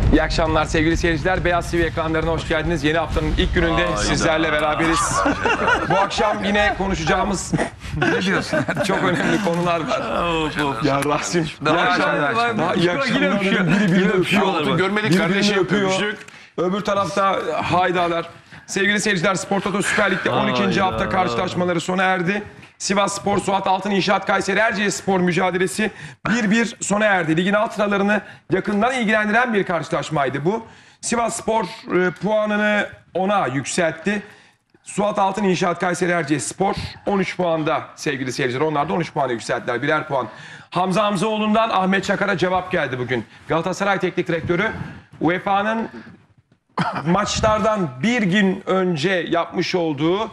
İyi akşamlar sevgili seyirciler. Beyaz TV ekranlarına hoş geldiniz. Yeni haftanın ilk gününde sizlerle beraberiz. Bu akşam yine konuşacağımız Ne diyorsun? çok önemli konular var. Ya Rasim. İyi akşamlar. İyi akşamlar. Biri öpüyor. Görmedik kardeşim. Öpüyor. Öbür tarafta haydalar. Sevgili seyirciler, Spor Toto Süper Lig'de 12. hafta karşılaşmaları sona erdi. Sivas Spor, Suat Altın İnşaat, Kayseri Erciyes Spor mücadelesi 1-1 sona erdi. Ligin alt sıralarını yakından ilgilendiren bir karşılaşmaydı bu. Sivas Spor puanını 10'a yükseltti. Suat Altın İnşaat, Kayseri Erciyes Spor 13 puanda sevgili seyirciler. Onlar da 13 puana yükselttiler. Birer puan. Hamza Hamzaoğlu'ndan Ahmet Çakar'a cevap geldi bugün. Galatasaray Teknik Direktörü UEFA'nın maçlardan bir gün önce yapmış olduğu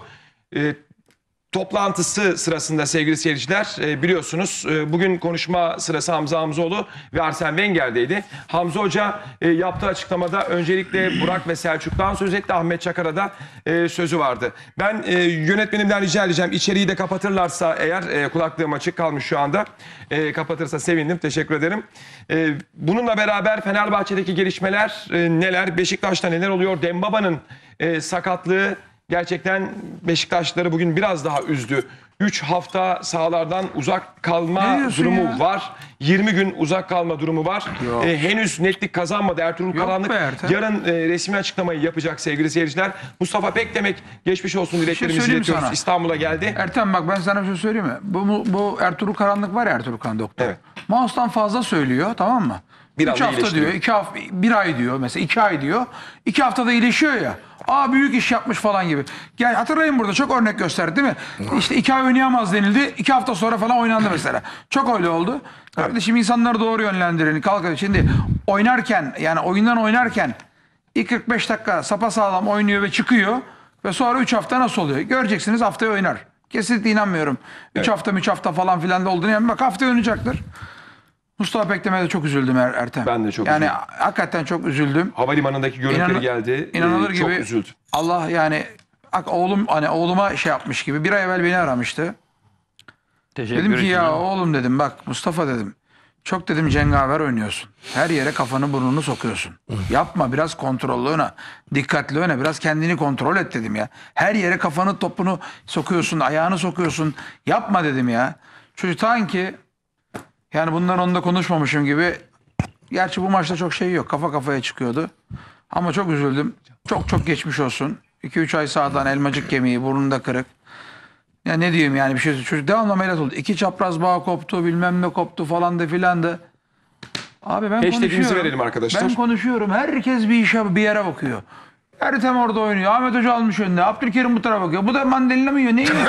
toplantısı sırasında sevgili seyirciler biliyorsunuz bugün konuşma sırası Hamza Hamzoğlu ve Arsene Wenger'deydi. Hamza Hoca yaptığı açıklamada öncelikle Burak ve Selçuk'tan söz etti. Ahmet Çakar'a da sözü vardı. Ben yönetmenimden rica edeceğim, içeriği de kapatırlarsa eğer, kulaklığım açık kalmış şu anda, kapatırsa sevindim, teşekkür ederim. Bununla beraber Fenerbahçe'deki gelişmeler neler, Beşiktaş'ta neler oluyor, Dembaba'nın sakatlığı gerçekten Beşiktaşlıları bugün biraz daha üzdü. 3 hafta sahalardan uzak kalma durumu ya? var. 20 gün uzak kalma durumu var. Henüz netlik kazanmadı. Ertuğrul Karanlık yarın resmi açıklamayı yapacak sevgili seyirciler. Mustafa Pekdemek geçmiş olsun dileklerimizi iletiyoruz. İstanbul'a geldi. Ertem bak ben sana bir şey söyleyeyim mi? Bu Ertuğrul Karanlık var ya, Ertuğrul Karanlık doktor. Evet. Mouse'dan fazla söylüyor, tamam mı? Bir 3 hafta diyor, 2 hafta, 1 ay diyor mesela, 2 ay diyor. 2 haftada iyileşiyor ya. Aa büyük iş yapmış falan gibi. Gel hatırlayın, burada çok örnek gösterdi değil mi? İşte 2 ay oynayamaz denildi. 2 hafta sonra falan oynandı mesela. Çok öyle oldu. Kardeşim insanları doğru yönlendirin. Kalkın. Şimdi oynarken, yani oyundan oynarken ilk 45 dakika sapasağlam oynuyor ve çıkıyor. Ve sonra 3 hafta nasıl oluyor? Göreceksiniz, haftaya oynar. Kesinlikle inanmıyorum. 3 hafta falan filan da olduğunu yani. Bak haftaya oynayacaktır. Mustafa Pekdemir'e de çok üzüldüm Ertem. Ben de çok yani üzüldüm. Hakikaten çok üzüldüm. Havalimanındaki görüntüleri geldi. İnanılır çok gibi. üzüldüm. Allah yani oğluma şey yapmış gibi. Bir ay evvel beni aramıştı. Dedim ki ya oğlum dedim, bak Mustafa dedim. Çok dedim cengaver oynuyorsun. Her yere kafanı burnunu sokuyorsun. Yapma, biraz kontrollü oyna. Dikkatli oyna. Biraz kendini kontrol et dedim ya. Her yere kafanı topunu sokuyorsun. Ayağını sokuyorsun. Yapma dedim ya. Çocuk sanki yani bunlar onda konuşmamışım gibi. Gerçi bu maçta çok şey yok. Kafa kafaya çıkıyordu. Ama çok üzüldüm. Çok geçmiş olsun. 2-3 ay sağdan elmacık kemiği, burnunda kırık. Ya ne diyeyim yani, bir şey. Çocuk devamlı ameliyat oldu. 2 çapraz bağ koptu, bilmem ne koptu falan da filan da. Abi ben konuşuyorum. Verelim arkadaşlar. Ben konuşuyorum. Herkes bir yere bakıyor. Ertem orada oynuyor. Ahmet Hoca almış önüne. Abdülkerim bu tarafa bakıyor. Bu da mandalina mı yiyor? Ne yiyor?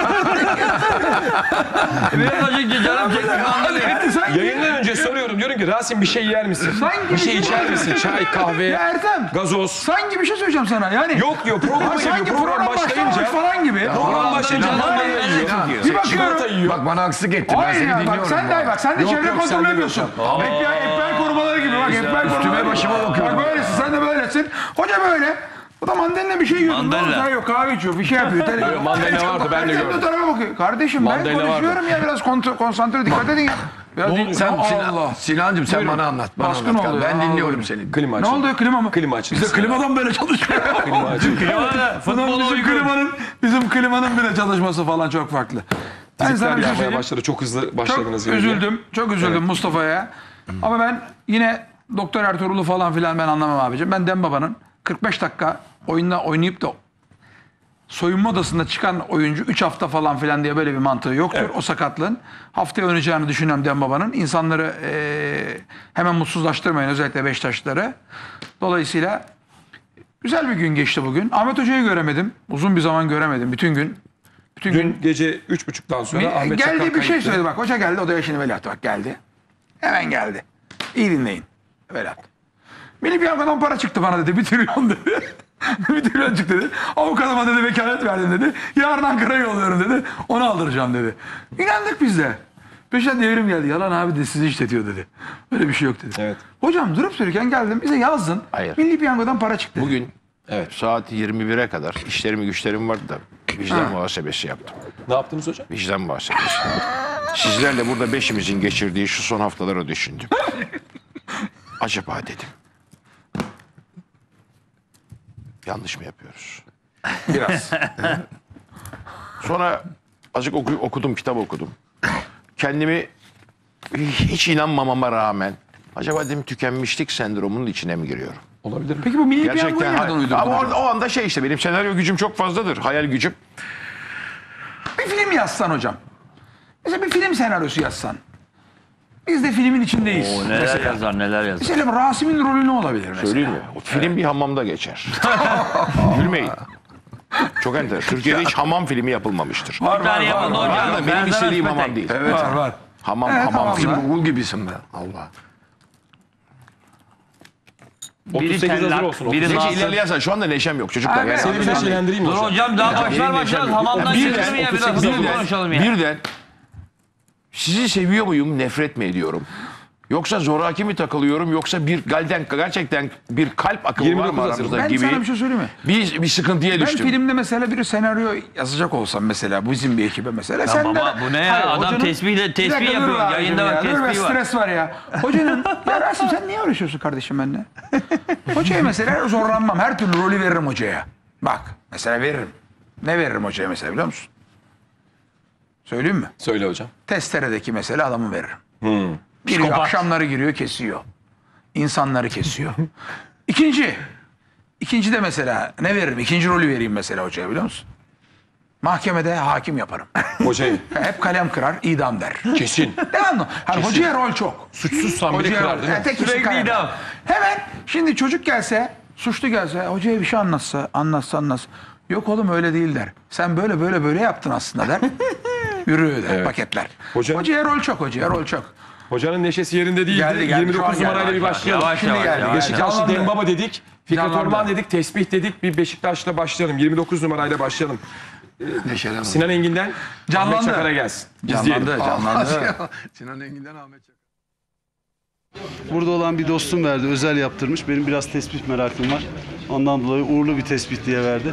Biraz önce canım çekti mandalina. Yayından önce soruyorum. Diyorum ki Rasim bir şey yer misin? Sanki Bir şey içer misin? Çay, kahve, Ya Ertem. gazoz. Sanki bir şey söyleyeceğim sana. Yani Yok diyor, programa geliyor. sanki Program başlayınca falan gibi. program başlayınca mandalina yiyor. Bir bakıyorum. Çikolata yiyor. Bak bana haksızlık etti. Ben Hayır seni ya, dinliyorum. bak sen de Yok, çevre yok, sen kontrol de yapıyorsun. FBI korumaları gibi bak. FBI korumaları. başıma bakıyorum. Bak böylesin, sen de böylesin. Hoca böyle. Bu da mandalina bir şey yiyor. Mandalina. Sen yok, kahve içiyor, bir şey yapıyor. Mandalina vardı, ben de Herkes gördüm. bu tarafa bakıyor. Kardeşim Mandalina ben konuşuyorum ya, biraz konsantre, dikkat edin ya. Allah. Sinancığım sen bana anlat. Bana Baskın anlat. oluyor. Ben Allah dinliyorum Allah. seni. Klima Ne açın. oldu, klima mı? Klima açın. Bize klimadan böyle çalışıyor. Klima açın. Bizim klimanın bile çalışması falan çok farklı. Ben Fizikler sana bir şey gelmeye söyleyeyim. başladı. Çok hızlı başladınız. Çok yayına. üzüldüm. Çok üzüldüm Mustafa'ya. Ama ben yine Doktor Ertuğrul'u falan filan ben anlamam abicim. Ben Dembaba'nın 45 dakika oyunda oynayıp da soyunma odasında çıkan oyuncu 3 hafta falan filan diye böyle bir mantığı yoktur. Evet. O sakatlığın haftaya oynayacağını düşünüyorum Dembaba'nın. İnsanları hemen mutsuzlaştırmayın, özellikle Beşiktaşlıları. Dolayısıyla güzel bir gün geçti bugün. Ahmet Hoca'yı göremedim. Uzun bir zaman göremedim. Bütün gün. Dün gece 3.30'dan sonra Ahmet Çakar Geldi bir şey kayıptı. söyledi bak. Hoca geldi, o da yaşını Veliaht bak geldi. Hemen geldi. İyi dinleyin Veliaht. Milli Piyango'dan para çıktı bana dedi. 1 trilyon dedi. 1 trilyon çıktı dedi. Avukatıma dedi vekalet verdim dedi. Yarın Ankara'ya yolluyorum dedi. Onu aldıracağım dedi. İnandık biz de. Peşinden devrim geldi. Yalan abi de sizi işletiyor dedi. Öyle bir şey yok dedi. Evet. Hocam durup dururken geldim bize yazdın. Hayır. Milli Piyango'dan para çıktı. Bugün saat 21'e kadar işlerimi güçlerim vardı da vicdan muhasebesi yaptım. Ne yaptınız hocam? Vicdan muhasebesi. Sizlerle burada beşimizin geçirdiği şu son haftaları düşündüm. Acaba dedim. yanlış mı yapıyoruz? Biraz. Sonra azıcık okudum, kitap okudum. Kendimi hiç inanmamama rağmen acaba dedim tükenmişlik sendromunun içine mi giriyorum? Olabilir mi? Peki bu milli piyangoyu Gerçekten nereden uydurdun? ama hocam? o anda şey işte benim senaryo gücüm çok fazladır. Hayal gücüm. Bir film yazsan hocam. Mesela bir film senaryosu yazsan. Biz de filmin içindeyiz. Neler Mesela. yazar neler yazar. Mesela Rasim'in rolü ne olabilir mesela? Söyleyeyim mi? O film bir hamamda geçer. Gülmeyin. Çok enteresan. Türkiye'de hiç hamam filmi yapılmamıştır. Var Bir tane yapalım Var hocam. da benim istediğim hamam değil. Evet. Var. Hamam Evet, hamam hamam filmi. da. Bul gibisin be. Allah. 38 hazır tellak, olsun. biri Nece nasıl? ilerleyen şu anda neşem yok çocuklar. Abi, Yani Seni bir Hocam, neşelendireyim mi Dur hocam? hocam daha başlar başlar hamamdan Birden, çıkıyor ya biraz konuşalım ya. birden sizi seviyor muyum, nefret mi ediyorum? Yoksa zoraki mi takılıyorum yoksa bir gerçekten bir kalp akımı var 29 mı hazır. aramızda Ben gibi sana bir şey söyleyeyim mi? bir sıkıntıya Ben düştüm. filmde mesela bir senaryo yazacak olsam mesela bu bizim bir ekibe mesela. Ya sen baba, de, bu ne ya? Adam hocanın- tesbih Bir dakika, dur yapıyor. abi Yayında ya, bak dur be, tesbih var. stres var ya. Hocanın ya Rasim sen niye uğraşıyorsun kardeşim benimle? Hocaya mesela zorlanmam. Her türlü rolü veririm hocaya. Bak mesela veririm. Ne veririm hocaya mesela biliyor musun? Söyleyeyim mi? Söyle hocam. Testeredeki mesela adamı veririm. Giriyor, Psikopat. akşamları giriyor kesiyor. İnsanları kesiyor. İkinci de mesela ne veririm? İkinci rolü vereyim mesela hocaya biliyor musun? Mahkemede hakim yaparım. Hocayı. Hep kalem kırar, idam der. Kesin. Devamlı. Hani hocaya rol çok. Suçsuzsan bile Hocaya kırar rol. değil mi? Tek kişi Sürekli kalem. idam. Hemen şimdi çocuk gelse, suçlu gelse, hocaya bir şey anlatsa. Yok oğlum öyle değil der. Sen böyle yaptın aslında der. Yürü der, paketler. Hocam- Hocaya rol çok. Hocanın neşesi yerinde değildi. Geldi, şu an 29 geldi. numarayla bir başlayalım. Yavaş Şimdi yavaş. geldi. yavaş. Beşiktaşlı Canlandı. Dembaba dedik. Fikret Canlandı. Orman dedik. Tesbih dedik. Bir Beşiktaş'la başlayalım. 29 numarayla başlayalım. Neşelen Sinan Engin'den Canlandı. Ahmet Çakar'a gelsin. İzleyelim. Canlandı. Sinan Engin'den Ahmet Çakar. Burada olan bir dostum verdi, özel yaptırmış. Benim biraz tespih merakım var. Ondan dolayı uğurlu bir tespih diye verdi.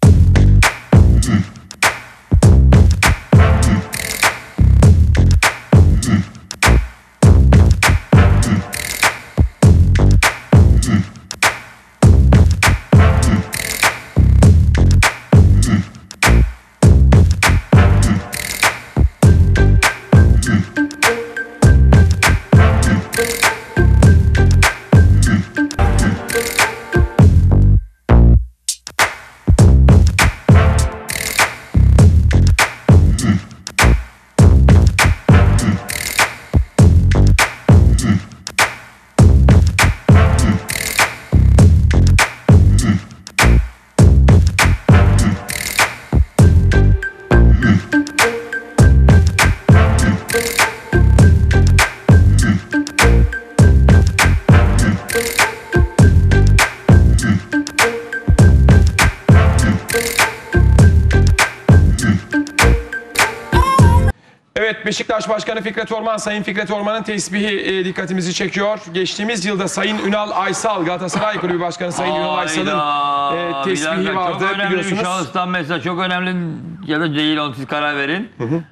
Evet, Beşiktaş Başkanı Fikret Orman, Sayın Fikret Orman'ın tesbihi dikkatimizi çekiyor. Geçtiğimiz yılda Sayın Ünal Aysal, Galatasaray Kulübü Başkanı Sayın Ünal Aysal'ın Hayda, bir tesbihi dakika, vardı çok önemli biliyorsunuz. bir şahıstan mesela çok önemli ya da değil onu siz karar verin.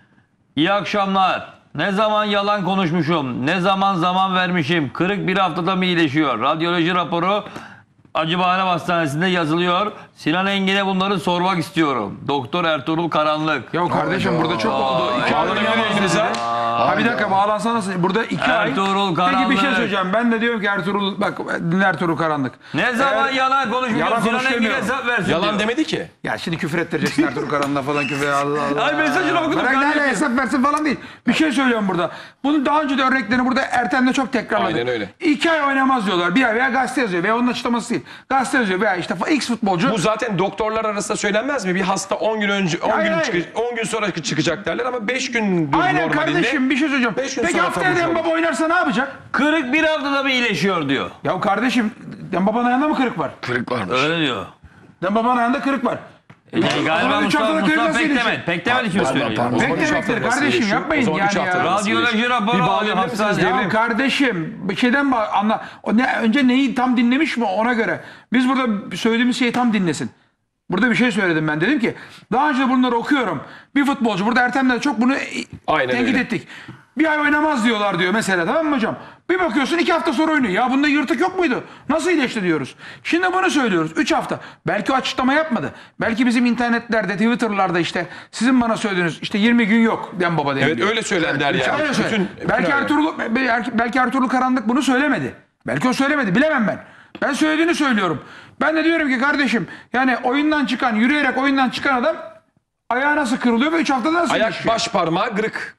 İyi akşamlar. Ne zaman yalan konuşmuşum, ne zaman vermişim. Kırık bir haftada mı iyileşiyor? Radyoloji raporu Acıbadem Hastanesi'nde yazılıyor. Sinan Engin'e bunları sormak istiyorum. Doktor Ertuğrul Karanlık. Ya kardeşim burada çok oldu. 2 ay Bağlanabilir yayınımıza. Ha bir dakika bağlansana. Burada 2 ay. Ertuğrul Peki Karanlık. bir şey söyleyeceğim. Ben de diyorum ki Ertuğrul bak dinle Ertuğrul Karanlık. Ne zaman Eğer- yalan konuşmuşum, Yalan Sinan Engin'e konuşmuyorum. hesap versin Yalan diyor. demedi ki. Ya şimdi küfür ettireceksin Ertuğrul Karanlık'a falan küfür. Allah Allah. Ay mesajını okudum Bırak kardeşim. hala hesap versin falan değil. Bir şey söylüyorum burada. Bunun daha önce de örneklerini burada Ertem'de çok tekrarladık. Aynen öyle. 2 ay oynamaz diyorlar. Bir ay veya gazete yazıyor. Veya onun açıklaması değil. Gazete yazıyor veya işte X futbolcu. Bu zaten doktorlar arasında söylenmez mi? Bir hasta 10 gün önce 10 Hayır, gün hayır. 10 gün sonra çıkacak derler ama 5 gün Aynen normalinde. kardeşim bir şey söyleyeceğim. 5 gün Peki sonra haftaya tabii Dembaba oynarsa ne yapacak? Kırık bir haftada mı iyileşiyor diyor. Ya kardeşim Dembaba'nın ayağında mı kırık var? Kırık varmış. Öyle diyor. Dembaba'nın ayağında kırık var. Galiba Üç haftada kırık Mustafa nasıl iyileşecek? Pektemel. Pektemel için söylüyor. O zaman Pek üç demektir haftada kardeşim iyileşiyor. yapmayın O zaman üç yani haftada ya. nasıl Radyoloji iyileşiyor? raporu Bir alıyor bağlayabilir misiniz hastane. devrim? Ya kardeşim bir şeyden anla. Önce neyi tam dinlemiş mi ona göre. Biz burada söylediğimiz şeyi tam dinlesin. Burada bir şey söyledim ben. Dedim ki daha önce bunları okuyorum. Bir futbolcu burada Ertem'le çok bunu Aynen tenkit öyle. ettik. Bir ay oynamaz diyorlar diyor mesela, tamam mı hocam? Bir bakıyorsun 2 hafta sonra oynuyor. Ya bunda yırtık yok muydu? Nasıl iyileşti diyoruz. Şimdi bunu söylüyoruz. 3 hafta. Belki o açıklama yapmadı. Belki bizim internetlerde, Twitter'larda işte sizin bana söylediğiniz işte 20 gün yok Dembaba diye. Evet öyle söylenler yani. Öyle söyle. Bütün Belki Ertuğrul Karanlık bunu söylemedi. Belki o söylemedi. Bilemem ben. Ben söylediğini söylüyorum. Ben de diyorum ki kardeşim, yani oyundan çıkan, yürüyerek oyundan çıkan adam ayağı nasıl kırılıyor ve 3 haftada nasıl ayak iyileşiyor? baş parmağı kırık.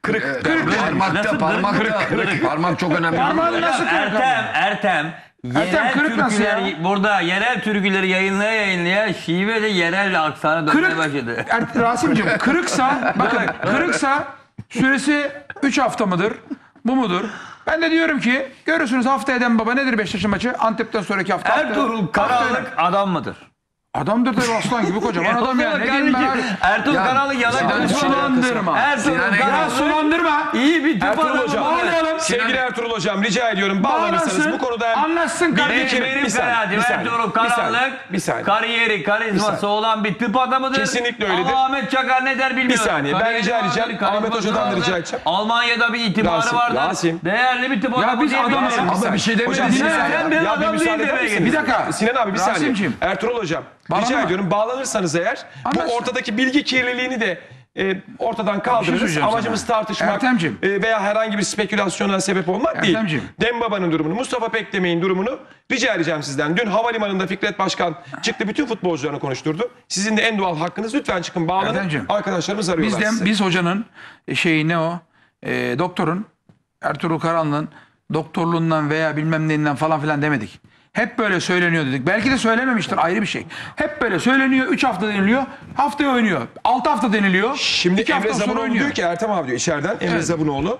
Parmak çok önemli. Parmağın nasıl kırık? Ertem yerel kırık nasıl ya? türküleri, burada yerel türküleri yayınlaya şive de yerel aksana dönmeye başladı. Rasim'cim kırıksa, bakın kırıksa süresi 3 hafta mıdır? Bu mudur? Ben de diyorum ki görürsünüz haftaya Dembaba nedir Beşiktaş'ın maçı? Antep'ten sonraki hafta. Ertuğrul Karanlık adam mıdır? Adamdır tabii, aslan gibi kocaman adam ya. Ne diyeyim ben abi? Ertuğrul Karanlık yalan Sulandırma. Ertuğrul Karanlık Sulandırma. iyi bir tıp Ertuğrul adamı. Hocam, Bağlayalım. sevgili Ertuğrul Hocam rica ediyorum bağlanırsanız bu konuda Anlatsın kardeşim. Benim kanaatim Ertuğrul Karanlık bir saniye. kariyeri, karizması olan bir tıp adamıdır. Kesinlikle öyledir. Ama Ahmet Çakar ne der bilmiyorum. Bir saniye, ben Kariyeri rica edeceğim. vardır, Ahmet karizması Hoca'dan da vardır. rica edeceğim. Almanya'da bir itibarı Rasim, vardır. Rasim. Değerli bir tıp adamı biz değil mi? adamız. Ama bir şey Hocam demedin Sinan, ya. Sen bir ya adam bir müsaade değil eder demeye misiniz? Bir dakika. Sinan abi bir saniye. Rasimciğim. Ertuğrul Hocam Bağlanma. rica ediyorum bağlanırsanız eğer bu Anlarsın. ortadaki bilgi kirliliğini de ortadan kaldırırız. söyleyeceğim Amacımız sana. tartışmak Ertemciğim. veya herhangi bir spekülasyona sebep olmak değil. Ertemciğim. Dembaba'nın durumunu, Mustafa Pekdemek'in durumunu rica edeceğim sizden. Dün havalimanında Fikret Başkan çıktı, bütün futbolcularını konuşturdu. Sizin de en doğal hakkınız, lütfen çıkın bağlanın. Ertemciğim. Arkadaşlarımız arıyorlar sizi. Biz hocanın ne o? Doktorun, Ertuğrul Karanlık'ın doktorluğundan veya bilmem neyinden falan filan demedik. Hep böyle söyleniyor dedik. Belki de söylememiştir, ayrı bir şey. Hep böyle söyleniyor. 3 hafta deniliyor. Haftaya oynuyor. 6 hafta deniliyor. Şimdi 2 Emre hafta sonra Zabunoğlu oynuyor. diyor ki Ertem abi diyor içeriden Emre Zabunoğlu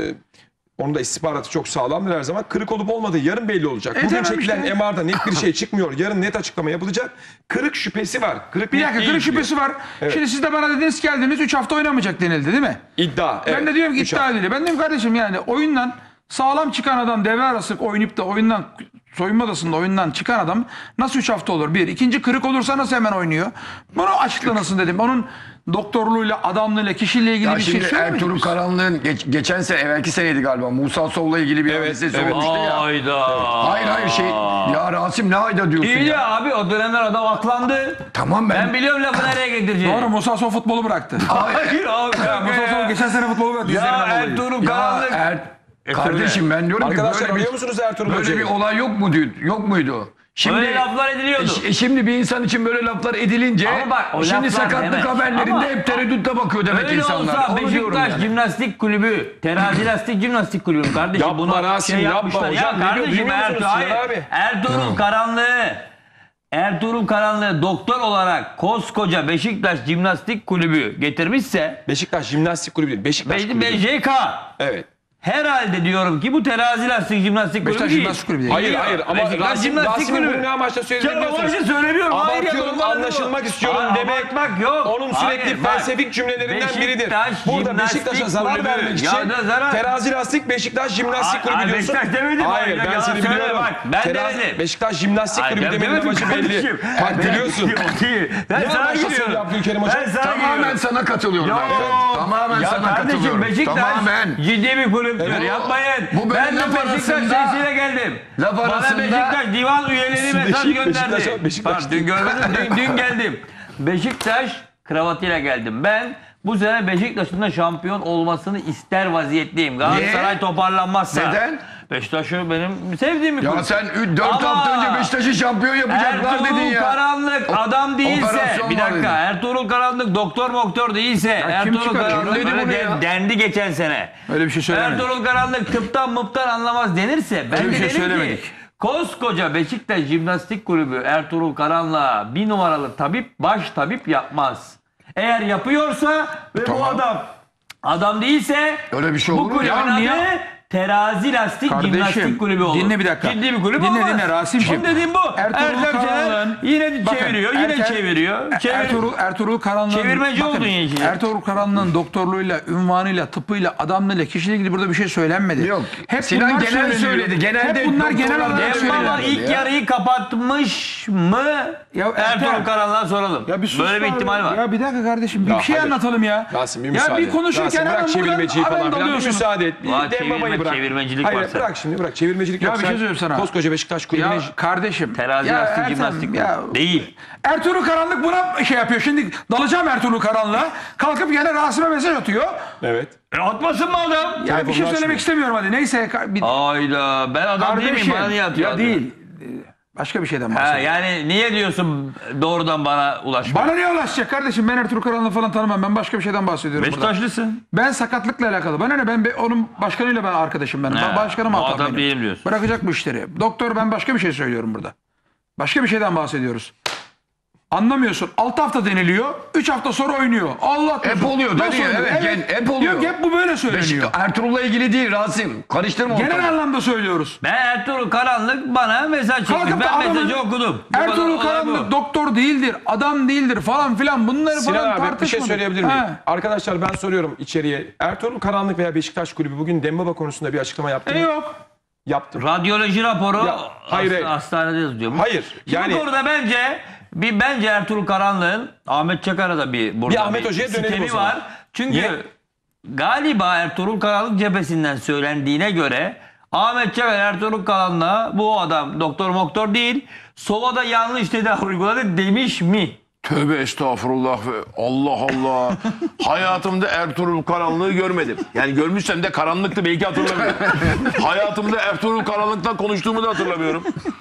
onun da istihbaratı çok sağlamdır her zaman. Kırık olup olmadığı yarın belli olacak. Bugün tamam çekilen işte. MR'da net bir şey çıkmıyor. Yarın net açıklama yapılacak. Kırık şüphesi var. Kırık Bir net dakika, değil kırık diyor. şüphesi var. Şimdi siz de bana dediniz geldiniz 3 hafta oynamayacak denildi değil mi? İddia. Evet. Ben de diyorum ki Üç iddia hafta. ediliyor. Ben diyorum kardeşim, yani oyundan sağlam çıkan adam, devre arası oynayıp da oyundan, soyunma odasında oyundan çıkan adam nasıl 3 hafta olur? Bir. İkinci, kırık olursa nasıl hemen oynuyor? Bunu açıklanasın dedim. Onun doktorluğuyla, adamlığıyla, kişiliğiyle ilgili Ya bir şey şimdi söylemedik Ertuğrul biz. Karanlık'ın evvelki seneydi galiba. Musa Sow'la ilgili bir hadisesi evet. olmuştu ya. Hayda. Hayır ya Rasim ne ayda diyorsun İyi ya. ya abi, o dönemler adam aklandı. Tamam Ben biliyorum lafı nereye getireceğini. Doğru, Musa Sow futbolu bıraktı. Hayır abi. Ya, Musa Sow geçen sene futbolu bıraktı. Ya dizlerinden dolayı. Ertuğrul Ya Karanlık. kardeşim ben diyorum ki Arkadaşlar böyle biliyor bir, musunuz Ertuğrul böyle Hoca'yı? bir olay yok muydu? Şimdi Öyle laflar ediliyordu. Şimdi bir insan için böyle laflar edilince Ama bak, o şimdi laflar sakatlık demek. haberlerinde Ama hep tereddütte bakıyor demek Öyle insanlar. olsa Onu diyorum Beşiktaş yani. Jimnastik Kulübü, Terazi Lastik Jimnastik Kulübü kardeşim. Yapma buna Rasim, yapma yapmışlar. hocam. Ya Ne diyor, kardeşim bilmiyor musunuz Hayır. Sinan abi? Ertuğrul Karanlık'ı doktor olarak koskoca Beşiktaş Jimnastik Kulübü getirmişse Beşiktaş Jimnastik Kulübü değil. Beşiktaş Kulübü. BJK Evet. herhalde diyorum ki bu Terazi Lastik Jimnastik Kulübü Beşiktaş değil. Jimnastik Kulübü değil. Hayır ama Beşiktaş Jimnastik Rasim'in Kulübü. bunu ne amaçla söylediğini Ya o biliyorsunuz. işi söylemiyorum. Hayır ya, Abartıyorum, normal anlaşılmak bu. istiyorum demek. Abartmak yok. Onun sürekli Hayır, bak. felsefik cümlelerinden biridir. Beşiktaş Burada Jimnastik Beşiktaş'a zarar Kulübü. vermek Ya için da zarar. Terazi Lastik Beşiktaş Jimnastik Kulübü Ay, diyorsun. Beşiktaş demedim. Hayır Ay, ben ya, seni söyle biliyorum. bak, ben demedim. Beşiktaş Jimnastik Ay, Kulübü ben demenin demedim amacı belli. kardeşim. Bak biliyorsun. Ben Ne sana amaçla giriyorum. söylüyor Abdülkerim Hoca? Ben sana Tamamen giriyorum. sana katılıyorum. Yok. ben. Tamamen Ya sana kardeşim katılıyorum. Beşiktaş Tamamen. ciddi bir kulüptür. Evet. Yapmayın. Bu böyle Ben de laf Beşiktaş arasında- sesiyle geldim. laf Bana arasında- Beşiktaş divan üyeleri mesaj gönderdi. Beşiktaş- Bak dün görmedim. Dün geldim. Beşiktaş kravatıyla geldim. Ben bu sene Beşiktaş'ın da şampiyon olmasını ister vaziyetteyim. Galatasaray toparlanmazsa. Neden? Beşiktaş'ı benim sevdiğim bir Ya kulüp. sen 4 Ama hafta önce Beşiktaş'ı şampiyon yapacaklar dedin Ertuğrul ya. Karanlık adam değilse, operasyon bir var dakika, dedin. Ertuğrul Karanlık doktor değilse, kim Ertuğrul çıkarıyor? Karanlık Kim dedi öyle bunu ya? dendi geçen sene. Öyle bir şey söylemedik. Ertuğrul Karanlık tıptan mıptan anlamaz denirse, ben Öyle de bir şey derim söylemedik. ki koskoca Beşiktaş Jimnastik Kulübü Ertuğrul Karanlık'a bir numaralı tabip, baş tabip yapmaz. Eğer yapıyorsa ve bu adam değilse Öyle bir şey olur bu mu? kulübün Ya adı niye? Terazi Lastik Kardeşim, Jimnastik Kulübü olur. dinle bir dakika. Ciddi bir kulüp Dinle, olmaz. dinle Rasim'ciğim. Onun dediğim bu. Ertuğrul Erdem Şener Karanlı'nın- yine Bakın, çeviriyor, yine çeviriyor. Ertuğrul Karanlı'nın Çevirmeci bakın, oldun yeşil. Ertuğrul Karanlı'nın doktorluğuyla, ünvanıyla, tıpıyla, adamlığıyla, kişiliğiyle ilgili burada bir şey söylenmedi. Yok. Hep Sinan bunlar genel söyleniyor. söyledi. Genelde Hep bunlar genel doktorlar olarak da Demba söyleniyor. var ilk yarıyı kapatmış mı? Ya Ertuğrul Ertem. Karanlı'dan soralım. Ya bir sus Böyle bir abi. ihtimal var. Ya bir dakika kardeşim bir şey hayır. anlatalım ya. Rasim bir ya müsaade. bir konuşurken Rasim, hemen bırak çevirmeciyi buradan falan hemen filan. Bir dalıyorsun. müsaade et. Bir Var, Dembaba'yı bırak. çevirmecilik Hayır varsa. bırak şimdi bırak. Çevirmecilik Ya yok. bir şey Sen söyleyeyim sana. Koskoca Beşiktaş kulübüne... Ya kardeşim. Terazi ya Lastik Ertem, Jimnastik ya Kulübü. Değil. Ertuğrul Karanlık buna şey yapıyor. Şimdi dalacağım Ertuğrul Karanlık'a. Kalkıp gene Rasim'e mesaj atıyor. Evet. Atmasın mı adam? Ya bir şey Telefonunu söylemek açmıyor. istemiyorum hadi. Neyse. Hayda. Ben adam değil miyim? Bana niye atıyor? Ya değil. Başka bir şeyden Ha, bahsediyorum. yani niye diyorsun doğrudan bana ulaşma? Bana niye ulaşacak kardeşim? Ben Ertuğrul Karanlık'ı falan tanımam. Ben başka bir şeyden bahsediyorum burada. Beşiktaşlısın. Ben sakatlıkla alakalı. Bana ne? Onun başkanıyla ben arkadaşım ben. He, Başkanım muhatap hatam benim. değilim diyorsun. Bırakacak bu işleri. Doktor ben başka bir şey söylüyorum burada. Başka bir şeyden bahsediyoruz. Anlamıyorsun. 6 hafta deniliyor. 3 hafta sonra oynuyor. Allah Hep oluyor, Nasıl dönüyor, oluyor? evet, hep oluyor. Yok hep bu böyle söyleniyor. Ertuğrul'la ilgili değil Rasim. Karıştırma Genel ortalığı. anlamda söylüyoruz. Ben Ertuğrul Karanlık bana mesaj çekti. Kalkıp da Ben adamın- mesajı okudum. Bu kadar Ertuğrul olay Karanlık bu. doktor değildir, adam değildir falan filan bunları Sinan falan abi bir şey tartışmadık. söyleyebilir miyim? Ha. Arkadaşlar ben soruyorum içeriye. Ertuğrul Karanlık veya Beşiktaş Kulübü bugün Dembaba konusunda bir açıklama yaptı mı? Yok. Yaptı. Radyoloji raporu Ya, hayır. hastanede yazıyor. Hayır. Şimdi Yani bu konuda bence Ertuğrul Karanlık'ın Ahmet Çakar'a da burada Bir Ahmet Hoca'ya dönelim sistemi o zaman. var. Çünkü Niye? galiba Ertuğrul Karanlık cephesinden söylendiğine göre Ahmet Çakar Ertuğrul Karanlık'a bu adam doktor değil Sova'da yanlış tedavi uyguladı demiş mi? Tövbe estağfurullah ve Allah Allah. Hayatımda Ertuğrul Karanlık'ı görmedim. Yani görmüşsem de karanlıktı belki hatırlamıyorum. Hayatımda Ertuğrul Karanlık'la konuştuğumu da hatırlamıyorum.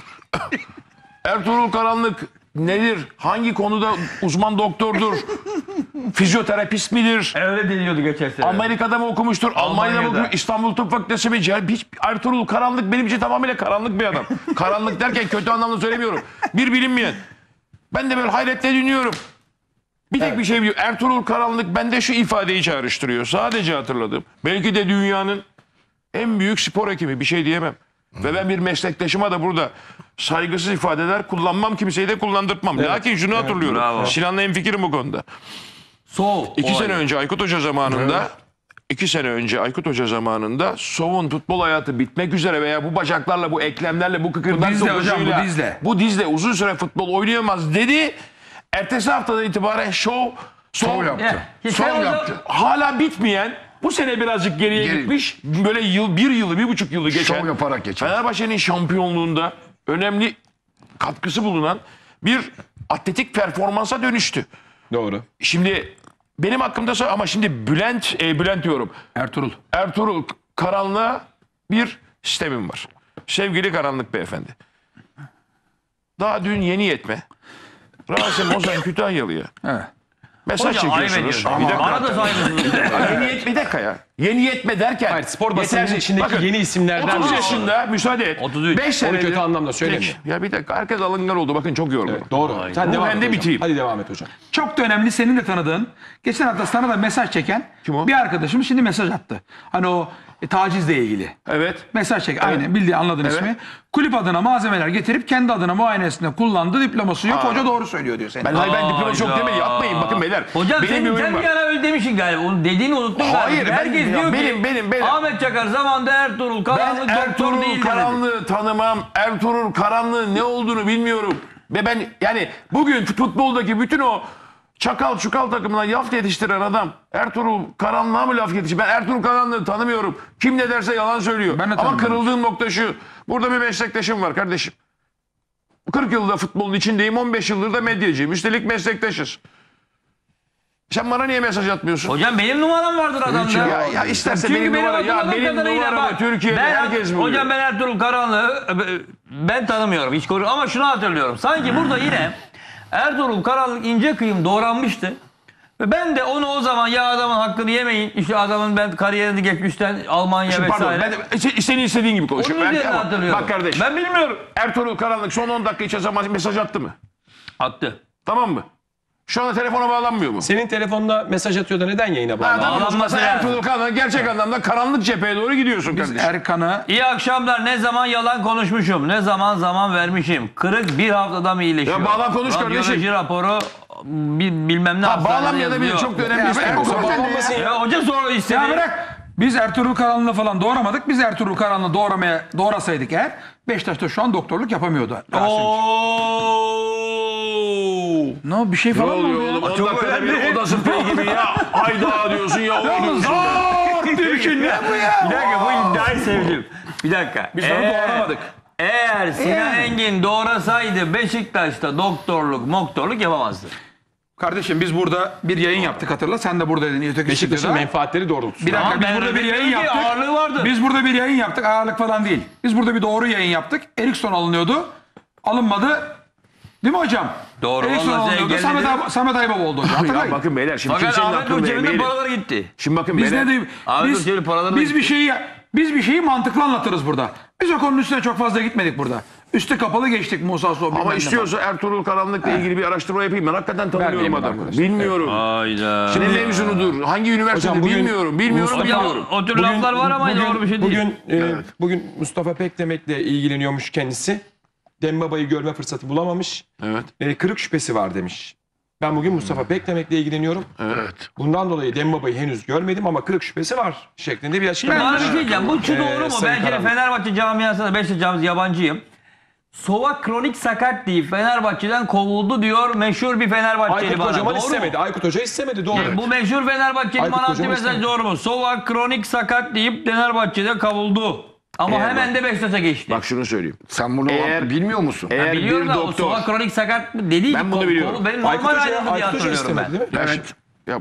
Ertuğrul Karanlık nedir? Hangi konuda uzman doktordur? Fizyoterapist midir? Öyle deniyordu geçen sene. Amerika'da mı okumuştur? Almanya'da mı okumuş? İstanbul Tıp Fakültesi mi? Hiç Ertuğrul Karanlık benim için tamamıyla karanlık bir adam. Karanlık derken kötü anlamda söylemiyorum. Bir bilinmeyen. Ben de böyle hayretle dinliyorum. Bir tek bir şey biliyorum. Ertuğrul Karanlık bende şu ifadeyi çağrıştırıyor. Sadece hatırladım. Belki de dünyanın en büyük spor hekimi. Bir şey diyemem. Ve ben bir meslektaşıma da burada saygısız ifadeler kullanmam. Kimseyi de kullandırtmam. Lakin şunu hatırlıyorum. bravo. Sinan'la hemfikirim bu konuda. Soğuk. 2 sene önce Aykut Hoca zamanında 2 sene önce Aykut Hoca zamanında Sov'un futbol hayatı bitmek üzere veya bu bacaklarla, bu eklemlerle, bu kıkırdak dizle hocam, dokuzuyla, bu dizle. bu dizle uzun süre futbol oynayamaz dedi. Ertesi haftadan itibaren şov yaptı. Şov yaptı. Hala bitmeyen, bu sene birazcık geriye gitmiş. Böyle bir yılı, 1,5 yılı geçen. Şov yaparak geçen. Fenerbahçe'nin şampiyonluğunda önemli katkısı bulunan bir atletik performansa dönüştü. doğru. Şimdi benim hakkımda ama şimdi Bülent diyorum. Ertuğrul Karanlık'a bir sistemim var. Sevgili Karanlık beyefendi. Daha dün yeni yetme. Rasim Ozan Kütahyalı'ya Evet. mesaj Hocam ayıp çekiyorsunuz. ediyorsun. Bir dakika. Bana da saygısızlık. Yeni yetme, bir dakika ya. Yeni yetme derken. Hayır, spor basının yetersiz- içindeki Bakın, yeni isimlerden 30 birisi. yaşında müsaade et. 33. 5 Onu senedir. kötü anlamda söylemiyor. Peki, ya bir dakika herkes alıngan oldu. Bakın çok yorgunum. Doğru. Sen Bu devam ben et de hocam. bitireyim. Hadi devam et hocam. Çok da önemli senin de tanıdığın. Geçen hafta sana da mesaj çeken Kim o? bir arkadaşımız şimdi mesaj attı. Hani o tacizle ilgili. Evet. Mesaj çek. Aynen bildiği anladın Evet. ismi. Kulüp adına malzemeler getirip kendi adına muayenesinde kullandı. Diploması yok. Hoca doğru söylüyor diyor senin. Ben diploması yok Hayda. demeyin. Yapmayın. Bakın beyler. Hocam benim sen oyun bir var. ara öyle demişsin galiba. Onu dediğini unuttun Hayır, galiba. ben- Herkes ya diyor ki benim. Ahmet Çakar zamanında Ertuğrul Ben Karanlık doktor Ertuğrul değil dedi. Karanlık'ı tanımam. Ertuğrul Karanlık'ın ne olduğunu bilmiyorum. Ve ben yani bugün futboldaki bütün o çakal çukal takımına laf yetiştiren adam Ertuğrul Karanlık'a mı laf yetiştirir? Ben Ertuğrul Karanlık'ı tanımıyorum. Kim ne derse yalan söylüyor. Ben de Ama tanımıyorum. kırıldığım nokta şu. Burada bir meslektaşım var kardeşim. 40 yılda futbolun içindeyim. 15 yıldır da medyacıyım. Üstelik meslektaşız. Sen bana niye mesaj atmıyorsun? Hocam benim numaram vardır adamda. Ya isterse Çünkü benim numara, ya hatırladığım benim kadarıyla numaramı bak, Türkiye'de herkes biliyor. Hocam ben Ertuğrul Karanlık'ı ben tanımıyorum hiç konuyu ama şunu hatırlıyorum. Sanki burada yine Ertuğrul Karanlık ince kıyım doğranmıştı. Ve ben de onu o zaman ya adamın hakkını yemeyin. İşte adamın ben kariyerini geçmişten Almanya Pardon, vesaire. ben senin istediğin gibi konuşuyorum. Onun üzerine Ama hatırlıyorum. Bak kardeşim. Ben bilmiyorum. Ertuğrul Karanlık son 10 dakika içe zaman mesaj attı mı? Attı. Tamam mı? Şu anda telefona bağlanmıyor mu? Senin telefonuna mesaj atıyor da neden yayına Ha, bağlanmıyor? tamam. Bağlanması Mesela lazım. Ertuğrul Kağan'a gerçek anlamda karanlık cepheye doğru gidiyorsun Biz kardeşim. Erkan'ı İyi akşamlar. Ne zaman yalan konuşmuşum, ne zaman vermişim. Kırık bir haftada mı iyileşiyor? Ya bağlan konuş kardeşim. Radyoloji raporu bilmem ne hastanede Bağlanmayabilir, yazıyor. çok da önemli bir şey. Bağlanmasın ya. Ya hoca sonra istedi. ya bırak. Biz Ertuğrul Karanlı'nı falan doğuramadık. Biz Ertuğrul Karanlı'nı doğrasaydık eğer Beşiktaş'ta şu an doktorluk yapamıyordu. Ne o, bir şey Ne falan mı oluyor oldu ya? oğlum? 10 dakikada bir oda spreyi gibi ya. Hayda diyorsun ya. Oğlum Zor diyor ki ne bu ya? Bir dakika bu iddiayı sevdim. Bir dakika. Biz onu doğramadık. Eğer Sinan Engin doğrasaydı Beşiktaş'ta doktorluk yapamazdı. Kardeşim biz burada bir yayın yaptık, hatırla. Sen de buradaydın. Öteki Beşiktaş'ın stüdyoda. menfaatleri doğrultusunda. Bir dakika, Tamam, biz ben burada bir öyle yayın diyorum ki yaptık. ağırlığı vardır. Biz burada bir yayın yaptık. Ağırlık falan değil. Biz burada bir doğru yayın yaptık. Erikson alınıyordu. Alınmadı. Değil mi hocam? Doğru, Erikson vallahi alınıyordu. engelledi. Samet Aybaba oldu hocam. Ya Hatırlayın. bakın beyler şimdi Fakat kimsenin Ahmet aklına Nur cebinde değmeyelim. paraları gitti. Şimdi bakın Biz beyler. ne diyeyim? Abi dur, şöyle paraları Biz da- bir şeyi mantıklı anlatırız burada. Biz o konunun üstüne çok fazla gitmedik burada. Üstü kapalı geçtik Musa Sow. bilmem Ama ne istiyorsa Ertuğrul Karanlık'la ilgili bir araştırma yapayım. Ben hakikaten tanımıyorum Vermeyeyim adamı. arkadaşlar. Bilmiyorum. Hayda. Şimdi mezunudur. Hangi üniversitede Hocam bugün bilmiyorum. Hocam, Bilmiyorum. o tür laflar var ama doğru bir şey değil. Bugün Mustafa Pekdemek'le ilgileniyormuş kendisi. Dembaba'yı görme fırsatı bulamamış. Evet. Kırık şüphesi var demiş. Ben bugün Mustafa Pekdemek'le ilgileniyorum. Evet. Bundan dolayı Dembaba'yı henüz görmedim ama kırık şüphesi var şeklinde bir açıklama. Bana bir yapmış. şey diyeceğim. Bu şu doğru mu? Sayın Ben şimdi Karanlık. Fenerbahçe camiasında Beşiktaş camiası yabancıyım. Sova kronik sakat deyip Fenerbahçe'den kovuldu diyor meşhur bir Fenerbahçeli Aykut bana. Kocaman Doğru istemedi. mu? Aykut Hoca istemedi. Doğru. Bu meşhur Fenerbahçeli Aykut bana attığı Kocaman mesaj istemedi. doğru mu? Sova kronik sakat deyip Fenerbahçe'de kovuldu. Ama Eğer hemen de Beşiktaş'a geçti. Bak şunu söyleyeyim. Sen bunu bilmiyor musun? Ben Eğer biliyorum bir da o doktor... Sova kronik sakat mı dediği Ben bunu biliyorum. Benim Aykut normal Hoca, ayrıldı diye Aykut Hoca hatırlıyorum ben. istemedi değil mi? Evet. Ya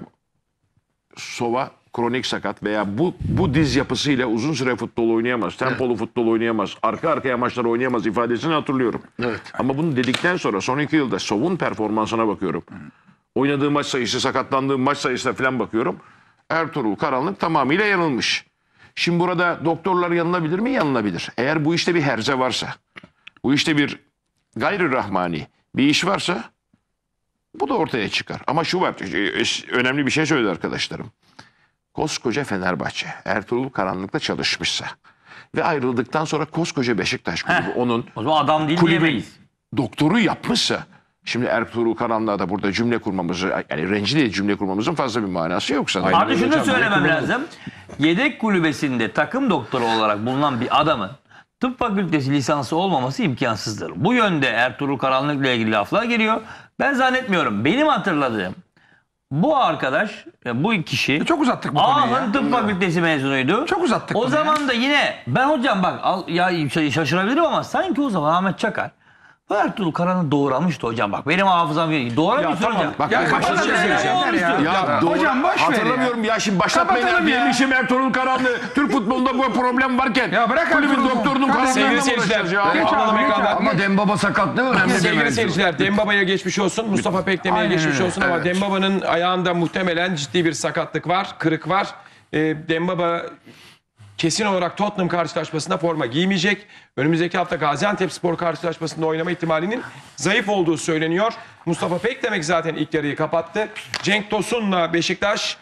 Sova kronik sakat veya bu diz yapısıyla uzun süre futbol oynayamaz. Tempolu futbol oynayamaz. Arka arkaya maçlar oynayamaz ifadesini hatırlıyorum. Evet. Ama bunu dedikten sonra son 2 yılda Sov'un performansına bakıyorum. Oynadığı maç sayısı, sakatlandığı maç sayısına falan bakıyorum. Ertuğrul Karanlık tamamıyla yanılmış. Şimdi burada doktorlar yanılabilir mi? Yanılabilir. Eğer bu işte bir herze varsa, bu işte bir gayri rahmani bir iş varsa bu da ortaya çıkar. Ama şu var, önemli bir şey söyledi arkadaşlarım. Koskoca Fenerbahçe, Ertuğrul Karanlık'ta çalışmışsa ve ayrıldıktan sonra koskoca Beşiktaş kulübü onun O zaman adam değil kulübün diyemeyiz. doktoru yapmışsa, şimdi Ertuğrul Karanlık'a da burada cümle kurmamızı, yani rencide cümle kurmamızın fazla bir manası yok sanırım. Abi şunu hocam, söylemem yakın lazım. Yedek kulübesinde takım doktoru olarak bulunan bir adamın tıp fakültesi lisansı olmaması imkansızdır. Bu yönde Ertuğrul Karanlık'la ilgili laflar geliyor. Ben zannetmiyorum. Benim hatırladığım bu arkadaş, bu kişi Çok uzattık bu konuyu ya. Ahın tıp fakültesi mezunuydu. Çok uzattık O bunu zaman da yine ben hocam bak ya şaşırabilirim ama sanki o zaman Ahmet Çakar bu Ertuğrul Karan'ı doğramıştı hocam bak. Benim hafızam doğramıştı hocam. Bak, Ya başka kapatalım şey ya. söyleyeceğim. Yeter ya. Ya doğru. Hocam boş ver ya. Hatırlamıyorum ya şimdi başlatmayın. Kapatalım ya. Benim işim Ertuğrul Karanlı. Türk futbolunda bu problem varken. Ya bırak kulübün Ertuğrul'u. doktorunun Kardeşim, Sevgili Karanlı'yla mı seyirciler, uğraşacağız ya? Geç alalım abi, geç ekrandan. Ama Dembaba sakatlığı önemli bir Sevgili mevzu. seyirciler, Dembaba'ya geçmiş olsun. Mustafa Pekdemek'e Aynen geçmiş öyle. olsun ama Evet. Dembaba'nın ayağında muhtemelen ciddi bir sakatlık var, kırık var. Dembaba kesin olarak Tottenham karşılaşmasında forma giymeyecek. Önümüzdeki hafta Gaziantepspor karşılaşmasında oynama ihtimalinin zayıf olduğu söyleniyor. Mustafa Pekdemek zaten ilk yarıyı kapattı. Cenk Tosun'la Beşiktaş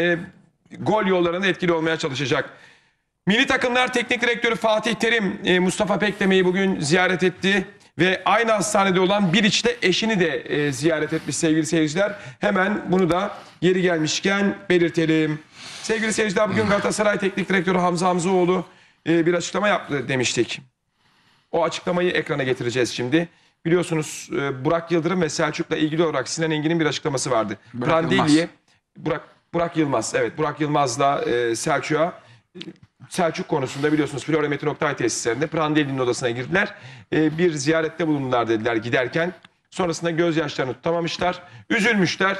gol yollarında etkili olmaya çalışacak. Milli takımlar teknik direktörü Fatih Terim Mustafa Pekdemek'i bugün ziyaret etti. Ve aynı hastanede olan Biliç'te eşini de ziyaret etmiş sevgili seyirciler. Hemen bunu da yeri gelmişken belirtelim. Sevgili seyirciler, bugün Galatasaray Teknik Direktörü Hamza Hamzoğlu bir açıklama yaptı demiştik. O açıklamayı ekrana getireceğiz şimdi. Biliyorsunuz Burak Yıldırım ve Selçuk'la ilgili olarak Sinan Engin'in bir açıklaması vardı. Prandelli'ye Burak Yılmaz, evet, Burak Yılmaz'la Selçuk'a Selçuk konusunda biliyorsunuz Flora Metin Oktay tesislerinde Prandelli'nin odasına girdiler. Bir ziyarette bulundular dediler giderken. Sonrasında gözyaşlarını tutamamışlar. Üzülmüşler.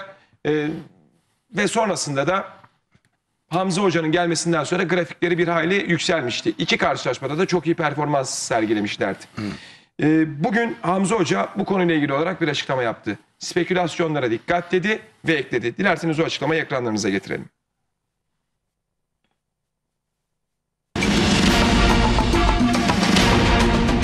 Ve sonrasında da Hamza Hoca'nın gelmesinden sonra grafikleri bir hayli yükselmişti. İki karşılaşmada da çok iyi performans sergilemişlerdi. Bugün Hamza Hoca bu konuyla ilgili olarak bir açıklama yaptı. Spekülasyonlara dikkat dedi ve ekledi. Dilerseniz o açıklamayı ekranlarınıza getirelim.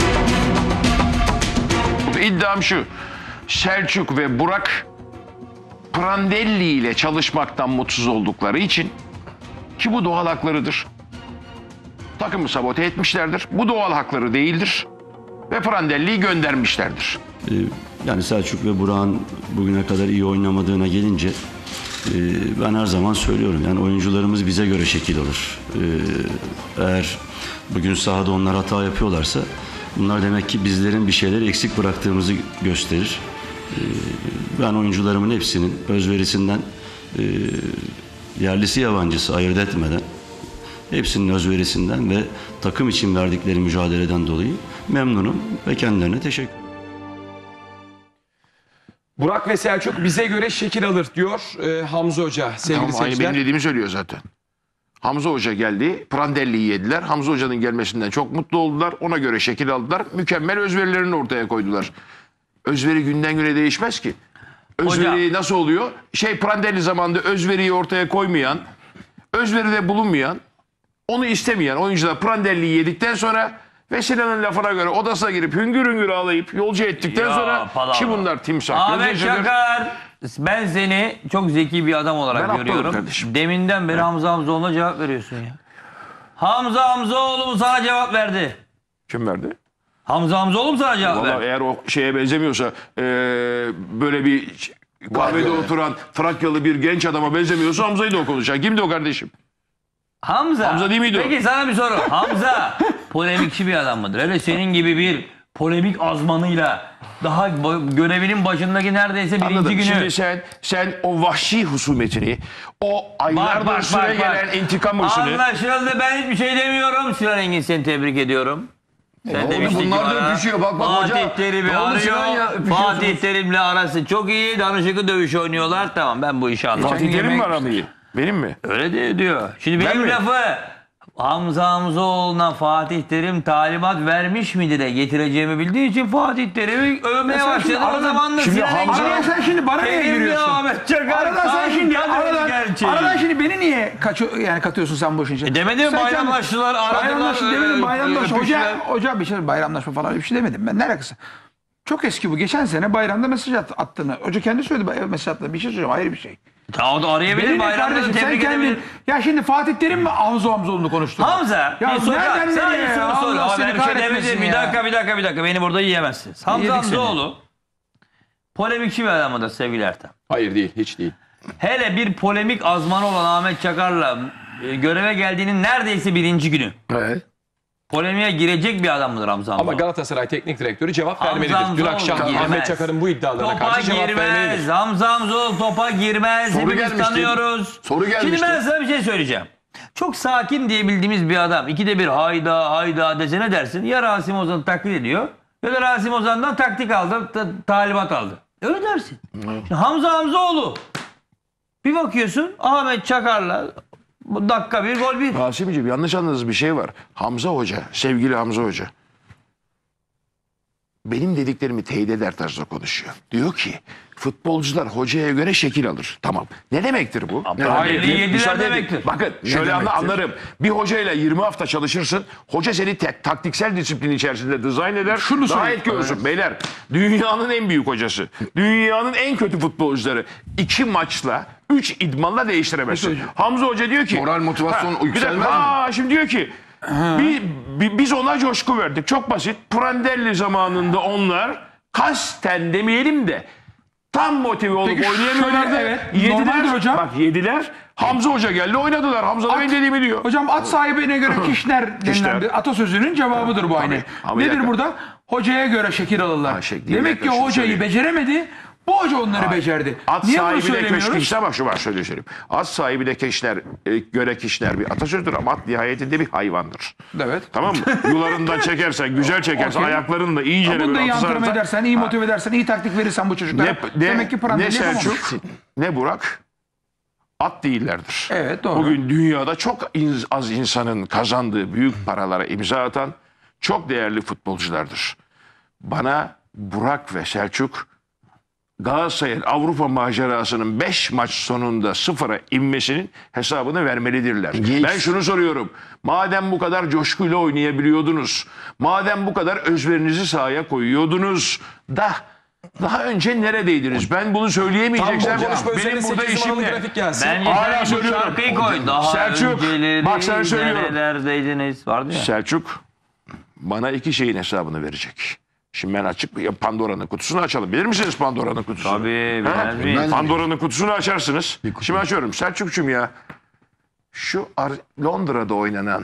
İddiam şu. Selçuk ve Burak Prandelli ile çalışmaktan mutsuz oldukları için, ki bu doğal haklarıdır, takımı sabote etmişlerdir. Bu doğal hakları değildir. Ve Prandelli'yi göndermişlerdir. Yani Selçuk ve Burak'ın bugüne kadar iyi oynamadığına gelince ben her zaman söylüyorum. Yani oyuncularımız bize göre şekil alır. Eğer bugün sahada onlar hata yapıyorlarsa bunlar demek ki bizlerin bir şeyler eksik bıraktığımızı gösterir. Ben oyuncularımın hepsinin özverisinden yerlisi yabancısı ayırt etmeden hepsinin özverisinden ve takım için verdikleri mücadeleden dolayı memnunum ve kendilerine teşekkür ederim. Burak ve Selçuk bize göre şekil alır diyor Hamza Hoca sevgili Tamam, aynı seyirciler. benim dediğimi söylüyor zaten. Hamza Hoca geldi, Prandelli'yi yediler. Hamza Hoca'nın gelmesinden çok mutlu oldular. Ona göre şekil aldılar. Mükemmel özverilerini ortaya koydular. Özveri günden güne değişmez ki. Özveri nasıl oluyor? Prandelli zamanında özveriyi ortaya koymayan, özveride bulunmayan, onu istemeyen oyuncular Prandelli'yi yedikten sonra ve Sinan'ın lafına göre odasına girip hüngür hüngür ağlayıp yolcu ettikten sonra ki bunlar timsah. Ahmet Çakar, ben seni çok zeki bir adam olarak Ben aptalım görüyorum. kardeşim. Deminden beri Hamza Hamzoğlu'na cevap veriyorsun ya. Hamza Hamzoğlu mu sana cevap verdi? Kim verdi? Hamza Hamzoğlu mu sana cevap Vallahi verdi? eğer o şeye benzemiyorsa böyle bir kahvede oturan Trakyalı bir genç adama benzemiyorsa Hamza'yı da o konuşacak. Kimdi o kardeşim? Hamza değil miydi o? Peki sana bir soru. Hamza polemikçi bir adam mıdır? Öyle senin gibi bir polemik azmanıyla daha görevinin başındaki neredeyse birinci Anladım. günü. Şimdi sen o vahşi husumetini, o aylardır süre gelen intikam hırsını... Anlaşıldı, ben hiçbir şey demiyorum. Sinan Engin, seni tebrik ediyorum. Sen demiştin ki bunlar da bana, öpüşüyor. Bak hoca. Fatih Terim'i Ne oldu Sinan ya? arıyor. Öpüşüyorsunuz. Fatih Terim'le arası çok iyi. Danışıklı dövüş oynuyorlar. Tamam, ben bu işi anladım. Fatih Terim mi aramı iyi? Benim mi? Öyle diyor. Şimdi benim mi? lafı Hamza Hamzoğlu'na Fatih Terim talimat vermiş miydi de getireceğimi bildiği için Fatih Terim'i övmeye Sen şimdi başladı. O zaman da şimdi Sinan Hamza- Engin'e Arada sen şimdi bana niye Terim'le giriyorsun? Ahmet Çakar. Aradan sen şimdi aradan şimdi beni niye katıyorsun sen bu işin içine? Demedi mi Sen bayramlaştılar, aradılar. Bayramlaştı demedim, bayramlaştı. öpüştüler. Hoca bir şey bayramlaşma falan bir şey demedim ben. Ne alakası? Çok eski bu. Geçen sene bayramda mesaj attığını. Hoca kendi söyledi mesaj attığını. Bir şey söyleyeceğim, ayrı bir şey. Ya o da arayabilir, Benim bayramda kardeşim sen tebrik kendin. edebilir. Ya şimdi Fatih Terim mi Hamzoğlu'nu konuştu? Hamza, Ya bir soru. nereden Sadece nereye ya? soru sor. Allah Ama seni ben bir şey kahretmesin demedim. Bir ya. dakika. Beni burada yiyemezsiniz. Hamza Yedik seni. Hamzoğlu polemikçi bir adam mıdır sevgili Ertem? Hayır değil, hiç değil. Hele bir polemik azmanı olan Ahmet Çakar'la göreve geldiğinin neredeyse birinci günü. Evet. Polemiğe girecek bir adam mıdır Hamza Hamzoğlu? Ama Galatasaray Teknik Direktörü cevap Hamza vermelidir. Dün Hamzoğlu akşam girmez. Ahmet Çakar'ın bu iddialarına Topa karşı cevap girmez. vermelidir. Hamza Hamzoğlu topa girmez. Soru Hepimiz gelmişti. tanıyoruz. Soru Şimdi gelmişti. ben sana bir şey söyleyeceğim. Çok sakin diye bildiğimiz bir adam. İkide bir hayda dese ne dersin? Ya Rasim Ozan'ı taklit ediyor ya da Rasim Ozan'dan taktik aldı, talimat aldı. Öyle dersin. Şimdi Hamza Hamzoğlu. Bir bakıyorsun Ahmet Çakar'la dakika bir gol bir. Rasimciğim, yanlış anladığınız bir şey var. Hamza Hoca, sevgili Hamza Hoca, benim dediklerimi teyit eder tarzda konuşuyor. Diyor ki futbolcular hocaya göre şekil alır. Tamam. Ne demektir bu? Hayır, yediler müsaade edin. demektir. Bakın şöyle anlarım. Bir hocayla 20 hafta çalışırsın. Hoca seni taktiksel disiplin içerisinde dizayn eder. Şunu daha söyle. etki olsun. Beyler, dünyanın en büyük hocası. Dünyanın en kötü futbolcuları 2 maçla 3 idmanla değiştiremezsin. Hamza Hoca diyor ki Moral, motivasyon bir dakika, yükselmez mi? şimdi diyor ki biz ona coşku verdik. Çok basit. Prandelli zamanında onlar kasten demeyelim de tam motive olup Peki oynayamıyorlardı. şöyle, evet, Yediler. normaldir hocam. Bak yediler. Hamza Hoca geldi oynadılar. Hamza da benim dediğimi diyor. Hocam at sahibine göre kişner denilen Kişner. bir atasözünün cevabıdır bu aynı. Ama bir Nedir dakika. burada? Hocaya göre şekil alırlar. Ha, şekil, Demek ki şunu hocayı söyleyeyim. beceremedi. Bu hoca onları becerdi. At Niye bunu sahibi de söylemiyoruz? kişiler, bak şu var şöyle söyleyeyim. At sahibi de kişiler göre kişiler bir atasözdür ama at nihayetinde bir hayvandır. Evet. Tamam mı? Yularından çekersen, güzel çekersen, Okey. ayaklarınla iyice Bunu da iyi atı antrenman sararsan- edersen, iyi motive edersen, iyi taktik verirsen bu çocuklara. Demek ki ne Prandelli yapamamış. Selçuk, ne Burak at değillerdir. Evet, doğru. Bugün dünyada çok az insanın kazandığı büyük paralara imza atan çok değerli futbolculardır. Bana Burak ve Selçuk Galatasaray'ın Avrupa macerasının 5 maç sonunda 0'a inmesinin hesabını vermelidirler. Ben şunu soruyorum. Madem bu kadar coşkuyla oynayabiliyordunuz, madem bu kadar özverinizi sahaya koyuyordunuz da Daha önce neredeydiniz? Ben bunu söyleyemeyeceksem Tam konuşma üzerine benim burada 8 işim numaralı ne? grafik gelsin. Bence Hala sen bu söylüyorum. şarkıyı koy. Daha Selçuk, önceleri bak sana söylüyorum. nerelerdeydiniz vardı ya. Selçuk bana 2 şeyin hesabını verecek. Şimdi ben açık Pandora'nın kutusunu açalım. Bilir misiniz Pandora'nın kutusunu? Tabii, bilmez miyim? Pandora'nın kutusunu açarsınız. Şimdi açıyorum. Selçuk'cum ya. Şu Londra'da oynanan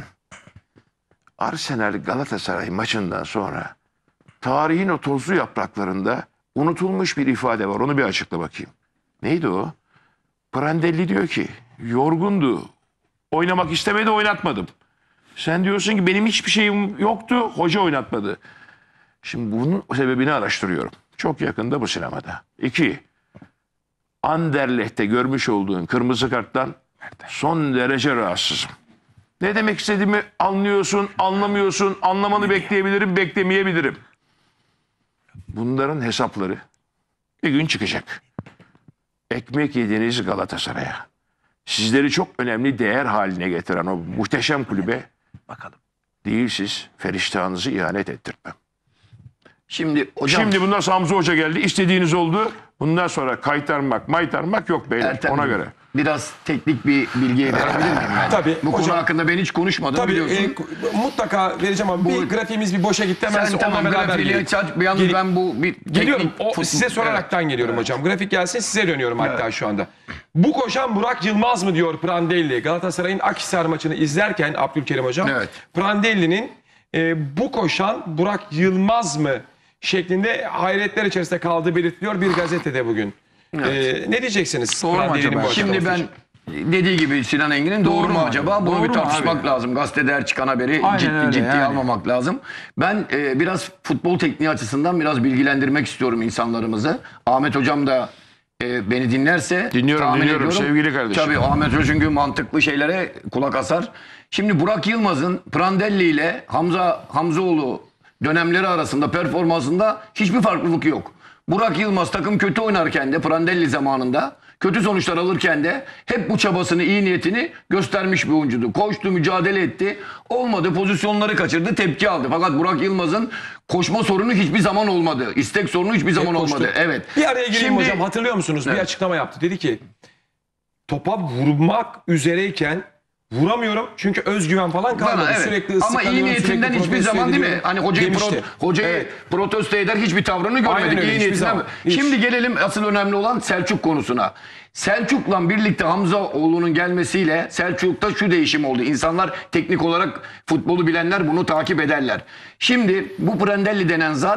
Arsenal Galatasaray maçından sonra tarihin o tozlu yapraklarında unutulmuş bir ifade var. Onu bir açıkla bakayım. Neydi o? Prandelli diyor ki yorgundu. Oynamak istemedi, oynatmadım. Sen diyorsun ki benim hiçbir şeyim yoktu, hoca oynatmadı. Şimdi bunun sebebini araştırıyorum. Çok yakında bu sinemada. 2. Anderlecht'te görmüş olduğun kırmızı karttan son derece rahatsızım. Ne demek istediğimi anlıyorsun, anlamıyorsun, anlamanı bekleyebilirim, beklemeyebilirim. Bunların hesapları bir gün çıkacak. Ekmek yediğiniz Galatasaray'a, sizleri çok önemli değer haline getiren o muhteşem kulübe Bakalım. değil siz feriştahınızı ihanet ettirmem. Şimdi hocam Şimdi bundan sonra Hamza Hoca geldi. İstediğiniz oldu. Bundan sonra kaytarmak, maytarmak yok beyler. Ertem Ona Bey, göre. biraz teknik bir bilgi verebilir miyim ben? Tabii, Bu konu hocam. hakkında ben hiç konuşmadım Tabii biliyorsun. mutlaka vereceğim ama bir grafiğimiz bir boşa gitti. Hemen Sen tamam onunla beraber grafiği gelelim. aç. Yalnız ben bu bir Geliyorum. teknik Size soraraktan geliyorum hocam. Grafik gelsin size dönüyorum hatta şu anda. Bu koşan Burak Yılmaz mı diyor Prandelli. Galatasaray'ın Akhisar maçını izlerken Abdülkerim hocam. Evet. Prandelli'nin bu koşan Burak Yılmaz mı şeklinde hayretler içerisinde kaldığı belirtiliyor bir gazetede bugün. Ne diyeceksiniz? Doğru mu Prandelli'nin acaba? bu açıklaması Şimdi ben için? dediği gibi Sinan Engin'in doğru mu mu? acaba? Bunu Doğru bir mu tartışmak abi? lazım. Gazetede her çıkan haberi Aynen öyle ciddiye yani. almamak lazım. Ben biraz futbol tekniği açısından biraz bilgilendirmek istiyorum insanlarımızı. Ahmet Hocam da beni dinlerse Dinliyorum, tahmin dinliyorum ediyorum. sevgili kardeşim. Tabii Ahmet Hoca çünkü mantıklı şeylere kulak asar. Şimdi Burak Yılmaz'ın Prandelli ile Hamzoğlu dönemleri arasında performansında hiçbir farklılık yok. Burak Yılmaz takım kötü oynarken de Prandelli zamanında kötü sonuçlar alırken de hep bu çabasını, iyi niyetini göstermiş bir oyuncuydu. Koştu, mücadele etti. Olmadı, pozisyonları kaçırdı, tepki aldı. Fakat Burak Yılmaz'ın koşma sorunu hiçbir zaman olmadı. İstek sorunu hiçbir zaman Koştu. olmadı. Evet. Bir araya gireyim Şimdi- hocam. Hatırlıyor musunuz? Bir Evet. açıklama yaptı. Dedi ki topa vurmak üzereyken vuramıyorum çünkü özgüven falan kalmadı. Bana, evet. Sürekli Ama ıslıklanıyorum, iyi niyetinden sürekli hiçbir protesto zaman değil mi? ediliyorum Hani hocayı demişti. Evet. Protesto eder hiçbir tavrını görmedik. Aynen öyle, İyi hiçbir niyetinden. zaman. Hiç. Şimdi gelelim asıl önemli olan Selçuk konusuna. Selçuk'la birlikte Hamzaoğlu'nun gelmesiyle Selçuk'ta şu değişim oldu. İnsanlar teknik olarak futbolu bilenler bunu takip ederler. Şimdi bu Prandelli denen zar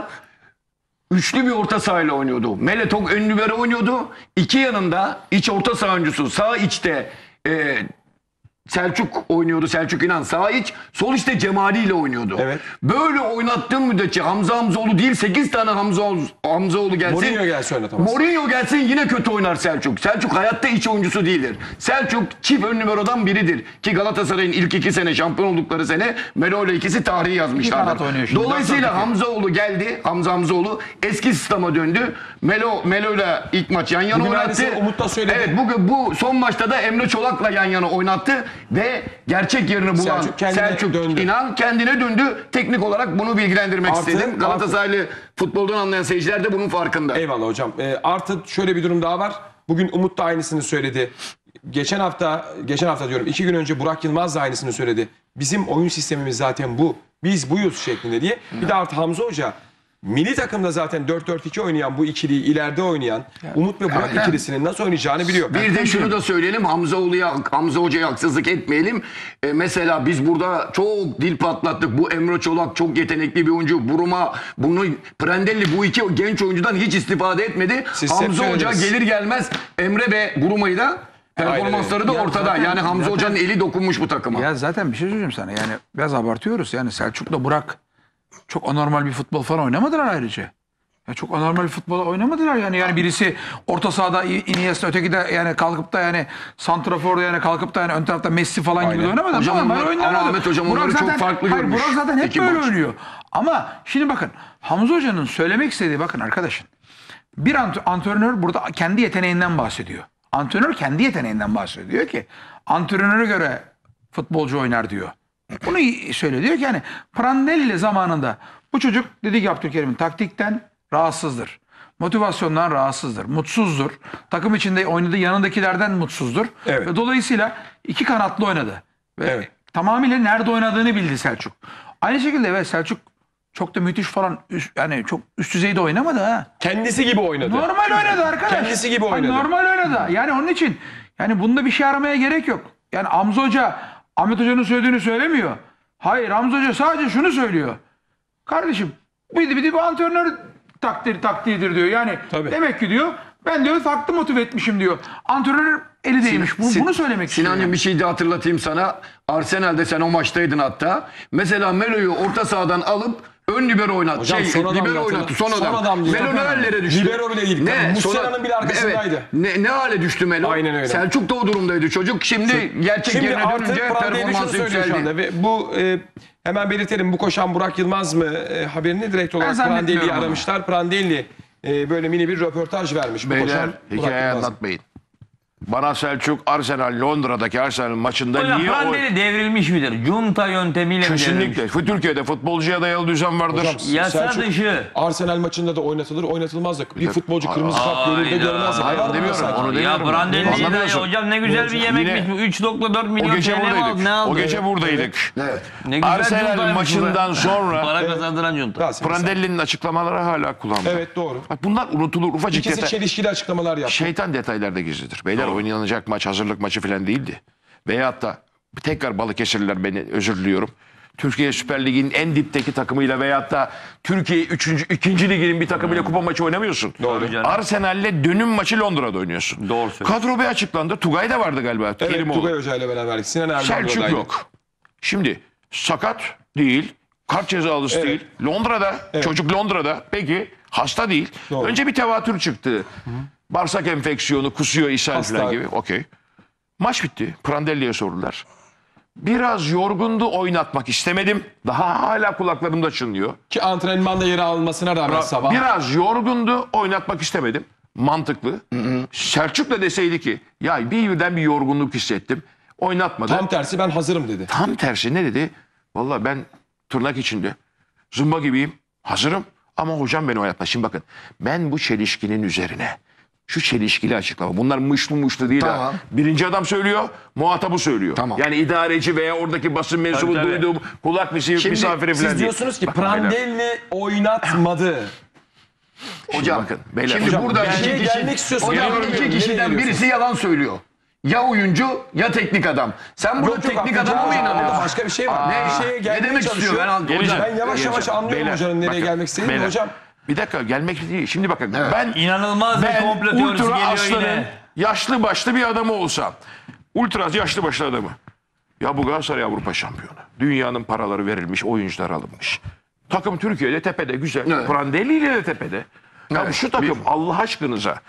üçlü bir orta sahayla oynuyordu. Meletok ön libero oynuyordu. İki yanında iç orta saha oyuncusu sağ içte Selçuk oynuyordu. Selçuk İnan sağ iç. Sol işte Cemali ile oynuyordu. Evet. Böyle oynattığın müddetçe Hamzaoğlu değil 8 tane Hamzaoğlu gelsin. Mourinho gelse oynatamaz. Mourinho gelsin yine kötü oynar Selçuk. Selçuk hayatta iç oyuncusu değildir. Selçuk çift ön numarodan biridir. Ki Galatasaray'ın ilk 2 sene şampiyon oldukları sene Melo ile ikisi tarihi İki kanat yazmışlardır. oynuyor şimdi. Dolayısıyla 4-4-2. Hamzaoğlu geldi. Hamzaoğlu eski sisteme döndü. Melo ile ilk maç yan yana Bugün oynattı. aynısını Umut da söyledi. Evet bu son maçta da Emre Çolak'la yan yana oynattı ve gerçek yerini bulan Selçuk kendine Selçuk döndü. İnan kendine döndü. Teknik olarak bunu bilgilendirmek Artı- istedim. Galatasaraylı futboldan anlayan seyirciler de bunun farkında. Eyvallah hocam. Artı şöyle bir durum daha var. Bugün Umut da aynısını söyledi. Geçen hafta diyorum 2 gün önce Burak Yılmaz da aynısını söyledi. Bizim oyun sistemimiz zaten bu. Biz buyuz şeklinde diye. Bir de artı Hamza Hoca milli takımda zaten 4-4-2 oynayan bu ikiliyi ileride oynayan Umut ve Burak Aynen. ikilisinin nasıl oynayacağını biliyor. Bir de şunu da söyleyelim Hamza Hoca'ya haksızlık etmeyelim. Mesela biz burada çok dil patlattık. Bu Emre Çolak çok yetenekli bir oyuncu. Bunu Prandelli bu iki genç oyuncudan hiç istifade etmedi. Siz hep Hamza Hoca söylediniz. gelir gelmez Emre ve Buruma'yı da performansları da Ya ortada. zaten- Yani Hamza zaten- Hoca'nın eli dokunmuş bu takıma. Ya zaten bir şey söyleyeyim sana. Yani biraz abartıyoruz. Yani Selçuk'la Burak çok anormal bir futbol falan oynamadılar ayrıca. Ya çok anormal bir futbol oynamadılar yani. Yani birisi orta sahada Iniesta, öteki de yani kalkıp da yani santraforda yani kalkıp da yani ön tarafta Messi falan gibi de oynamadılar. Hocam Normal onlar- oynuyorlardı. ama Ahmet Hocam Burak onları çok zaten- farklı hayır, görmüş. Burak zaten hep İki böyle maç. oynuyor. Ama şimdi bakın Hamza Hoca'nın söylemek istediği bakın arkadaşın. Bir antrenör burada kendi yeteneğinden bahsediyor. Antrenör kendi yeteneğinden bahsediyor. Diyor ki antrenöre göre futbolcu oynar diyor. Bunu söylüyor. Diyor ki yani Prandelli zamanında bu çocuk dedi ki Abdülkerim'in taktikten rahatsızdır. motivasyondan rahatsızdır, mutsuzdur. Takım içinde oynadığı yanındakilerden mutsuzdur. Evet. Ve dolayısıyla iki kanatlı oynadı. Ve Evet. tamamıyla nerede oynadığını bildi Selçuk. Aynı şekilde evet Selçuk çok da müthiş falan yani çok üst düzeyde oynamadı ha. Kendisi gibi oynadı. Normal oynadı arkadaş. Kendisi gibi oynadı. Normal oynadı. Yani onun için yani bunda bir şey aramaya gerek yok. Yani Hamza Hoca Ahmet Hoca'nın söylediğini söylemiyor. Hayır Hamza Hoca sadece şunu söylüyor. Kardeşim bir antrenör taktiğidir diyor. Yani Tabii. demek ki diyor ben diyor farklı motive etmişim diyor. Antrenör eli değmiş. Bunu söylemek istiyor. Sinancığım yani. bir şey de hatırlatayım sana. Arsenal'de sen o maçtaydın hatta. Mesela Melo'yu orta sahadan alıp ön libero oynattı. Hocam son adam libero zaten. oynattı. Son Son adam. adam diyor. Melo ne hallere düştü? Libero bile değil. Muslera'nın bile arkasındaydı. Evet. Ne hale düştü Melo? Aynen öyle. Selçuk da o durumdaydı çocuk. Şimdi gerçek Şimdi yerine artık dönünce Prandelli şunu performansı söylüyor şu yükseldi. anda ve bu hemen belirtelim, bu koşan Burak Yılmaz mı haberini direkt olarak zannetmiyorum Prandelli'yi onu. aramışlar. Prandelli böyle mini bir röportaj vermiş bu Beyler koşan Burak hikaye Yılmaz. anlatmayın. Bana Selçuk Arsenal Londra'daki Arsenal maçında Hocam niye Prandelli devrilmiş midir? Junta yöntemiyle mi devrilmiş? Kesinlikle. Türkiye'de futbolcuya dayalı düzen vardır. Hocam, Yasa Selçuk, dışı. Arsenal maçında da oynatılır, oynatılmaz da bir futbolcu kırmızı kart görür de Hayda. görmez. Hayır, Var mı demiyorum, sanki? onu Ya demiyorum. Prandelli'yi de Anlamıyorsun. hocam ne güzel bir yemekmiş bu. 3.4 O milyon gece TL mi aldı? buradaydık. Ne aldı? O gece buradaydık. Evet. Ne güzel Arsenal cuntaymış bu maçından be. sonra Para kazandıran junta. Rasim, Prandelli'nin açıklamaları hala kulağımda. Evet doğru. Bak bunlar unutulur. Ufacık İkisi detay. çelişkili açıklamalar yaptı. Şeytan detaylarda gizlidir. Beyler oynanacak maç hazırlık maçı falan değildi. Veyahut da tekrar Balıkesirliler beni özür diliyorum. Türkiye Süper Ligi'nin en dipteki takımıyla veyahut da Türkiye 2. liginin bir takımıyla kupa maçı oynamıyorsun. Doğru canım. Arsenal'le dönüm maçı Londra'da oynuyorsun. Doğru söylüyorsun. Kadro bir açıklandı. Tugay da vardı galiba. Evet, Kerimoğlu. Tugay Hoca ile beraber. Sinan Erdal Selçuk oradaydı. yok. Şimdi sakat değil. Kart cezalısı Evet. değil. Londra'da. Çocuk Londra'da. Peki hasta değil. Doğru. Önce bir tevatür çıktı. Bağırsak enfeksiyonu, kusuyor, ishal Hasta. falan gibi. Okey. Maç bitti. Prandelli'ye sordular. Biraz yorgundu, oynatmak istemedim. Daha hala kulaklarımda çınlıyor. Ki antrenmanda yeri almasına rağmen sabah. Biraz yorgundu, oynatmak istemedim. Mantıklı. Selçuk da deseydi ki ya birden bir yorgunluk hissettim. Oynatmadı. Tam tersi ben hazırım dedi. Tam tersi ne dedi? Vallahi ben tırnak içinde zımba gibiyim, hazırım ama hocam beni oynatma. Şimdi bakın ben bu çelişkinin üzerine şu çelişkili açıklama. Bunlar mışlı değil Tamam. ha. Birinci adam söylüyor, muhatabı söylüyor. Tamam. Yani idareci veya oradaki basın mensubu Tabii, tabii. duyduğum kulak misafiri falan Siz değil. diyorsunuz ki Bakın beyler, Prandelli oynatmadı. Hocam bakın, beyler. şimdi Hocam, burada gerçeğe gelmek istiyorsun. Hocam Geliyorum, iki nereye kişiden geliyorsun? birisi yalan söylüyor. Ya oyuncu ya teknik adam. Sen burada teknik adama mı inanıyorsun? Başka bir şey var. Bir şeye Ne gelmeye demek istiyor? çalışıyor. Ben anladım. Geleceğim. Ben yavaş yavaş Geleceğim. anlıyorum Beyler, hocanın nereye bakın, gelmek istediğini beyler. hocam. Bir dakika gelmek değil. Şimdi bakın ben İnanılmaz bir komplo teorisi Ultra geliyor Aslan'ın yine. yaşlı başlı bir adamı olsam. Ultra yaşlı başlı adamı. Ya bu Galatasaray Avrupa şampiyonu. Dünyanın paraları verilmiş, oyuncular alınmış. Takım Türkiye'de tepede güzel. Evet. Prandelli ile de tepede. Ya Evet. şu takım Allah aşkınıza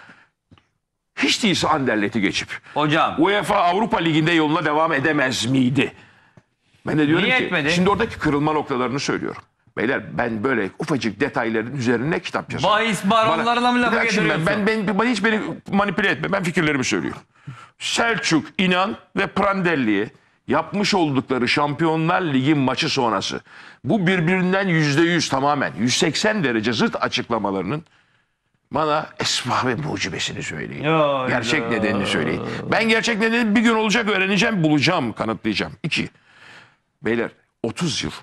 hiç değilse Anderlet'i geçip Hocam. UEFA Avrupa Ligi'nde yoluna devam edemez miydi? Ben de diyorum Niye ki etmedi? şimdi oradaki kırılma noktalarını söylüyorum. Beyler ben böyle ufacık detayların üzerine kitap yazarım. Bahis baronlarına mı Bir lafı dakika şimdi getiriyorsun? hiç beni manipüle etme. Ben fikirlerimi söylüyorum. Selçuk, İnan ve Prandelli'ye yapmış oldukları Şampiyonlar Ligi maçı sonrası bu birbirinden %100 tamamen 180 derece zıt açıklamalarının bana esma ve mucibesini söyleyin. Ya, Gerçek ya. nedenini söyleyin. Ben gerçek nedeni bir gün olacak öğreneceğim, bulacağım, kanıtlayacağım. 2. Beyler 30 yıl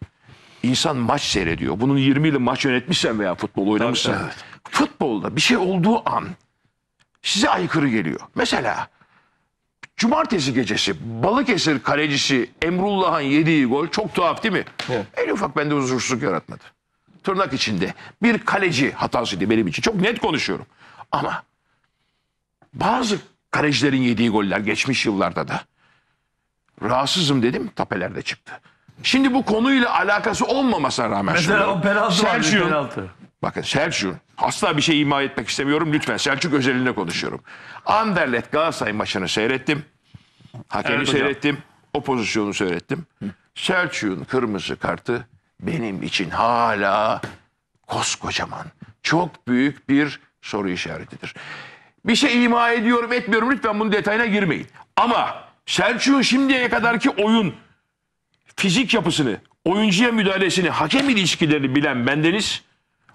İnsan maç seyrediyor. Bunun 20 yılı maç yönetmişsen veya futbol oynamışsan. Futbolda bir şey olduğu an size aykırı geliyor. Mesela cumartesi gecesi Balıkesir kalecisi Emrullah'ın yediği gol çok tuhaf değil mi? Evet. En ufak bende huzursuzluk yaratmadı. Tırnak içinde bir kaleci hatasıydı benim için. Çok net konuşuyorum. Ama bazı kalecilerin yediği goller geçmiş yıllarda da rahatsızım dedim, tapelerde çıktı. Şimdi bu konuyla alakası olmamasına rağmen Mesela söylüyorum. o penaltı var. Selçuk'un- Penaltı. Bakın Selçuk'un asla bir şey ima etmek istemiyorum lütfen. Selçuk özelinde konuşuyorum. Anderlet Galatasaray maçını seyrettim. Hakemi Evet hocam. seyrettim. O pozisyonu seyrettim. Selçuk'un kırmızı kartı benim için hala koskocaman, çok büyük bir soru işaretidir. Bir şey ima ediyorum etmiyorum lütfen bunun detayına girmeyin. Ama Selçuk'un şimdiye kadarki oyun fizik yapısını, oyuncuya müdahalesini, hakem ilişkilerini bilen bendeniz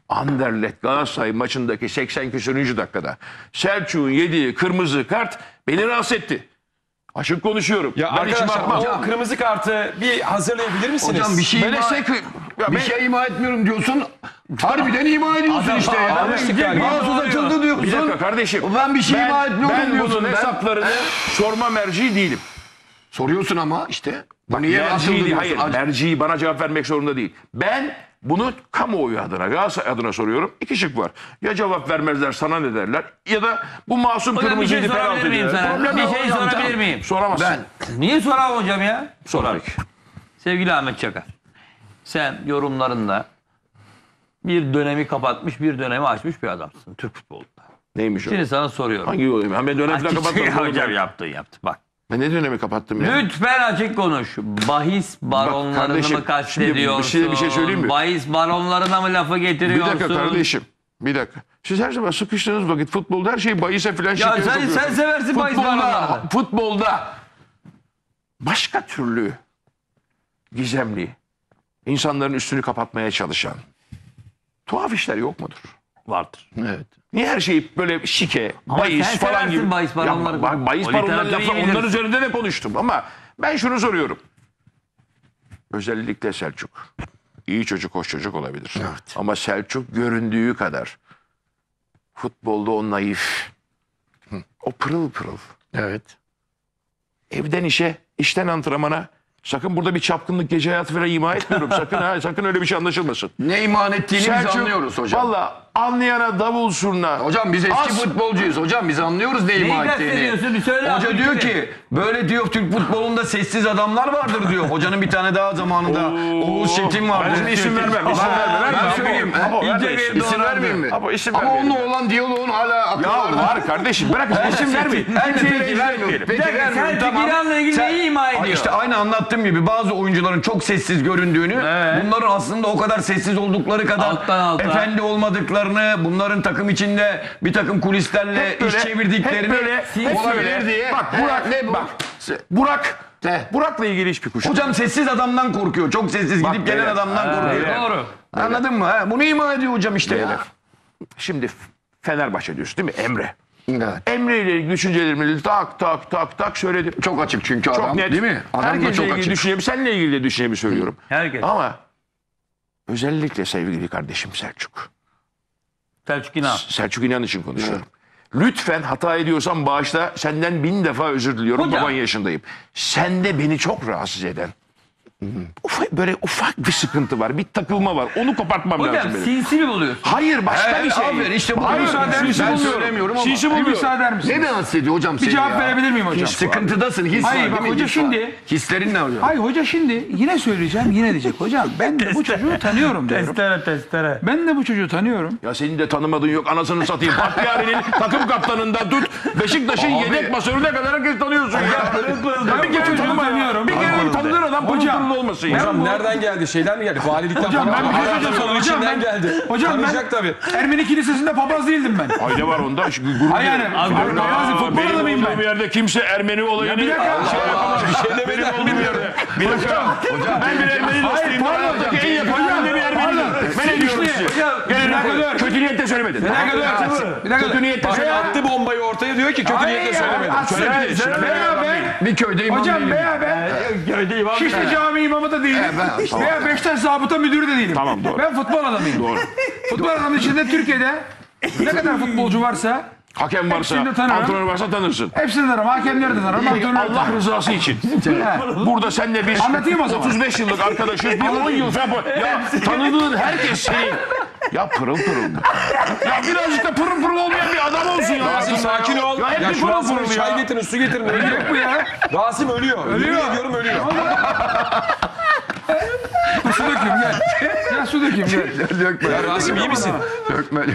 Anderlecht Galatasaray maçındaki 80 küsürüncü dakikada Selçuk'un yediği kırmızı kart beni rahatsız etti. Açık konuşuyorum. Ya ben içime atmam. arkadaşlar o kırmızı kartı bir hazırlayabilir misiniz? Hocam bir şey Böyle ima, ya bir ben- şey ima etmiyorum diyorsun. Harbiden ima ediyorsun işte ya. Almıştık galiba. Mahsus açıldı diyorsun. Bir dakika kardeşim. Ben bir şey ima etmiyorum ben diyorsun. bunun hesaplarını sorma merci değilim. Soruyorsun ama işte. Bu niye Merci açıldı değil, diyorsun. hayır. Merci bana cevap vermek zorunda değil. Ben bunu kamuoyu adına, Galatasaray adına soruyorum. İki şık var. Ya cevap vermezler, sana ne derler? Ya da bu masum Hocam bir şey kırmızıydı, penaltı sorabilir miyim derler. sana? Problem Bir yok şey hocam, sorabilir tamam. miyim? Soramazsın. Ben. Niye sorar hocam ya? Sorar. Sevgili Ahmet Çakar, sen yorumlarında bir dönemi kapatmış, bir dönemi açmış bir adamsın Türk futbolunda. Neymiş o? Şimdi sana soruyorum. Hangi yolu? Ben dönem falan Açık- kapattım. hocam yaptı. Bak. Ben ne dönemi kapattım ya? Lütfen açık konuş. Bahis baronlarını kardeşim, mı kastediyorsun? şimdi bir şey söyleyeyim mi? Bahis baronlarına mı lafı Bir getiriyorsun? dakika kardeşim. Bir dakika. Siz her zaman sıkıştığınız vakit futbolda her şeyi bahise filan Ya şeklinde sen sokuyorsunuz. seversin bahis baronlarını. Futbolda başka türlü gizemli, insanların üstünü kapatmaya çalışan tuhaf işler yok mudur? Vardır. Evet. Niye her şey böyle şike, Ama bahis sen falan seversin gibi? bahis baronları. Bahis O baronları literatürü lafı iyi onların bilirsin. üzerinde de konuştum ama ben şunu soruyorum. Özellikle Selçuk. İyi çocuk, hoş çocuk olabilir. Evet. Ama Selçuk göründüğü kadar futbolda o naif, o pırıl pırıl. Evet. Evden işe, işten antrenmana. Sakın burada bir çapkınlık, gece hayatı falan ima etmiyorum. Sakın ha, sakın öyle bir şey anlaşılmasın. Ne iman ettiğini biz anlıyoruz hocam. Valla anlayana davul zurna. Hocam biz eski Az- futbolcuyuz hocam. Biz anlıyoruz ne Neyi ima kastediyorsun? ettiğini. Söyle Hoca abi, diyor bitir. ki böyle diyor Türk futbolunda sessiz adamlar vardır diyor. Hocanın bir tane daha zamanında Oğuz Çetin vardı. Ben şimdi isim vermem. İsim vermem. Ben Apo, söyleyeyim. Apo, İnce verme bir isim. isim vermeyeyim mi? Apo, isim Ama vermeyelim. onunla olan diyaloğun hala aklı Ya var. var kardeşim. Bırak isim vermeyin. Peki vermiyorum. Peki vermiyorum. Sen Tamam. İran'la ilgili neyi ima ediyor? İşte aynı anlattığım gibi bazı oyuncuların çok sessiz göründüğünü, bunların aslında o kadar sessiz oldukları kadar Alttan alta. efendi olmadıklarını, bunların takım içinde bir takım kulislerle Hep böyle- iş çevirdiklerini hep böyle- olabilir diye. Bak Burak ne bu? bak. Burak. De. Burak'la ilgili hiçbir kuş. Hocam sessiz adamdan korkuyor. Çok sessiz Bak gidip gelen beyler. adamdan korkuyor. Doğru. Anladın mı? Ha, bunu ima ediyor hocam işte ya. Şimdi Fenerbahçe diyorsun değil mi? Emre. Evet. Emre ile ilgili düşüncelerimi tak tak tak tak söyledim. Çok açık çünkü Çok adam. net. Değil mi? Adam da Herkesle çok ilgili açık. düşüncemi, seninle ilgili de düşüncemi söylüyorum. Herkes. Ama özellikle sevgili kardeşim Selçuk. Selçuk İnan. Selçuk İnan için konuşuyorum. Lütfen hata ediyorsam bağışla, senden 1000 defa özür diliyorum. Hocam. Baban yaşındayım. Sende beni çok rahatsız eden böyle ufak bir sıkıntı var. Bir takılma var. Onu kopartmam Hocam lazım benim. sinsi mi buluyorsun? Hayır başka bir şey. Aferin, işte bu. Hayır, Müsaade sinsi ben bulmuyorum. söylemiyorum ama. Sinsi Bir bulmuyorum. müsaade eder misin? Ne rahatsız ediyor hocam seni Bir cevap ya? verebilir miyim hocam? Sıkıntıdasın. His Hayır, var bak değil mi? hoca His var. şimdi- Hislerin ne hocam? Hayır hoca şimdi yine söyleyeceğim yine diyecek. Hocam ben de bu çocuğu tanıyorum diyorum. Testere. Ben de bu çocuğu tanıyorum. Ya senin de tanımadığın yok. Anasını satayım. Hakkari'nin takım kaptanından tut. Beşiktaş'ın yedek masörüne kadar herkes tanıyorsun ya. Ben bir kere çocuğu tanıma ya. tanıyorum. Bir kere tanıdığın adam pırıl Hocam, pırıl olmasın ya. Hocam nereden geldi? Şeyden mi geldi? Valilikten Hocam falan. ben bir şey Arada söyleyeceğim. sonun Hocam içinden ben geldi. Hocam Tanıyacak ben tabii. Ermeni kilisesinde papaz değildim ben. Ay ne var onda? Gurur Hayır yani. duyuyorum. Beyazı futbol Benim adamıyım olduğum ben. yerde kimse Ermeni olayını bir dakika. şey yapamaz. Bir şey Benim demeden olduğum yerde. Bir dakika. Ben bir Ermeni dostuyum. pardon Hayattaki en yakın hocam. bir Ermeni. Ben ne diyorum size? Hocam, Kötü niyetle söylemedin. Bir dakika. Kötü niyetle Bak söylemedin. attı bombayı ortaya diyor ki kötü niyetle söylemedim. Söylemedin. Veya ben Bir köyde imam hocam değilim. veya ben Şişli Cami imamı da değilim. Veya Beşiktaş zabıta müdürü de değilim. Tamam, doğru. Ben futbol adamıyım. Doğru. Futbol adamının içinde Türkiye'de ne kadar futbolcu varsa Hakem varsa, Hepsini de tanırım. antrenör varsa tanırsın. hepsini tanırım. Hakemleri de tanırım. Peki antrenörleri de Allah tanırım. rızası için. Burada senle biz Anlatayım o zaman. 35 yıllık arkadaşız. Bir 10 yıl falan. Ya tanıdığın herkes senin. Ya pırıl pırıl. Ya birazcık da pırıl pırıl olmayan bir adam olsun ya. Rasim sakin ol. Ya hep Ya bir şu pırıl Rasim'e pırıl çay ya. getirin, su getirin. Ölüyor bu ya. Rasim ölüyor. Ölüyor. Ediyorum ölüyor. Su dökeyim gel. Ya su dökeyim gel. Dökme. Ya Rasim iyi misin? Dökme.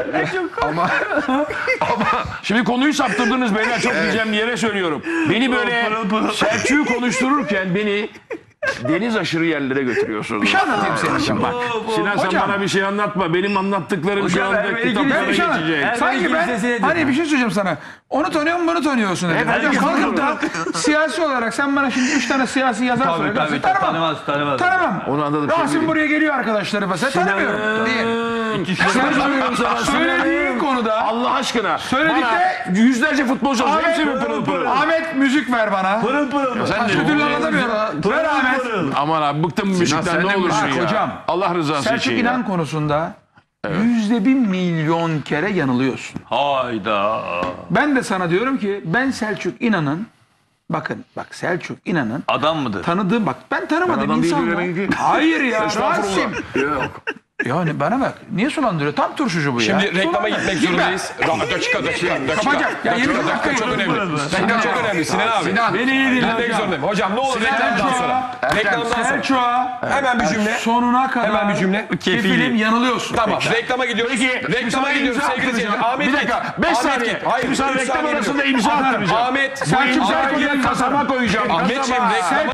Şimdi konuyu saptırdınız beyler. Çok diyeceğim yere söylüyorum. Beni böyle Selçuk'u konuştururken beni deniz aşırı yerlere götürüyorsunuz. Bir şey anlatayım senin için bak. Sinan sen Hocam. bana bir şey anlatma. Benim anlattıklarım şu anda Ermeni kitaplara Ben bir şey anlatayım. geçecek. Sanki ben kilisesine hani bir şey söyleyeceğim sana. Onu tanıyorum bunu tanıyorsun dedim. Evet, Hocam herkes kalkıp da siyasi olarak sen bana şimdi 3 tane siyasi yazar Tabii söylüyorsun. tabii Tanımam. tanımaz. Tanımam. Onu anladım. Rasim sevgili. buraya geliyor arkadaşları falan. Tanımıyorum. Niye? İnanın. Söylediğin konuda Allah aşkına. Söyledikte- Bana yüzlerce futbolcu var. Hepsi mi pırıl pırıl? Ahmet müzik ver bana. Pırıl pırıl. Sen Başka de türlü anlatamıyorum. Ver Ahmet. Aman abi bıktım bu müzikten sen ne de olursun müzik- ya. Hocam, Allah rızası Selçuk için İnan ya. konusunda %1.000.000.000 kere yanılıyorsun. Hayda. Ben de sana diyorum ki ben Selçuk İnan'ın bak Selçuk İnan'ın Adam mıdır? tanıdığım bak ben tanımadığım adam değilim insan demek var. ki. Hayır ya Estağfurullah. Rasim. Yok. Yani bana bak niye sulandırıyor? Tam turşucu bu ya. Şimdi reklama Sulandırıyor. gitmek Gitme. zorundayız. Dakika. Kapatacak. Ya yeni Dakika çok önemli. Dakika çok önemli Sinan abi. Sinan. Beni iyi dinle Gitmek hocam. zorundayım. Hocam ne olur reklamdan sonra. Reklamdan sonra. Selçuk'a Hemen bir cümle. sonuna kadar Hemen bir cümle. kefilim yanılıyorsun. Tamam reklama gidiyoruz. Reklama gidiyoruz sevgili seyirciler. Ahmet Bir git. dakika. 5 Ahmet saniye. git. Hayır. Şimdi sana üç reklam saniye arasında gidiyorum. imza attıracağım. Ahmet. Selçuk Ahmet Selçuk'a kasama koyacağım. Ahmetciğim reklama.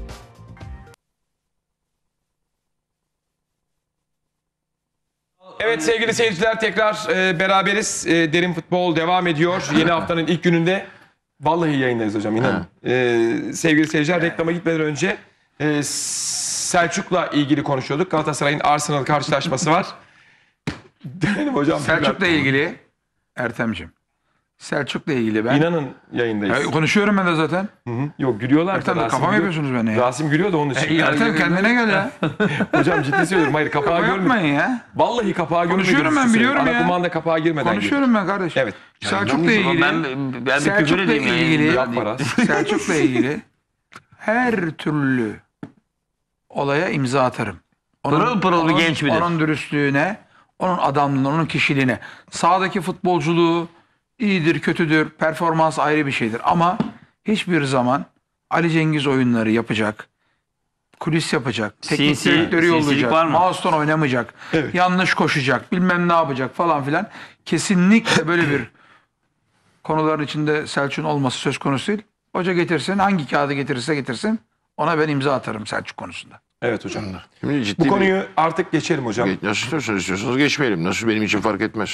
Evet sevgili seyirciler tekrar beraberiz. Derin Futbol devam ediyor. Yeni haftanın ilk gününde. Vallahi yayındayız hocam inanın. Sevgili seyirciler reklama gitmeden önce Selçuk'la ilgili konuşuyorduk. Galatasaray'ın Arsenal karşılaşması var. Dönelim hocam. Selçuk'la ilgili Ertem'ciğim. Selçuk'la ilgili ben İnanın yayındayız. konuşuyorum ben de zaten. Yok gülüyorlar. Ertem de Rasim kafam gülüyor. yapıyorsunuz beni ya. Rasim gülüyor da onun için. Ertem kendine gel ya. Hocam ciddi söylüyorum. Hayır kapağı Kafa görmedim. yapmayın ya. Vallahi kapağı görmedim. Konuşuyorum ben, biliyorum ya. Ana kumanda kapağı girmeden Konuşuyorum ben kardeşim. Evet. Selçuk'la ilgili. Ben bir küfür Selçuk'la edeyim ya. ilgili. Yapma Rasim. Selçuk'la ilgili her türlü olaya imza atarım. Pırıl pırıl bir genç midir? Onun dürüstlüğüne, onun adamlığına, onun kişiliğine. Sahadaki futbolculuğu iyidir, kötüdür, performans ayrı bir şeydir. Ama hiçbir zaman Ali Cengiz oyunları yapacak, kulis yapacak, teknik Sinsi, direktörü sinsilik yollayacak, var mı? mouse'tan oynamayacak, yanlış koşacak, bilmem ne yapacak falan filan. Kesinlikle böyle bir konuların içinde Selçuk'un olması söz konusu değil. Hoca getirsin, hangi kağıdı getirirse getirsin, ona ben imza atarım Selçuk konusunda. Evet hocam. Şimdi ciddi Bu konuyu artık geçelim hocam. Nasıl istiyorsanız geçmeyelim. Nasıl benim için fark etmez.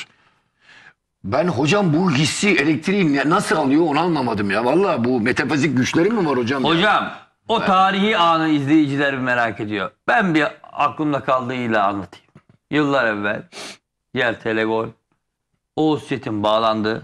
Ben hocam bu hissi, elektriği nasıl alıyor onu anlamadım ya. Vallahi bu metafizik güçleri mi var hocam? ya? Hocam o tarihi anı izleyiciler merak ediyor. Ben bir aklımda kaldığıyla anlatayım. Yıllar evvel Yer Telegol Oğuz Çetin bağlandı.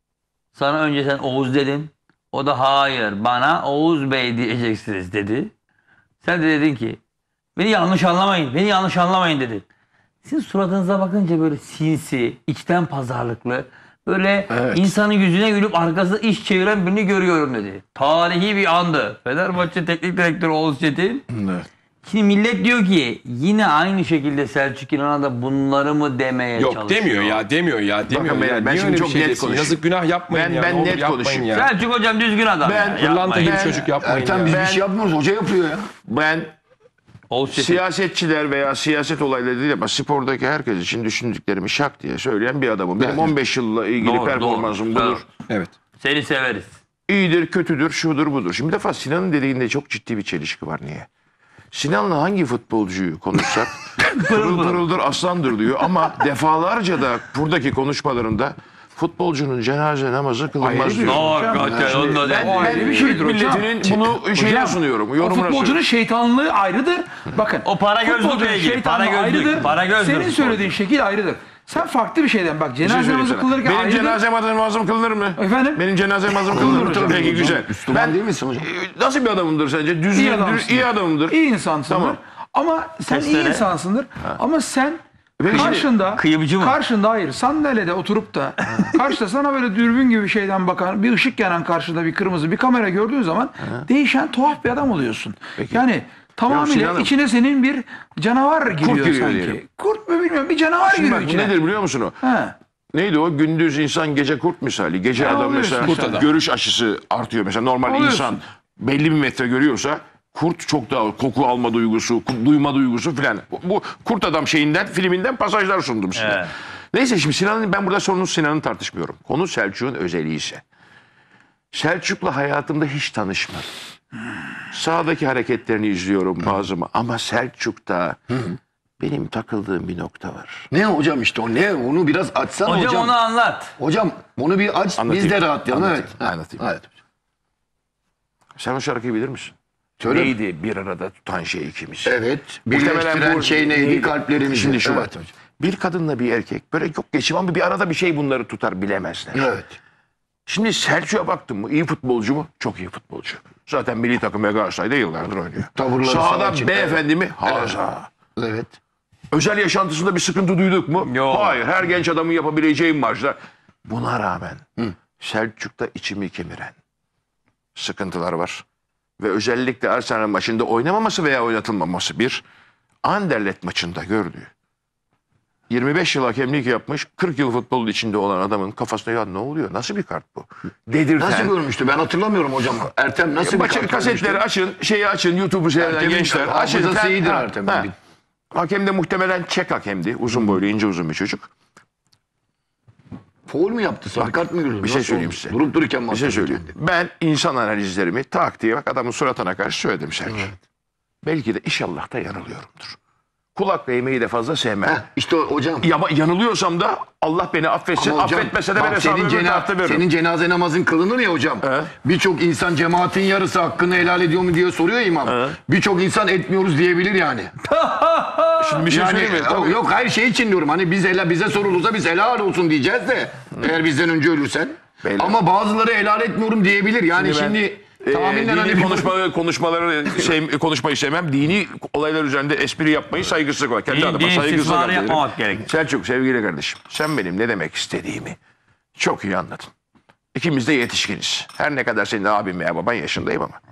Sana önce sen Oğuz dedin. O da hayır bana Oğuz Bey diyeceksiniz dedi. Sen de dedin ki beni yanlış anlamayın, beni yanlış anlamayın dedin. Sizin suratınıza bakınca böyle sinsi, içten pazarlıklı, böyle insanın yüzüne gülüp arkasında iş çeviren birini görüyorum dedi. Tarihi bir andı. Fenerbahçe Teknik Direktörü Oğuz Çetin. Evet. Şimdi millet diyor ki yine aynı şekilde Selçuk İnan'a da bunları mı demeye Yok çalışıyor. demiyor ya. Demiyor ya. beyler, ben Niye şimdi öyle bir çok şey net desin? konuşayım. Yazık günah yapmayın Ben- ya. ben Ne olur net yapmayın konuşayım. ya. Selçuk hocam düzgün adam. Ben- ya. Pırlanta Yapmayın. gibi çocuk yapmayın Ertem ya. biz bir şey yapmıyoruz. Hoca yapıyor ya. Ben Oğuz Çetin. siyasetçiler veya siyaset olayları değil ama spordaki herkes için düşündüklerimi şak diye söyleyen bir adamım. Benim 15 yılla ilgili Doğru, performansım doğru. budur. Evet. Seni severiz. İyidir, kötüdür, şudur, budur. Şimdi bir defa Sinan'ın dediğinde çok ciddi bir çelişki var. Niye? Sinan'la hangi futbolcuyu konuşsak pırıl pırıldır, aslandır diyor ama defalarca da buradaki konuşmalarında futbolcunun cenaze namazı kılınmaz diyor. Hakikaten onu da Ben, O ayrı bir şeydir hocam. milletinin bunu şeyine sunuyorum, O yorumuna futbolcunun sunuyorum. şeytanlığı ayrıdır. Bakın. O para gözlükle futbolcunun ilgili, şeytanlığı para gözlük, ayrıdır. para gözlük Senin futbolcu. söylediğin şekil ayrıdır. Sen farklı bir şeyden bak. Bir şey Cenaze söyleyeyim namazı sana. kılınırken Benim ayrıdır. cenaze namazım kılınır mı? Efendim? Benim cenaze namazım kılınır mı? hocam. Peki güzel. Müslüman değil misin hocam? Nasıl bir adamımdır sence? Düzgündür, iyi adamımdır. İyi insansındır. Tamam. Ama sen iyi Testere. insansındır. Ama sen Peki şimdi karşında kıyımcı mı? Karşında hayır. Sandalyede oturup da karşıda sana böyle dürbün gibi bir şeyden bakan, bir ışık yanan karşıda bir kırmızı bir kamera gördüğün zaman değişen tuhaf bir adam oluyorsun. Yani tamamıyla Sinan'ım. içine senin bir canavar giriyor giriyor sanki. diyelim. Kurt mu bilmiyorum bir canavar Şimdi giriyor bak bu içine. nedir biliyor musun o? He. Neydi o? Gündüz insan gece kurt misali. Gece adam oluyorsun mesela kurt adam. görüş açısı artıyor. Mesela normal Oluyorsun. insan belli bir metre görüyorsa kurt çok daha koku alma duygusu, duyma duygusu filan. Bu kurt adam şeyinden, filminden pasajlar sundum size. Evet. Neyse şimdi Sinan'ın ben burada sorunu Sinan'ı tartışmıyorum. Konu Selçuk'un özelliği ise. Selçuk'la hayatımda hiç tanışmadım. Sağdaki hareketlerini izliyorum bazıma ama Selçuk'ta benim takıldığım bir nokta var. Ne hocam işte o ne? Onu biraz açsana hocam. Hocam onu anlat. Hocam onu bir aç Anlatayım. biz de rahatlayalım. Anlatayım, Evet. anlatayım. Evet. Sen o şarkıyı bilir misin? Söyle. Neydi bir arada tutan şey ikimiz? Evet. Muhtemelen Birleştiren bu şey neydi? neydi? Kalplerimizi. Şimdi şu Evet var. hocam. bir kadınla bir erkek böyle çok geçim ama bir arada bir şey bunları tutar bilemezler. Evet. Şimdi Selçuk'a baktın mı? İyi futbolcu mu? Çok iyi futbolcu. Zaten milli takım ve Galatasaray'da yıllardır oynuyor. Tavırları Sahada sanatçı. beyefendi mi? Haza. Evet. Özel yaşantısında bir sıkıntı duyduk mu? Yok. Hayır. Her genç adamın yapabileceği marjlar. Buna rağmen Selçuk'ta içimi kemiren sıkıntılar var. Ve özellikle Arsenal maçında oynamaması veya oynatılmaması bir. Anderlecht maçında gördüğü. 25 yıl hakemlik yapmış, 40 yıl futbolun içinde olan adamın kafasında ya ne oluyor? Nasıl bir kart bu? Dedirten. Nasıl görmüştü? Ben hatırlamıyorum hocam. Ertem nasıl bir Maçı, kart kasetleri görmüştü? açın, şeyi açın, YouTube'u seyreden Ertem'in gençler. Açın. hafızası iyidir Ha, Ertem'in. ha. Hakem de muhtemelen Çek hakemdi. Uzun boylu, ince uzun bir çocuk. Foul mu yaptı? Sarı kart mı gördü? Bir şey Nasıl söyleyeyim oldu? size. Durup dururken mi Bir şey attı söyleyeyim. kendi? Ben insan analizlerimi tak diye bak adamın suratına karşı söyledim Selçuk. Belki de inşallah da yanılıyorumdur. Kulakla yemeği de fazla sevmem. Heh, işte hocam. Ya, yanılıyorsam da Allah beni affetsin. Ama hocam, Affetmese de ben bak hesabını bir tarafta veririm. senin cenaze namazın kılınır ya hocam. Evet. Birçok insan cemaatin yarısı hakkını helal ediyor mu diye soruyor imam. Birçok insan etmiyoruz diyebilir yani. Şimdi bir şey söyleyeyim mi? Tabii. Yok her şey için diyorum. Hani bize sorulursa biz helal olsun diyeceğiz de eğer bizden önce ölürsen. Beyler. Ama bazıları helal etmiyorum diyebilir. Yani şimdi tahminen hani Dini konuşmayı sevmem. Dini olaylar üzerinde espri yapmayı saygısızlık var. Kendi adıma Din saygısızlık istismarı ederim. yapmamak gerekir. Selçuk sevgili kardeşim sen benim ne demek istediğimi çok iyi anladın. İkimiz de yetişkiniz. Her ne kadar senin abin veya baban yaşındayım ama.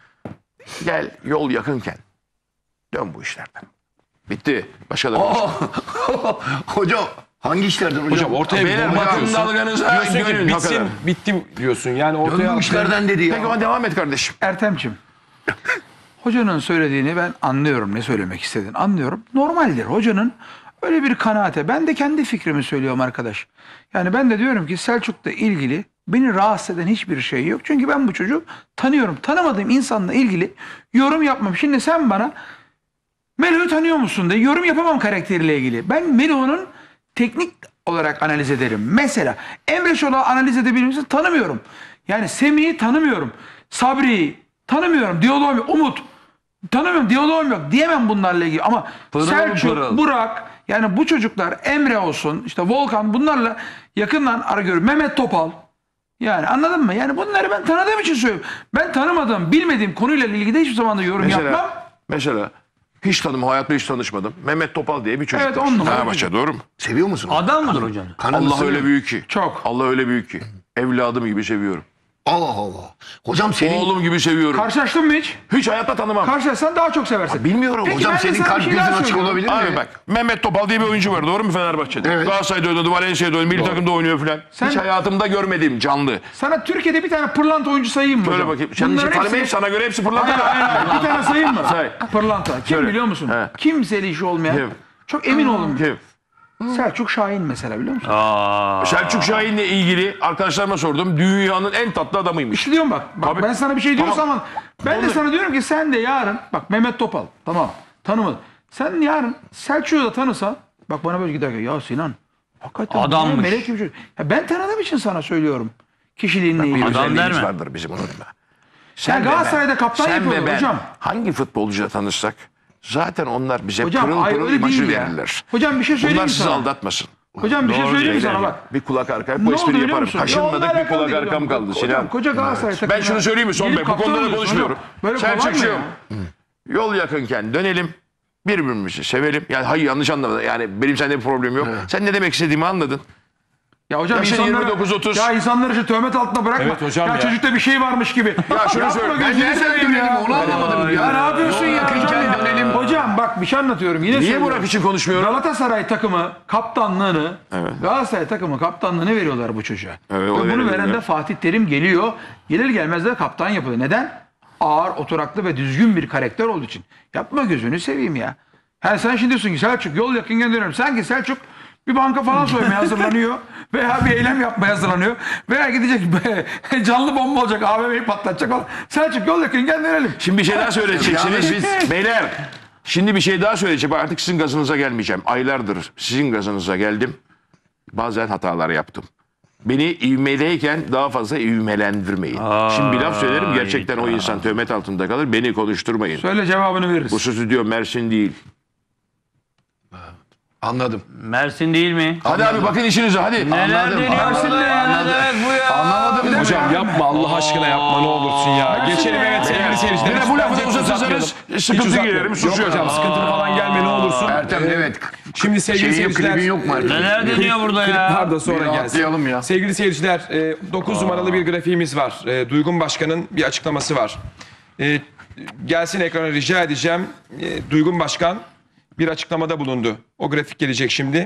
Gel yol yakınken dön bu işlerden. Bitti. Başka da konuşma. hocam hangi işlerden hocam? Hocam ortaya bir Beyler bomba bakın atıyorsun. dalganıza Diyorsun ki gönül bitsin, hakikaten. bittim diyorsun. Yani ortaya Bu işlerden dedi ya. Peki ama devam et kardeşim. Ertem'cim. Hocanın söylediğini ben anlıyorum, ne söylemek istediğini anlıyorum. Normaldir hocanın öyle bir kanaate. Ben de kendi fikrimi söylüyorum arkadaş. Yani ben de diyorum ki Selçuk'la ilgili beni rahatsız eden hiçbir şey yok. Çünkü ben bu çocuğu tanıyorum. Tanımadığım insanla ilgili yorum yapmam. Şimdi sen bana Melo'yu tanıyor musun de yorum yapamam karakteriyle ilgili. Ben Melo'nun teknik olarak analiz ederim. Mesela Emre Şolak'ı analiz edebilir misin? Tanımıyorum. Yani Semih'i tanımıyorum. Sabri'yi tanımıyorum. Diyaloğum yok. Umut tanımıyorum. Diyaloğum yok. Diyemem bunlarla ilgili. Ama Pırıl Selçuk, pırıl. Burak yani bu çocuklar Emre olsun işte Volkan bunlarla yakından ara görüyorum. Mehmet Topal. Yani anladın mı? Yani bunları ben tanıdığım için söylüyorum. Ben tanımadığım, bilmediğim konuyla ilgili de hiçbir zaman da yorum yapmam. Mesela hiç hayatımda hiç tanışmadım. Mehmet Topal diye bir çocuk Evet, var. 10 numara Fenerbahçe, doğru mu? Seviyor musun? Adam mıdır hocam? Allah öyle büyük ki. Çok. Allah öyle büyük ki. Evladım gibi seviyorum. Allah Allah. Hocam senin Oğlum gibi seviyorum. Karşılaştın mı hiç? Hiç hayatta tanımam. Karşılaşsan daha çok seversin. Bilmiyorum. Peki hocam ben de senin sana bir kalp şey gözün daha açık söylüyorum. olabilir mi? Abi bak Mehmet Topal diye bir oyuncu var, doğru mu Fenerbahçe'de? Evet. Galatasaray'da oynadı, Valencia'da oynadı, milli takımda oynuyor filan. Sen- Hiç hayatımda görmediğim canlı. Sana Türkiye'de bir tane pırlanta oyuncu sayayım mı Söyle hocam? bakayım. Senin için Bunların tanımayayım, hepsi- sana göre hepsi fırlattı. Hayır. Bir tane sayayım mı? Say. Pırlanta. Kim Söyle. biliyor musun? He. Kimseyle işi olmayan. Kim? Çok emin olun. Kim? Selçuk Şahin mesela biliyor musun? Selçuk Şahin'le ilgili arkadaşlarıma sordum. Dünyanın en tatlı adamıymış. İşte diyorum bak. Tabii. Ben sana bir şey diyorsam Tamam. ama ben de sana diyorum ki sen de yarın bak Mehmet Topal tamam tanımadın. Sen yarın Selçuk'u da tanısan bak bana böyle giderken ya Sinan hakikaten Adammış. bu melek gibi çocuk. Ya ben tanıdığım için sana söylüyorum. Kişiliğinle ilgili. Adam Özelliğimiz der mi? vardır bizim onunla. Sen ve Galatasaray'da ben- kaptan sen ve yapıyorlar ben hocam. hangi futbolcuyla tanışsak zaten onlar bize Hocam pırıl ay pırıl öyle imajı değil ya. verirler. Hocam bir şey söyleyeyim Bunlar mi sizi sana? aldatmasın. Hocam bir şey söyleyeyim mi sana bak. Bir kulak arka. Ne Bu oldu espri biliyor yaparım. musun? Ya Kaşınmadık onunla bir alakalı kulak değil arkam hocam. kaldı Hocam, Sinan. koca Galatasaray takımına Ben şunu söyleyeyim mi son gelip be? Bu kaptan konuda da oluyorsun konuşmuyorum. hocam. Böyle kolay mı Selçuk'cum ya? yol yakınken dönelim. Birbirimizi sevelim. Yani hayır yanlış anlama. Yani benim sende bir problemim yok. Sen ne demek istediğimi anladın. Ya hocam Yaşın insanları, 29-30. ya insanları şu töhmet altında bırakma. Evet hocam ya. Çocukta bir şey varmış gibi. Ya şunu Yapma söyle. gözünü nereden seveyim dönelim onu anlamadım Ya ne yapıyorsun ya? yakınken Hocam, dönelim. Hocam bak bir şey anlatıyorum. Yine Niye söylüyorum. Burak için konuşmuyorum? Galatasaray takımı kaptanlığını Galatasaray takımı kaptanlığını veriyorlar bu çocuğa. Evet, o Ve bunu veriyor veren ya. de Fatih Terim geliyor. Gelir gelmez de kaptan yapıyor. Neden? Ağır, oturaklı ve düzgün bir karakter olduğu için. Yapma gözünü seveyim ya. Yani sen şimdi diyorsun ki Selçuk yol yakınken dönüyorum. Sanki Selçuk bir banka falan soymaya hazırlanıyor. Veya bir eylem yapmaya hazırlanıyor. Veya gidecek canlı bomba olacak. AVM'yi patlatacak falan. Selçuk yol yakınken dönelim. Şimdi bir şey daha söyleyeceksiniz. Beyler şimdi bir şey daha söyleyeceğim. Artık sizin gazınıza gelmeyeceğim. Aylardır sizin gazınıza geldim. Bazen hatalar yaptım. Beni ivmedeyken daha fazla ivmelendirmeyin. Şimdi bir laf söylerim gerçekten o insan töhmet altında kalır. Beni konuşturmayın. Söyle cevabını veririz. Bu stüdyo Mersin değil. Anladım. Mersin değil mi? Hadi abi bakın işinize hadi. Neler Anladım, deniyor anladım, burada ya? anladım. Ne demek bu ya? Anlamadım değil mi? Hocam yapma Allah aşkına yapma ne olursun ya. Geçelim evet sevgili seyirciler. Yine Hiç bu lafı bence da hiç uzatırsanız uzatmayalım. sıkıntı Hiç girerim, uzatmayalım. Yok susuyorum. hocam sıkıntılı falan gelme ne olursun. Ertem evet. Şimdi sevgili Şeyin seyirciler. klibin yok mu Ertem? Neler deniyor burada Klip ya? var da sonra Bir gelsin. rahatlayalım ya. Sevgili seyirciler 9 numaralı bir grafiğimiz var. Duygun Başkan'ın bir açıklaması var. Gelsin ekrana rica edeceğim. Duygun Başkan bir açıklamada bulundu. O grafik gelecek şimdi.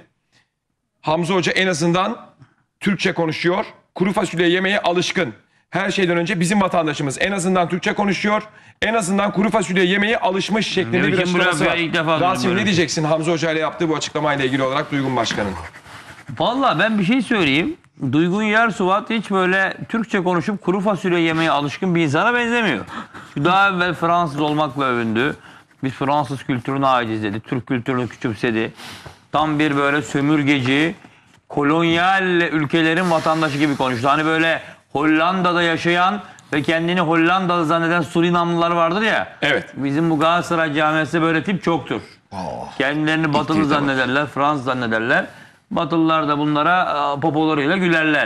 Hamza Hoca en azından Türkçe konuşuyor. Kuru fasulye yemeye alışkın. Her şeyden önce bizim vatandaşımız en azından Türkçe konuşuyor. En azından kuru fasulye yemeye alışmış şeklinde Ne bir biçim açıklaması grafik var. ya? İlk defa duydum Rasim böyle. ne diyeceksin Hamza Hoca ile yaptığı bu açıklamayla ilgili olarak Duygun Başkan'ın? Vallahi ben bir şey söyleyeyim. Duygun Yersuvat hiç böyle Türkçe konuşup kuru fasulye yemeye alışkın bir insana benzemiyor. Şu daha evvel Fransız olmakla övündü. Biz Fransız kültürüne aitiz dedi. Türk kültürünü küçümsedi. Tam bir böyle sömürgeci, kolonyal ülkelerin vatandaşı gibi konuştu. Hani böyle Hollanda'da yaşayan ve kendini Hollandalı zanneden Surinamlılar vardır ya. Evet. Bizim bu Galatasaray camiasında böyle tip çoktur. Kendilerini batılı zannederler, Fransız zannederler. Batılılar da bunlara popolarıyla gülerler.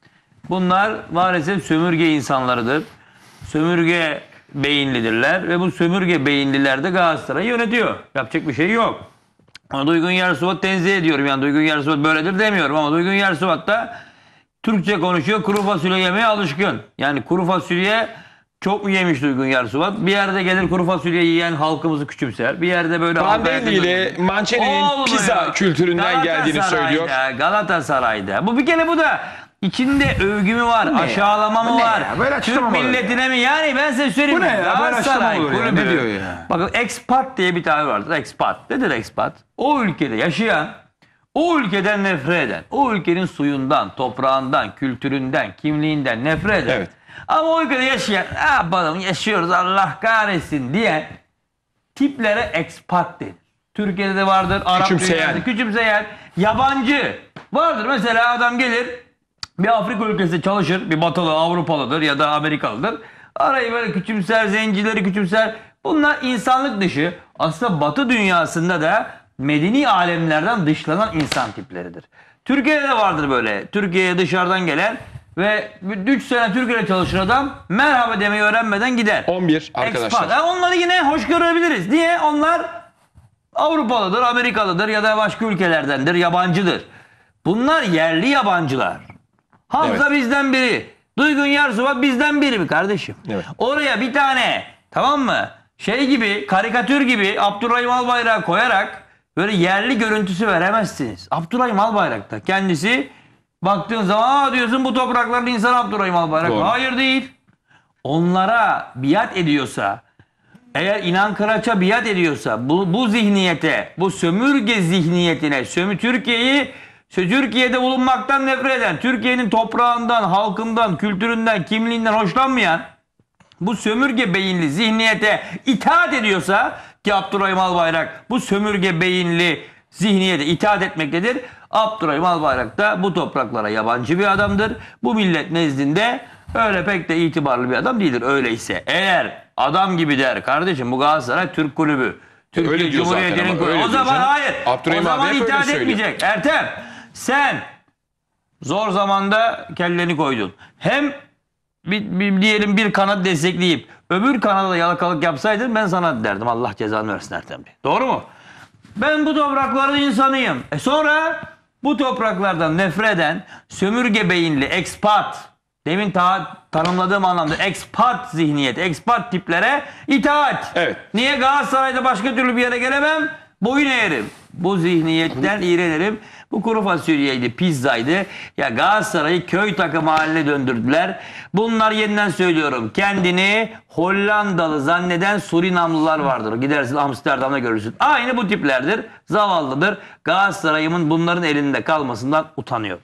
Bunlar maalesef sömürge insanlarıdır. Sömürge beyinlidirler ve bu sömürge beyinliler de Galatasaray'ı yönetiyor. Yapacak bir şey yok. Ama Duygun Yersuvat tenzih ediyorum. Yani Duygun Yersuvat böyledir demiyorum ama Duygun Yersuvat da Türkçe konuşuyor. Kuru fasulye yemeye alışkın. Yani kuru fasulye çok mu yemiş Duygun Yersuvat? Bir yerde gelir kuru fasulye yiyen halkımızı küçümser. Bir yerde böyle... Prandelli ile Mancini'nin pizza kültüründen geldiğini söylüyor. Galatasaray'da. Bu bir kere bu da içinde övgü mü var, aşağılama mı var? Böyle Türk açıklama mı milletine mi? Yani ben size söyleyeyim. Bu ne ya? Böyle Galatasaray açıklama olur ya. kulübü. Ne diyor ya? Bakın expat diye bir tabir vardır. Expat. Nedir expat? O ülkede yaşayan, o ülkeden nefret eden, o ülkenin suyundan, toprağından, kültüründen, kimliğinden nefret eden. Evet. Ama o ülkede yaşayan, ne yapalım yaşıyoruz Allah kahretsin diye tiplere expat denir. Türkiye'de de vardır, Arap Küçümseyen. dünyasında küçümseyen, yabancı vardır. Mesela adam gelir, bir Afrika ülkesinde çalışır, bir batılı, Avrupalıdır ya da Amerikalıdır. Arayı böyle küçümser, zencileri küçümser. Bunlar insanlık dışı. Aslında batı dünyasında da medeni alemlerden dışlanan insan tipleridir. Türkiye'de de vardır böyle. Türkiye'ye dışarıdan gelen ve 3 sene Türkiye'de çalışan adam merhaba demeyi öğrenmeden gider. 11 arkadaşlar. Expat. Ha, onları yine hoş görebiliriz. Niye? Onlar Avrupalıdır, Amerikalıdır ya da başka ülkelerdendir, yabancıdır. Bunlar yerli yabancılar. Hamza bizden biri. Duygun Yersuvat bizden biri mi kardeşim? Evet. Oraya bir tane tamam mı? Şey gibi, karikatür gibi Abdurrahim Albayrak'ı koyarak böyle yerli görüntüsü veremezsiniz. Abdurrahim Albayrak da kendisi baktığın zaman diyorsun bu toprakların insanı Abdurrahim Albayrak. Doğru. Hayır değil. Onlara biat ediyorsa, eğer İnan Kıraç'a biat ediyorsa bu zihniyete, bu sömürge zihniyetine, Türkiye'de bulunmaktan nefret eden, Türkiye'nin toprağından, halkından, kültüründen, kimliğinden hoşlanmayan bu sömürge beyinli zihniyete itaat ediyorsa ki Abdurrahim Albayrak bu sömürge beyinli zihniyete itaat etmektedir. Abdurrahim Albayrak da bu topraklara yabancı bir adamdır. Bu millet nezdinde öyle pek de itibarlı bir adam değildir. Öyleyse eğer adam gibi der kardeşim bu Galatasaray Türk kulübü. Türkiye Öyle diyor zaten Cumhuriyeti'nin ama, kulübü. öyle O diyor zaman canım. hayır. Abdurrahim O zaman abi hep öyle itaat söylüyor. etmeyecek. Ertem sen zor zamanda kelleni koydun. Hem diyelim bir kanat destekleyip öbür kanada yalakalık yapsaydın ben sana derdim. Allah cezanı versin Ertem Bey. Doğru mu? Ben bu toprakların insanıyım. Sonra bu topraklardan nefret eden sömürge beyinli expat, demin tanımladığım anlamda expat zihniyet, expat tiplere itaat. Evet. Niye Galatasaray'da başka türlü bir yere gelemem? Boyun eğerim. Bu zihniyetten iğrenirim. Bu kuru fasulyeydi, pizzaydı. Ya Galatasaray'ı köy takımı haline döndürdüler. Bunlar yeniden söylüyorum. Kendini Hollandalı zanneden Surinamlılar vardır. Gidersin Amsterdam'da görürsün. Aynı bu tiplerdir. Zavallıdır. Galatasaray'ımın bunların elinde kalmasından utanıyor.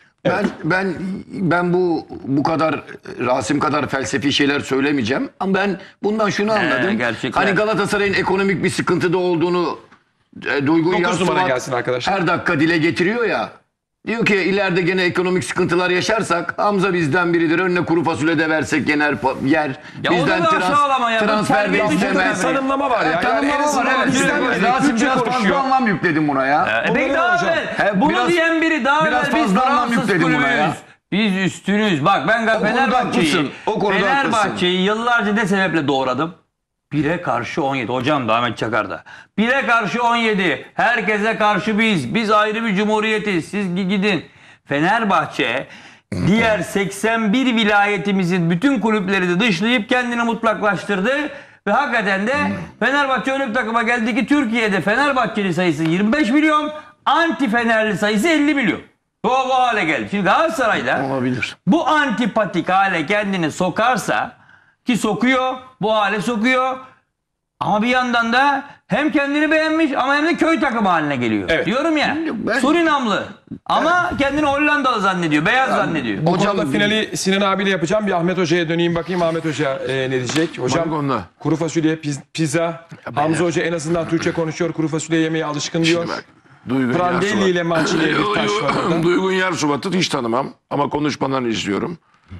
Ben bu kadar Rasim kadar felsefi şeyler söylemeyeceğim. Ama ben bundan şunu anladım. gerçekler. Hani Galatasaray'ın ekonomik bir sıkıntıda olduğunu Duygun 9 numara Yersuvat gelsin arkadaşlar. her dakika dile getiriyor ya. Diyor ki ileride gene ekonomik sıkıntılar yaşarsak Hamza bizden biridir. Önüne kuru fasulye de versek yer. Ya o da Bizden bir aşağılama ya. transfer de Terbiyesiz istemez. Tanımlama var ya. Tanımlama var, evet. Rasim biraz fazla anlam yükledim buna ya. Peki daha hocam. evvel bunu biraz- diyen biri daha biraz evvel biz fazla anlam Fransız yükledim buna kulübüyüz. ya. Biz üstünüz. Bak ben haklısın. O konuda Fenerbahçe'yi yıllarca ne sebeple doğradım? 1'e karşı 17. Hocam da Ahmet Çakar'da. 1'e karşı 17. Herkese karşı biz. Biz ayrı bir cumhuriyetiz. Siz gidin. Fenerbahçe diğer 81 vilayetimizin bütün kulüpleri de dışlayıp kendini mutlaklaştırdı. Ve hakikaten de Fenerbahçe öyle bir takıma geldi ki Türkiye'de Fenerbahçeli sayısı 25 milyon, anti Fenerli sayısı 50 milyon. Bu hale geldi. Şimdi Galatasaray'da Olabilir. bu antipatik hale kendini sokarsa, ki sokuyor, bu hale sokuyor. Ama bir yandan da hem kendini beğenmiş ama hem de köy takımı haline geliyor. Evet. Diyorum ya. Surinamlı. Ama kendini Hollandalı zannediyor. Beyaz zannediyor. Bu konuda finali Sinan abiyle yapacağım. Bir Ahmet Hoca'ya döneyim bakayım. Ahmet Hoca ne diyecek? Hocam konuda? kuru fasulye, pizza. Hamza Hoca en azından Türkçe konuşuyor. Kuru fasulye yemeye alışkın diyor. Prandelli ile Mancini'ye bir taş var orada. Duygun Yarsuvat'ı hiç tanımam ama konuşmalarını izliyorum.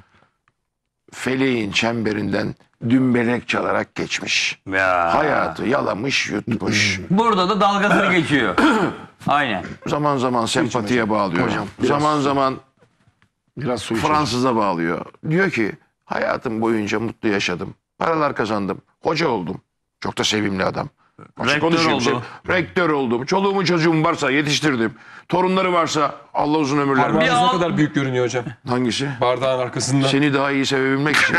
Feleğin çemberinden dümbelek çalarak geçmiş. Ya. Hayatı yalamış, yutmuş. Burada da dalgasını geçiyor. Aynen. Zaman zaman sempatiye bağlıyor. Zaman zaman Biraz su Fransız'a bağlıyor. Diyor ki hayatım boyunca mutlu yaşadım. Paralar kazandım. Hoca oldum. Çok da sevimli adam. Açık Rektör konuşayım. oldu. Rektör oldum. Çoluğumun çocuğum varsa yetiştirdim. Torunları varsa Allah uzun ömürler versin. Parmağınız ne kadar büyük görünüyor hocam. Hangisi? Bardağın arkasında. Seni daha iyi sevebilmek için.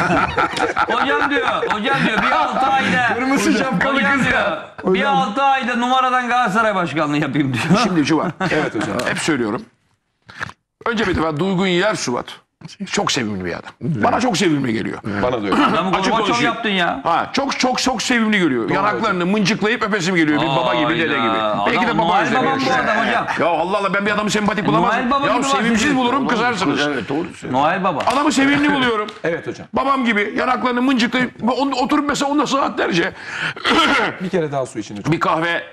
Hocam diyor bir 6 ayda. Kırmızı şapkalı Hocam kız diyor, ya. bir 6 ayda numaradan Galatasaray başkanlığı yapayım diyor. Şimdi şu var. Evet hocam. Hep söylüyorum. Önce bir defa Duygun Yersuvat çok sevimli bir adam. Bana çok sevimli geliyor. Bana da öyle. Adamı Açık Gorbaçov konuşayım. yaptın ya. Ha, çok sevimli geliyor. Yanaklarını mıncıklayıp öpesim geliyor. Bir baba gibi, dede gibi. Hayda. Belki de Adam, baba Noel özlemi. babam bu adam hocam. Ya Allah Allah, ben bir adamı sempatik bulamazım. Noel Baba Ya gibi sevimsiz bahsediyor. bulurum, kızarsınız. Evet doğru söylüyorsun. Noel Baba. Adamı sevimli buluyorum. Evet hocam. Babam gibi yanaklarını mıncıklayıp oturup mesela onunla saatlerce Bir kere daha su için hocam. bir kahve.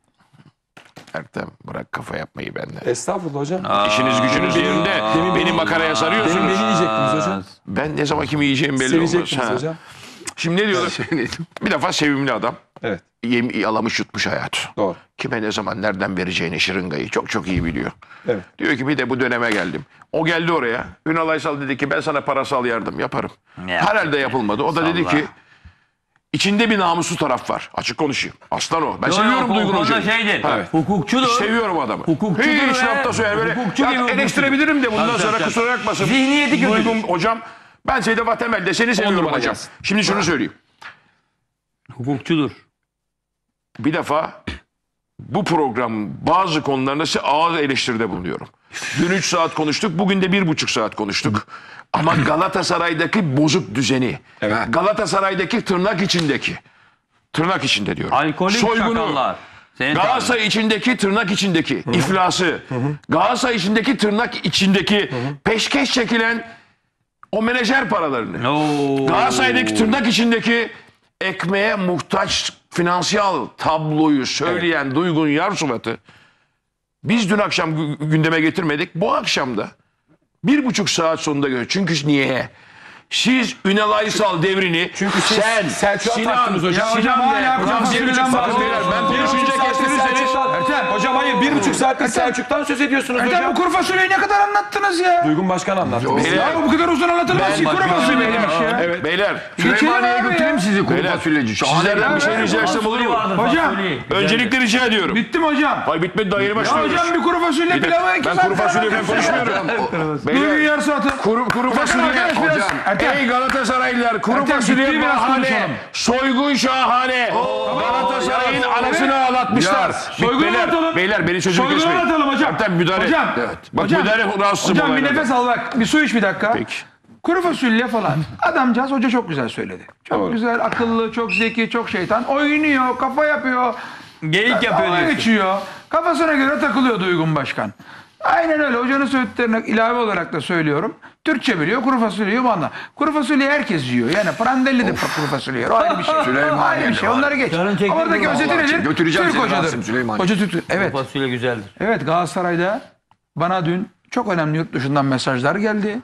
Ertem bırak kafa yapmayı benden. Estağfurullah hocam. İşiniz gücünüz yerinde. Beni makaraya Demin sarıyorsunuz. beni yiyecektiniz hocam. Ben ne zaman kimi yiyeceğim belli olmaz. Sevecektiniz Ha. hocam. Şimdi ne diyorlar? Bir defa sevimli adam. Evet. Yalamış yutmuş hayatı. Doğru. Kime ne zaman nereden vereceğini şırıngayı çok iyi biliyor. Evet. Diyor ki bir de bu döneme geldim. O geldi oraya. Ünal Aysal dedi ki ben sana parasal yardım yaparım. Ya. Herhalde yapılmadı. O da dedi Salla. ki içinde bir namuslu taraf var. Açık konuşayım. Aslan o. Ben seviyorum Duygun Hoca'yı. Şeydir. Evet. Hukukçudur. Seviyorum adamı. Hukukçudur Hiç ve lafta söyler böyle. hukukçu Ya gibi hukukçu. eleştirebilirim de bundan Tabii, sonra tabii. kusura bakmasın. Zihniyeti kötüdür. Duygun hocam. Ben Sedat Temel'de seni seviyorum numara hocam. gelsin. Şimdi şunu söyleyeyim. Hukukçudur. Bir defa bu program bazı konularında size ağır eleştiride bulunuyorum. Dün 3 saat konuştuk, bugün de 1,5 saat konuştuk. Ama Galatasaray'daki bozuk düzeni, Evet. Galatasaray'daki tırnak içinde diyorum. Alkolik çakallar. Senin Galatasaray içindeki tırnak içindeki iflası, Galatasaray içindeki tırnak içindeki peşkeş çekilen o menajer paralarını, Oo. Galatasaray'daki tırnak içindeki ekmeğe muhtaç finansal tabloyu söyleyen Duygun Yarsuvat'ı biz dün akşam gündeme getirmedik. Bu akşam da 1,5 saat sonunda görüyoruz. Çünkü niye? Siz Ünal Aysal devrini Çünkü siz sen, Selçuk'a taktınız hocam. hocam hala kuru fasulyeden bahsediyoruz. Ben konuşunca kestirirseniz Hocam hayır 1,5 saattir Selçuk'tan söz ediyorsunuz Ertem hocam. bu kuru fasulyeyi ne kadar anlattınız ya? Duygun Başkan anlattı. Beyler, Ya bu kadar uzun anlatılmaz ki kuru fasulyeymiş ya. Evet. beyler, Süleymaniye'ye abi götüreyim ya. sizi kuru beyler, fasulyeci. sizlerden bir şey rica etsem olur mu? Hocam, Öncelikle rica ediyorum. Bittim hocam. Hayır bitmedi, daha yeni Ya başlıyoruz. hocam bir kuru fasulye Bir dakika, pilavı 2 ben saat kuru fasulye falan konuşmuyorum. Duygun Beyler, Yarsuvat'ı. kuru fasulye arkadaş biraz- hocam. Ertem. Ey Galatasaraylılar, kuru Ertem, fasulye ciddi biraz bahane, konuşalım. soygun şahane. Galatasaray'ın anasını ağlatmışlar. Soygunu Beyler, anlatalım. beyler beni sözümü Soygunu kesmeyin. anlatalım hocam. Ertem müdahale. Hocam. Evet. Bak Hocam. müdahale rahatsızım. Hocam bir olaylardan. nefes al bak. Bir su iç bir dakika. Peki. Kuru fasulye falan. Adamcağız hoca çok güzel söyledi. Çok güzel, akıllı, çok zeki, çok şeytan. Oynuyor, kafa yapıyor. Geyik yapıyor Dalga diyorsun. geçiyor. Kafasına göre takılıyor Duygun Başkan. Aynen öyle. Hocanın söylediklerine ilave olarak da söylüyorum. Türkçe biliyor, kuru fasulyeyi bana. Kuru fasulyeyi herkes yiyor. Yani Prandelli de kuru fasulye yer. O ayrı bir şey. Ayrı bir şey. Onları geç. Canın çekti Ama oradaki mi? özeti Vallahi nedir? götüreceğim Türk seni hocadır. Rasim Süleymaniye. Hoca Türk. Evet. Fasulye güzeldir. Evet Galatasaray'da bana dün çok önemli yurt dışından mesajlar geldi.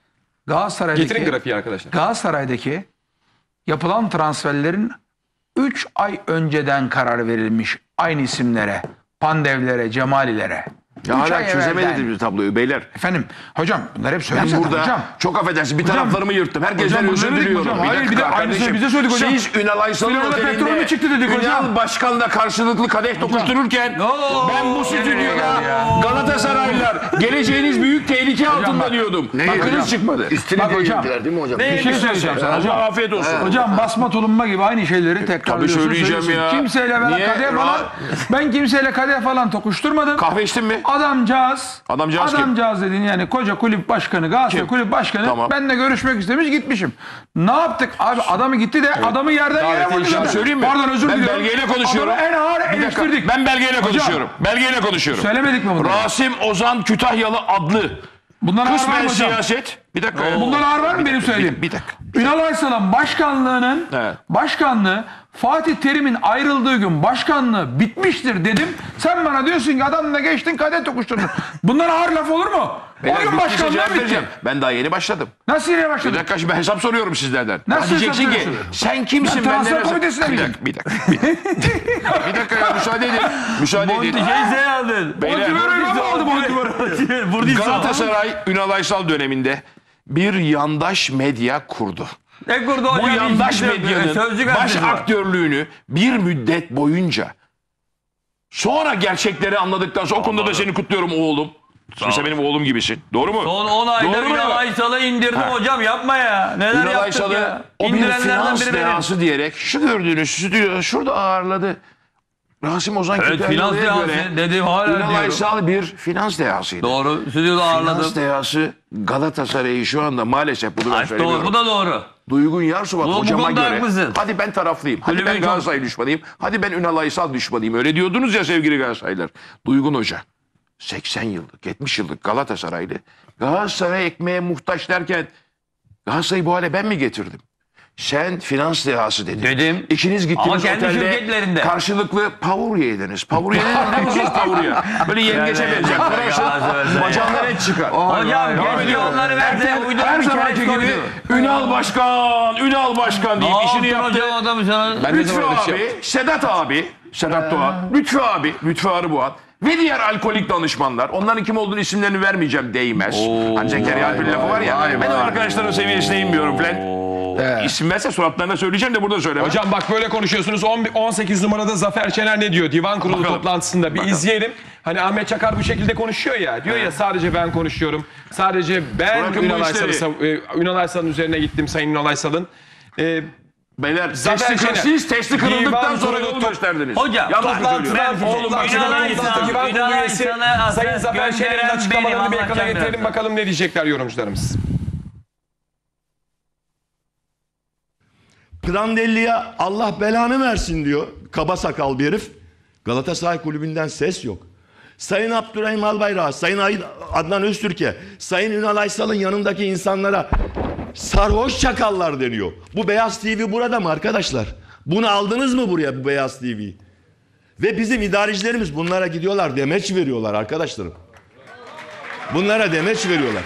Getirin grafiği arkadaşlar. Galatasaray'daki yapılan transferlerin 3 ay önceden karar verilmiş aynı isimlere, Pandevlere, Cemalilere. Ya 3 ay hala çözemediniz evvelden. bir tabloyu beyler. Efendim hocam bunlar hep Ben söylüyor burada hocam. çok affedersin bir taraflarımı yırttım. Herkesten Hocam, özür bunları dedik diliyorum. hocam. Hayır, bir de dakika aynısını kardeşim. bize söyledik hocam. Siz Ünal Aysal'ın Ünal'a petrol mü otelinde çıktı dedik hocam. Ünal Başkan'la karşılıklı kadeh tokuştururken ben bu stüdyoda Galatasaraylılar geleceğiniz büyük tehlike altında bak. diyordum. Ne Bakınız hocam? çıkmadı. Bak hocam. Değil mi hocam? Bir şey söyleyeceğim sana Hocam hocam. afiyet olsun. Hocam basma tulumba gibi aynı şeyleri tekrarlıyorsun. söyleyeceğim söylüyorsun. ya. Kimseyle ben Niye? kadeh falan, ben kimseyle kadeh falan tokuşturmadım. Kahve içtin mi? Adamcağız Adamcağız kim? dediğin yani koca kulüp başkanı, Galatasaray Kim? kulüp başkanı Tamam. benimle görüşmek istemiş gitmişim. Ne yaptık? Abi adamı gitti de adamı yerden yere Davet vurdu. edeceğim. zaten. Söyleyeyim mi? Pardon özür Ben diliyorum. belgeyle konuşuyorum. Adamı en ağır Bir dakika. eleştirdik. Ben belgeyle Hocam, konuşuyorum. Belgeyle konuşuyorum. Söylemedik mi bunu? Rasim Ozan Kütahyalı adlı Bundan ağır var kısmen mı hocam? siyaset. Bir dakika. Bundan ağır var mı benim söylediğim? Bir dakika. Ünal Aysal'ın başkanlığının Evet. başkanlığı Fatih Terim'in ayrıldığı gün başkanlığı bitmiştir dedim. Sen bana diyorsun ki adamla geçtin kadeh tokuşturdun. Bundan ağır laf olur mu? O gün Bittiyse başkanlığı cevap bitti. vereceğim. Ben daha yeni başladım. Nasıl yine Bir başladın? dakika şimdi ben hesap soruyorum sizlerden. Nasıl Diyeceksin hesap ki soruyorsun? sen kimsin Ben benden transfer hesap... komitesine Bir miyim? dakika. Bir dakika ya müsaade edin. Müsaade edin. Şey aldın. Beyler, Montivero'yu mu aldı Montivero? Galatasaray Ünal Aysal döneminde bir yandaş medya kurdu. Ne kurdu Bu hocam? yandaş medyanın Sözcü baş gazetesi var. aktörlüğünü bir müddet boyunca sonra gerçekleri anladıktan sonra o konuda da seni kutluyorum oğlum. Mesela benim oğlum gibisin. Doğru mu? Son 10 ayda Doğru mu? Ünal Aysal'ı indirdim hocam yapma ya. Neler Ünal yaptık Aysal'ı ya. o bir İndirenlerden finans biri benim. dehası diyerek şu gördüğünüz stüdyo şurada ağırladı. Rasim Ozan Evet finans Kütahyalı'ya dehası göre dedim hala Ünal diyorum. Aysal bir finans dehasıydı. Doğru stüdyoda Finans ağırladım. dehası Galatasaray'ı şu anda maalesef bunu ben Ay, söylemiyorum. doğru, bu da doğru. Duygun Yarsuvat Bu hocama konuda göre haklısın. hadi ben taraflıyım. Hadi Kulübün ben çok- Galatasaray düşmanıyım. Hadi ben Ünal Aysal düşmanıyım. Öyle diyordunuz ya sevgili Galatasaraylılar. Duygun Hoca 80 yıllık 70 yıllık Galatasaraylı. Galatasaray ekmeğe muhtaç derken Galatasaray'ı bu hale ben mi getirdim? Sen finans dehası dedin. Dedim. İkiniz gittiniz Ama kendi otelde şirketlerinde. karşılıklı pavur yediniz. Pavur yediniz ne musunuz pavur ya? Böyle yengeçe benzer. Kırarsın bacağından et çıkar. Hocam Devam keşke ediyorum. onları verse uydurmuş Her bir zamanki kere gibi koydu. Ünal Başkan deyip işini yaptı. Hocam adamı sana. Ben de Lütfü zaman öyle bir şey abi, yaptım. Sedat abi, Sedat Doğan, Lütfü abi, Lütfü Arıboğan ve diğer alkolik danışmanlar. Onların kim olduğunu isimlerini vermeyeceğim değmez. Hani Zekeriya Alp'in lafı var ya. Ben o arkadaşların seviyesine inmiyorum falan. İsim verse suratlarına söyleyeceğim de burada söylemem. Hocam bak böyle konuşuyorsunuz. 18 numarada Zafer Şener ne diyor? Divan kurulu toplantısında bir izleyelim. Hani Ahmet Çakar bu şekilde konuşuyor ya. Diyor ya sadece ben konuşuyorum. Sadece ben Bırakın bu işleri. Ünal Aysal'ın üzerine gittim Sayın Ünal Aysal'ın. Beyler Zafer Şener. siz testi kırıldıktan Divan sonra kurulu yol gösterdiniz. Hocam, Yanlış mı Toplantıdan söylüyorum? Oğlum, toplantıdan Ünal Aysal, Divan Ünal kurulu üyesi Aysal'ı Sayın Zafer Şener'in gönderen açıklamalarını bir benim, ekrana anlatacağım getirelim. birazdan. Bakalım ne diyecekler yorumcularımız. Prandelli'ye Allah belanı versin diyor. Kaba sakal bir herif. Galatasaray kulübünden ses yok. Sayın Abdurrahim Albayrak, Sayın Adnan Öztürk'e, Sayın Ünal Aysal'ın yanındaki insanlara sarhoş çakallar deniyor. Bu Beyaz TV burada mı arkadaşlar? Bunu aldınız mı buraya bu Beyaz TV'yi? Ve bizim idarecilerimiz bunlara gidiyorlar, demeç veriyorlar arkadaşlarım. Bunlara demeç veriyorlar.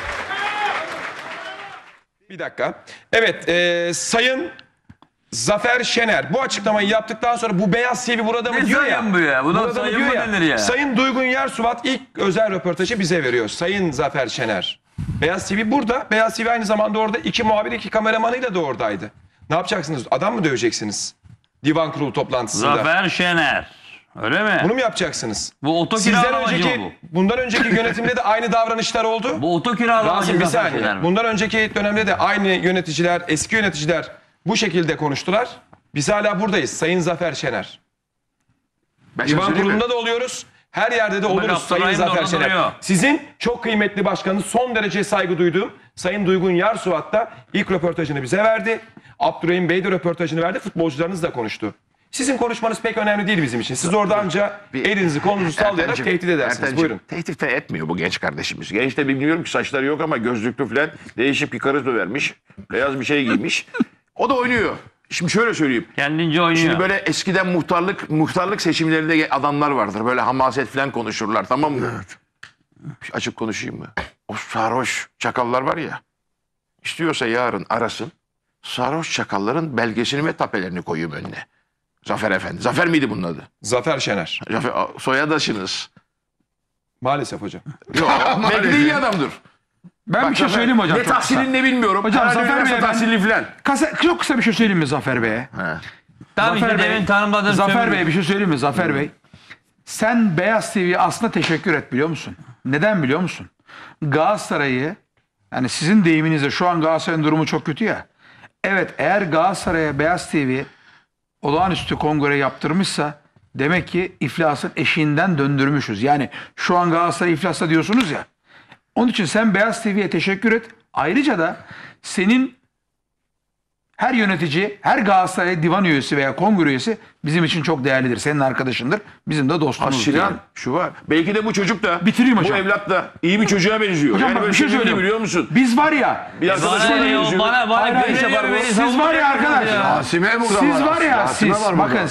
Bir dakika. Evet, Sayın Zafer Şener bu açıklamayı yaptıktan sonra bu Beyaz TV burada mı Ne diyor ya. sayın bu ya? Bu da Burada mı sayın diyor mı ya. denir ya? Sayın Duygun Yarsuvat ilk özel röportajı bize veriyor. Sayın Zafer Şener. Beyaz TV burada. Beyaz TV aynı zamanda orada 2 muhabir 2 kameramanıyla da oradaydı. Ne yapacaksınız? Adam mı döveceksiniz? Divan kurulu toplantısında. Zafer Şener. Öyle mi? Bunu mu yapacaksınız? Bu oto Sizden kiralamacı önceki, mı bundan önceki yönetimde de aynı davranışlar oldu. bu? Oto kiralamacı Rasim bir Zafer saniye. Şener mi? Bundan önceki dönemde de aynı yöneticiler, eski yöneticiler bu şekilde konuştular. Biz hala buradayız. Sayın Zafer Şener. Ben sana Divan söyleyeyim mi? kurulunda da oluyoruz. Her yerde de oluruz Sayın Abdurrahim de Zafer orada Şener. duruyor. Sizin çok kıymetli başkanınız, son derece saygı duyduğum Sayın Duygun Yarsuvat da ilk röportajını bize verdi. Abdurrahim Bey de röportajını verdi. Futbolcularınız da konuştu. Sizin konuşmanız pek önemli değil bizim için. Siz orada anca elinizi kolunuzu sallayarak Ertemciğim, tehdit edersiniz. Ertemciğim, Buyurun. tehdit de etmiyor bu genç kardeşimiz. Genç de bilmiyorum ki saçları yok ama gözlüklü falan değişik bir karı vermiş. Beyaz bir şey giymiş. O da oynuyor. Şimdi şöyle söyleyeyim. Kendince oynuyor. Şimdi böyle eskiden muhtarlık seçimlerinde adamlar vardır. Böyle hamaset falan konuşurlar tamam mı? Açık konuşayım mı? O sarhoş çakallar var ya. İstiyorsa yarın arasın. Sarhoş çakalların belgesini ve tapelerini koyayım önüne. Zafer Efendi. Zafer miydi bunun adı? Zafer Şener. Zafer, soyadaşınız. Maalesef hocam. Yok. Belki de iyi adamdır. Ben bir şey söyleyeyim hocam. Ne çok kısa. tahsilini ne bilmiyorum. Hocam, Herhalde Zafer üniversite Bey, ben- tahsilli filan. Çok kısa bir şey söyleyeyim mi Zafer Bey'e? Tam işte demin tanımladığım Zafer Bey bir şey söyleyeyim mi Zafer Bey? Sen Beyaz TV'ye aslında teşekkür et biliyor musun? Neden biliyor musun? Galatasaray'ı, yani sizin deyiminizle şu an Galatasaray'ın durumu çok kötü ya. Evet, eğer Galatasaray'a Beyaz TV olağanüstü kongre yaptırmışsa demek ki iflasın eşiğinden döndürmüşüz. Yani şu an Galatasaray iflasta diyorsunuz ya. Onun için sen Beyaz TV'ye teşekkür et. Ayrıca da senin her yönetici, her Galatasaray divan üyesi veya kongre üyesi bizim için çok değerlidir. Senin arkadaşındır. Bizim de dostumuz. Sinan şu var. Belki de bu çocuk da Bitireyim hocam. bu evlat da iyi bir çocuğa benziyor. Hocam yani bak böyle bir şey sevimli söyleyeyim. biliyor musun? Biz var ya, Bir arkadaşına Bana, benziyor. bana Hayır, güveniyor, hayır, beni siz savunmaya var ya arkadaş. ya. Asime burada siz var ya Asime siz, var burada. bakın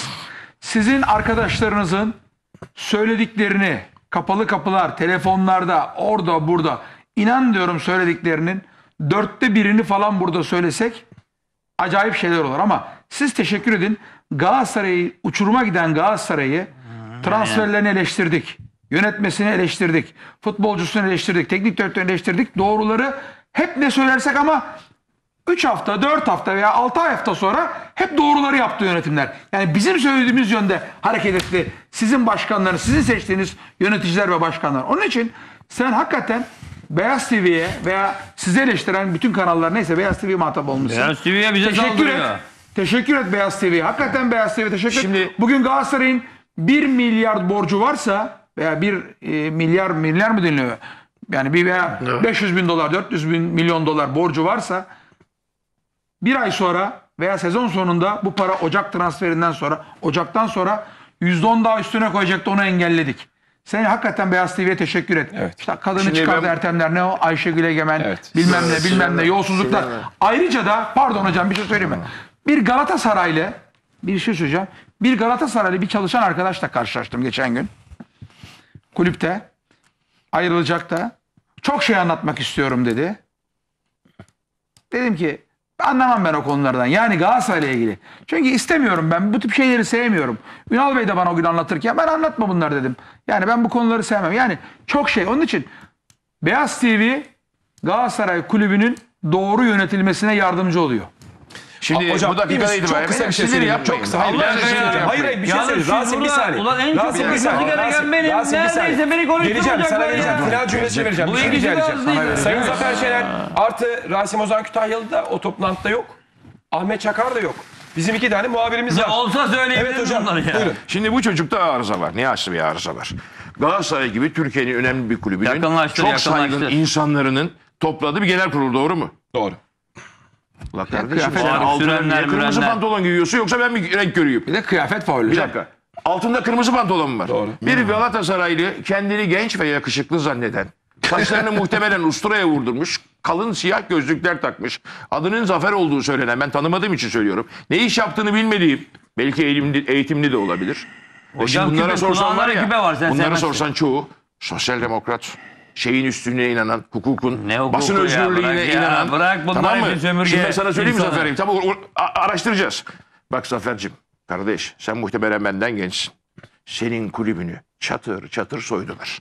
sizin arkadaşlarınızın söylediklerini kapalı kapılar, telefonlarda, orada burada, inan diyorum söylediklerinin 1/4'ünü falan burada söylesek acayip şeyler olur ama siz teşekkür edin. Galatasaray'ı, uçuruma giden Galatasaray'ı transferlerini eleştirdik. Yönetmesini eleştirdik. Futbolcusunu eleştirdik. Teknik direktörünü eleştirdik. Doğruları hep ne söylersek ama 3 hafta, 4 hafta veya 6 hafta sonra hep doğruları yaptı yönetimler. Yani bizim söylediğimiz yönde hareket etti. Sizin başkanlarınız, sizin seçtiğiniz yöneticiler ve başkanlar. Onun için sen hakikaten Beyaz TV'ye veya sizi eleştiren bütün kanallar neyse Beyaz TV'ye muhatap olmuşsun. Beyaz TV'ye bize Teşekkür saldırıyor. et. Teşekkür et Beyaz TV'ye. Hakikaten Beyaz TV'ye teşekkür et. Şimdi- Bugün Galatasaray'ın 1 milyar borcu varsa veya 1 milyar mı deniliyor? Yani bir veya 500 bin dolar, 400 bin milyon dolar borcu varsa bir ay sonra veya sezon sonunda bu para Ocak transferinden sonra, Ocak'tan sonra %10 daha üstüne koyacaktı, onu engelledik. Sen hakikaten Beyaz TV'ye teşekkür et. Evet. İşte kadını Şimdi çıkardı ben- Ertemler, ne o Ayşegül Egemen, Evet. bilmem ne yolsuzluklar. Ayrıca da pardon hocam bir şey söyleyeyim mi? Bir Galatasaraylı, bir şey söyleyeceğim. Bir Galatasaraylı bir çalışan arkadaşla karşılaştım geçen gün. Kulüpte ayrılacak da çok şey anlatmak istiyorum dedi. Dedim ki anlamam ben o konulardan. Yani Galatasaray'la ilgili. Çünkü istemiyorum ben. Bu tip şeyleri sevmiyorum. Ünal Bey de bana o gün anlatırken ben anlatma bunlar dedim. Yani ben bu konuları sevmem. Yani çok şey. Onun için Beyaz TV Galatasaray Kulübü'nün doğru yönetilmesine yardımcı oluyor. Şimdi Hocam, bu dakikada çok itibaren kısa bir şey sinir söyleyeyim. yapmayın. Çok kısa. Hayır, Allah ben bir şey aşkına söyleyeceğim. ya. Hayır, bir şey Yalnız söyleyeyim. siz Rasim bir burada- saniye. ulan en çok Rasim bir konuşması saniye. gereken benim. Rasim bir saniye. Neredeyse beni konuşturacaklar Geleceğim, sana ya. geleceğim. Final cümlesi vereceğim. Bu Bir şey ikisi rica de edeceğim. az değil. Sayın Zafer Şener artı Rasim Ozan Kütahyalı da o toplantıda yok. Ahmet Çakar da yok. Bizim 2 tane muhabirimiz var. Olsa söyleyebilirim Evet hocam. bunları ya. Buyurun. Şimdi bu çocukta arıza var. Niye açtı bir arıza var? Galatasaray gibi Türkiye'nin önemli bir kulübünün Yakınlaştır, çok saygın yakınlaştır. insanların topladığı bir genel kurul, doğru mu? Doğru. La kardeşim kıyafet sen var, altına sürenler, niye kırmızı mürenler. pantolon giyiyorsun yoksa ben bir renk görüyorum? Bir de kıyafet faulü. Bir dakika. Altında kırmızı pantolon var. Doğru. Bir Galatasaraylı kendini genç ve yakışıklı zanneden, saçlarını muhtemelen usturaya vurdurmuş, kalın siyah gözlükler takmış, adının Zafer olduğu söylenen, ben tanımadığım için söylüyorum, ne iş yaptığını bilmediğim, belki eğitimli de olabilir. Hocam Şimdi bunlara küpe, sorsan var kulağlara ya, küpe var, sen bunlara sevmezsin. sorsan çoğu sosyal demokrat, şeyin üstüne inanan, hukukun, Ne hukuku basın ya, özgürlüğüne bırak ya, inanan. bırak bunlar hepsi sömürge Şimdi ben sana söyleyeyim mi insanı. Zafer'im? Tamam araştıracağız. Bak Zafer'cim, kardeş sen muhtemelen benden gençsin. Senin kulübünü çatır çatır soydular.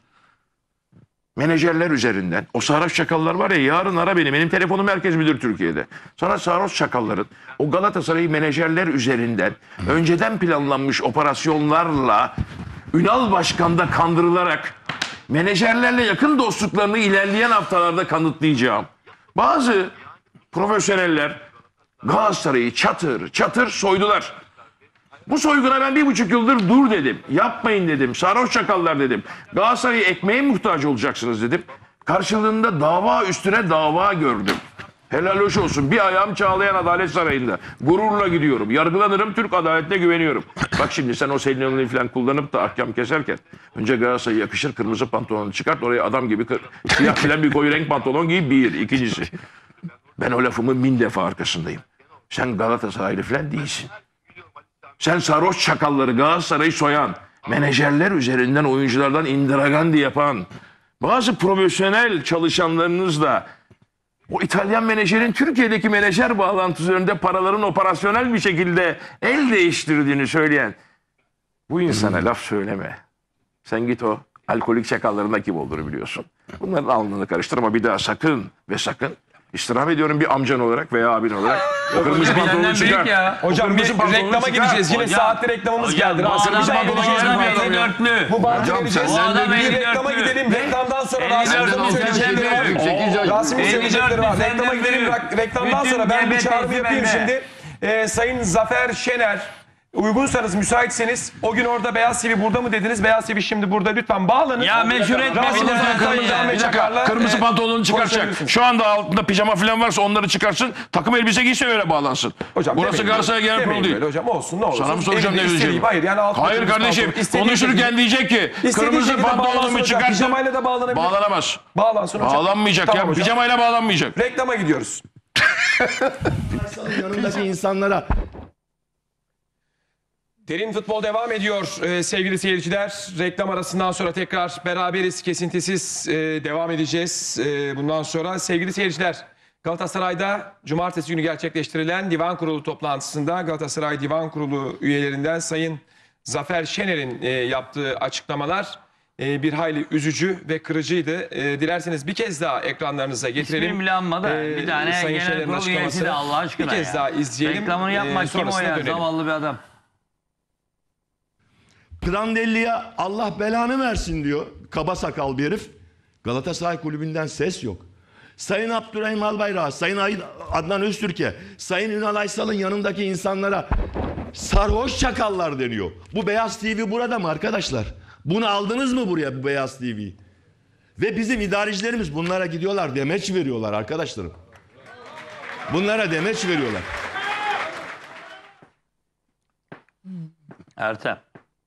Menajerler üzerinden. O sarhoş çakallar var ya, yarın ara beni. Benim telefonum herkes bilir Türkiye'de. Sana sarhoş çakalların o Galatasaray'ı menajerler üzerinden önceden planlanmış operasyonlarla Ünal Başkan'da kandırılarak menajerlerle yakın dostluklarını ilerleyen haftalarda kanıtlayacağım. Bazı profesyoneller Galatasaray'ı çatır çatır soydular. Bu soyguna ben 1,5 yıldır dur dedim. Yapmayın dedim. Sarhoş çakallar dedim. Galatasaray'ı ekmeğe muhtaç olacaksınız dedim. Karşılığında dava üstüne dava gördüm. Helal hoş olsun. Bir ayağım Çağlayan Adalet Sarayı'nda. Gururla gidiyorum. Yargılanırım, Türk adaletine güveniyorum. Bak şimdi sen o Selin'i falan kullanıp da ahkam keserken önce Galatasaray'a yakışır kırmızı pantolonu çıkart. Oraya adam gibi siyah filan bir koyu renk pantolon giy. Bir. İkincisi. Ben o lafımın 1000 defa arkasındayım. Sen Galatasaraylı falan değilsin. Sen sarhoş çakalları Galatasaray'ı soyan, menajerler üzerinden oyunculardan indiragandi yapan, bazı profesyonel çalışanlarınızla o İtalyan menajerin Türkiye'deki menajer bağlantısı üzerinde paraların operasyonel bir şekilde el değiştirdiğini söyleyen bu insana laf söyleme. Sen git o alkolik çakallarında kim olduğunu biliyorsun. Bunların alnını karıştırma bir daha sakın ve sakın. İstirham ediyorum bir amcan olarak veya abin olarak. O kırmızı pantolonu çıkar. Hocam bir reklama gideceğiz. Yine saatli reklamımız geldi. Bu bandı vereceğiz. Bir reklama gidelim. Reklamdan sonra Rasim'in söyleyecekleri var. Rasim'in söyleyecekleri var. Reklama gidelim. Reklamdan sonra ben bir çağrımı yapayım şimdi. Sayın Zafer Şener, uygunsanız, müsaitseniz o gün orada Beyaz TV burada mı dediniz? Beyaz TV şimdi burada, lütfen bağlanın. Ya meşhur etme. Kırmızı pantolonunu çıkaracak. Şu anda altında pijama falan varsa onları çıkarsın. Takım elbise giyse öyle bağlansın. Hocam, burası Galatasaray Genel Kurulu değil. Hocam olsun ne olur. Sana mı soracağım ne diyeceğim? Hayır yani hayır kardeşim konuşurken diyecek ki kırmızı pantolonumu çıkarsın. Pijamayla da bağlanabilir. Bağlanamaz. Bağlansın hocam. Bağlanmayacak tamam ya. Hocam. Pijamayla bağlanmayacak. Reklama gidiyoruz. Yanındaki insanlara Derin futbol devam ediyor sevgili seyirciler. Reklam arasından sonra tekrar beraberiz. Kesintisiz devam edeceğiz. Bundan sonra sevgili seyirciler, Galatasaray'da cumartesi günü gerçekleştirilen Divan Kurulu toplantısında Galatasaray Divan Kurulu üyelerinden Sayın Zafer Şener'in yaptığı açıklamalar bir hayli üzücü ve kırıcıydı. Dilerseniz bir kez daha ekranlarınıza getirelim. İsmim bile anmadı. Bir tane Sayın genel Şener'in kurul üyesi de Allah aşkına bir kez ya. daha izleyelim. Reklamını yapmak kim o sonrasına ya? dönelim. Zavallı bir adam. Prandelli'ye Allah belanı versin diyor. Kaba sakal bir herif. Galatasaray kulübünden ses yok. Sayın Abdurrahim Albayrak, Sayın Adnan Öztürk'e, Sayın Ünal Aysal'ın yanındaki insanlara sarhoş çakallar deniyor. Bu Beyaz TV burada mı arkadaşlar? Bunu aldınız mı buraya, bu Beyaz TV'yi? Ve bizim idarecilerimiz bunlara gidiyorlar, demeç veriyorlar arkadaşlarım. Bunlara demeç veriyorlar. Ertem.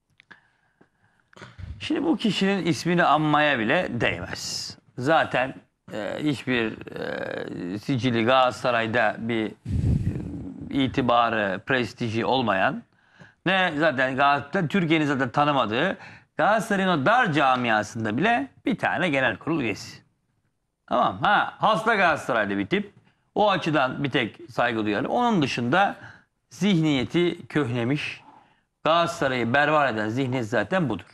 Şimdi bu kişinin ismini anmaya bile değmez. Zaten hiçbir sicili Galatasaray'da bir itibarı, prestiji olmayan, ne zaten Galatasaray Türkiye'nin zaten tanımadığı Galatasaray'ın o dar camiasında bile bir tane genel kurul üyesi. Tamam, hasta Galatasaraylı bir tip. O açıdan bir tek saygı duyarım. Onun dışında zihniyeti köhnemiş. Galatasaray'ı berbat eden zihniyet zaten budur.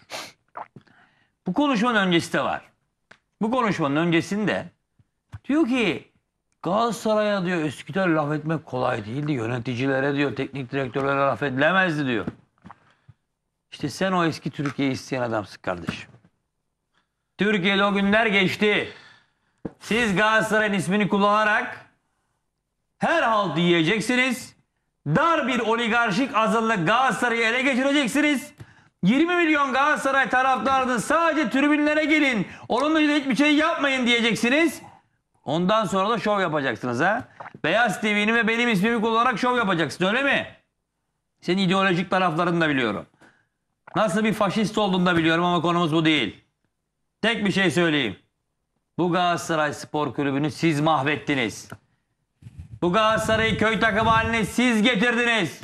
Bu konuşmanın öncesi de var. Bu konuşmanın öncesinde diyor ki Galatasaray'a diyor eskiden laf etmek kolay değildi. Yöneticilere diyor, teknik direktörlere laf edilemezdi diyor. İşte sen o eski Türkiye'yi isteyen adamsın kardeşim. Türkiye'de o günler geçti. Siz Galatasaray'ın ismini kullanarak her halt yiyeceksiniz. Dar bir oligarşik azınlık Galatasaray'ı ele geçireceksiniz. 20 milyon Galatasaray taraftarının sadece tribünlere gelin. Onun dışında hiçbir şey yapmayın diyeceksiniz. Ondan sonra da şov yapacaksınız ha. Beyaz TV'ni ve benim ismimi kullanarak şov yapacaksın, öyle mi? Senin ideolojik taraflarını da biliyorum. Nasıl bir faşist olduğunu da biliyorum ama konumuz bu değil. Tek bir şey söyleyeyim. Bu Galatasaray Spor Kulübü'nü siz mahvettiniz. Bu Galatasaray'ı köy takımı haline siz getirdiniz.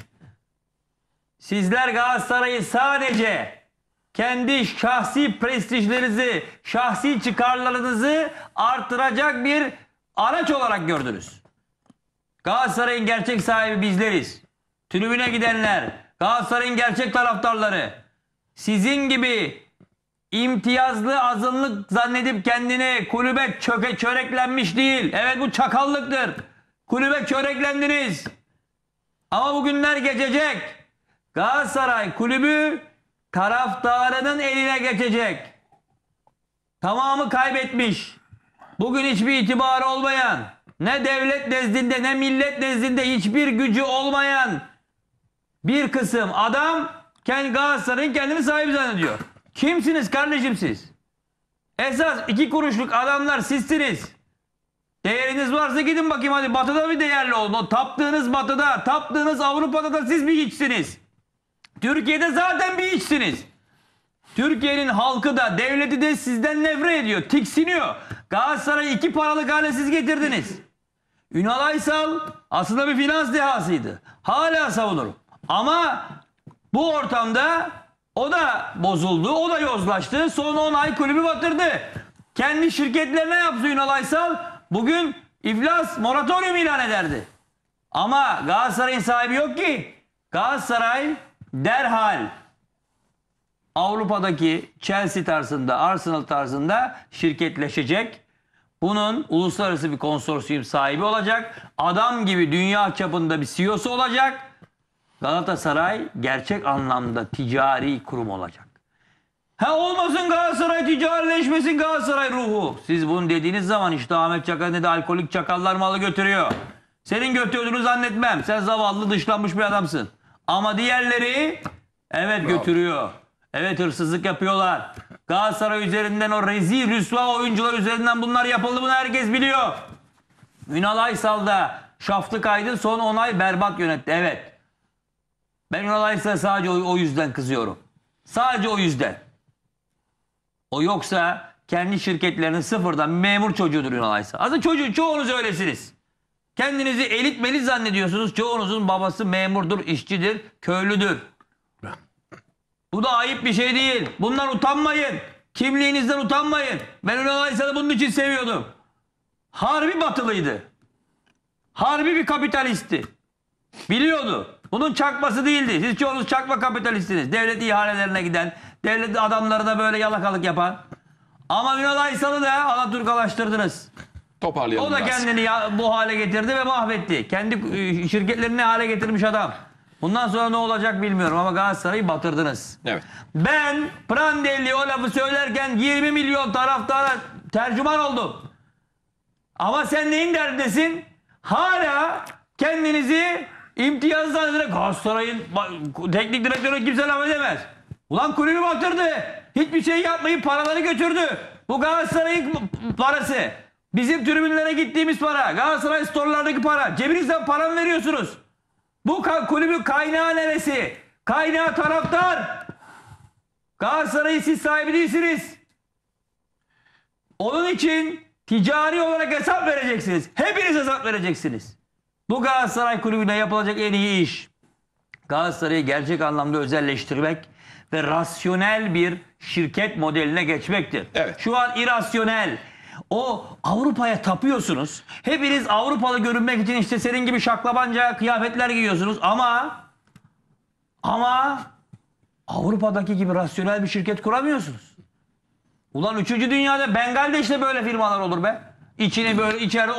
Sizler Galatasaray'ı sadece kendi şahsi prestijlerinizi, şahsi çıkarlarınızı artıracak bir araç olarak gördünüz. Galatasaray'ın gerçek sahibi bizleriz. Tribüne gidenler, Galatasaray'ın gerçek taraftarları. Sizin gibi imtiyazlı azınlık zannedip kendine kulübe çöreklenmiş değil. Evet, bu çakallıktır. Kulübe çöreklendiniz. Ama bugünler geçecek. Galatasaray kulübü taraftarının eline geçecek. Tamamı kaybetmiş. Bugün hiçbir itibarı olmayan, ne devlet nezdinde ne millet nezdinde hiçbir gücü olmayan bir kısım adam Galatasaray'ın kendini sahibi zannediyor. Kimsiniz kardeşim siz? Esas 2 kuruşluk adamlar sizsiniz. Değeriniz varsa gidin bakayım hadi Batı'da bir değerli olun. O taptığınız Batı'da, taptığınız Avrupa'da da siz bir hiçsiniz. Türkiye'de zaten bir hiçsiniz. Türkiye'nin halkı da devleti de sizden nefret ediyor, tiksiniyor. Galatasaray'ı 2 paralık hale siz getirdiniz. Ünal Aysal aslında bir finans dehasıydı. Hala savunurum. Ama bu ortamda o da bozuldu, o da yozlaştı. Son 10 ay kulübü batırdı. Kendi şirketlerine yapsa Ünal Aysal bugün iflas, moratorium ilan ederdi. Ama Galatasaray'ın sahibi yok ki. Galatasaray derhal Avrupa'daki Chelsea tarzında, Arsenal tarzında şirketleşecek. Bunun uluslararası bir konsorsiyum sahibi olacak. Adam gibi dünya çapında bir CEO'su olacak. Galatasaray gerçek anlamda ticari kurum olacak. Ha olmasın Galatasaray ticarileşmesin Galatasaray ruhu. Siz bunu dediğiniz zaman işte Ahmet Çakar ne de alkolik çakallar malı götürüyor. Senin götürdüğünü zannetmem. Sen zavallı dışlanmış bir adamsın. Ama diğerleri evet götürüyor. Evet hırsızlık yapıyorlar. Galatasaray üzerinden o rezil rüsva oyuncular üzerinden bunlar yapıldı. Bunu herkes biliyor. Ünal Aysal da şaftı kaydı son 10 ay berbat yönetti. Evet. Ben Ünal Aysal'a sadece o yüzden kızıyorum. Sadece o yüzden. O yoksa kendi şirketlerinin sıfırdan memur çocuğudur Ünal Aysal. Aslında çoğunuz öylesiniz. Kendinizi elit melit zannediyorsunuz. Çoğunuzun babası memurdur, işçidir, köylüdür. Bu da ayıp bir şey değil. Bundan utanmayın. Kimliğinizden utanmayın. Ben Ünal Aysal'ı bunun için seviyordum. Harbi batılıydı. Harbi bir kapitalistti. Biliyordu. Bunun çakması değildi. Siz çoğunuz çakma kapitalistsiniz. Devlet ihalelerine giden, devlet adamları da böyle yalakalık yapan. Ama Ünal Aysal'ı da Alaturkalaştırdınız. Toparlayalım O da biraz. kendini bu hale getirdi ve mahvetti. Kendi şirketlerini hale getirmiş adam. Bundan sonra ne olacak bilmiyorum ama Galatasaray'ı batırdınız. Evet. Ben Prandelli o lafı söylerken 20 milyon taraftara tercüman oldum. Ama sen neyin derdindesin? Hala kendinizi imtiyazlı zannederek Galatasaray'ın teknik direktörü kimse laf edemez. Ulan kulübü batırdı. Hiçbir şey yapmayıp paraları götürdü. Bu Galatasaray'ın parası. Bizim tribünlere gittiğimiz para. Galatasaray storelardaki para. Cebinizden para mı veriyorsunuz? Bu kulübün kaynağı neresi? Kaynağı taraftar. Galatasaray'ı siz sahibi değilsiniz. Onun için ticari olarak hesap vereceksiniz. Hepiniz hesap vereceksiniz. Bu Galatasaray kulübüne yapılacak en iyi iş. Galatasaray'ı gerçek anlamda özelleştirmek ve rasyonel bir şirket modeline geçmektir. Evet. Şu an irasyonel. O Avrupa'ya tapıyorsunuz. Hepiniz Avrupalı görünmek için işte senin gibi şaklabanca kıyafetler giyiyorsunuz ama Avrupa'daki gibi rasyonel bir şirket kuramıyorsunuz. Ulan 3. dünyada Bengaldeş'te böyle firmalar olur be. İçini böyle içeri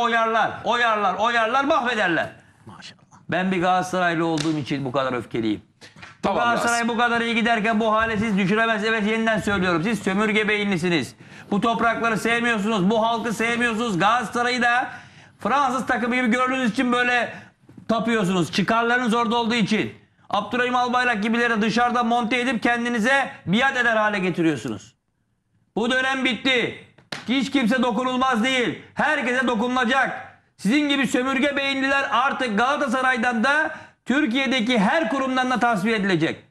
oyarlar mahvederler. Maşallah. Ben bir Galatasaraylı olduğum için bu kadar öfkeliyim. Tamam, Galatasaray bu kadar iyi giderken bu hale siz düşüremez. Evet yeniden söylüyorum. Siz sömürge beyinlisiniz. Bu toprakları sevmiyorsunuz. Bu halkı sevmiyorsunuz. Galatasaray'ı da Fransız takımı gibi gördüğünüz için böyle tapıyorsunuz. Çıkarlarınız orada olduğu için. Abdurrahim Albayrak gibileri dışarıda monte edip kendinize biat eder hale getiriyorsunuz. Bu dönem bitti. Hiç kimse dokunulmaz değil. Herkese dokunulacak. Sizin gibi sömürge beyinliler artık Galatasaray'dan da Türkiye'deki her kurumdan da tasfiye edilecek.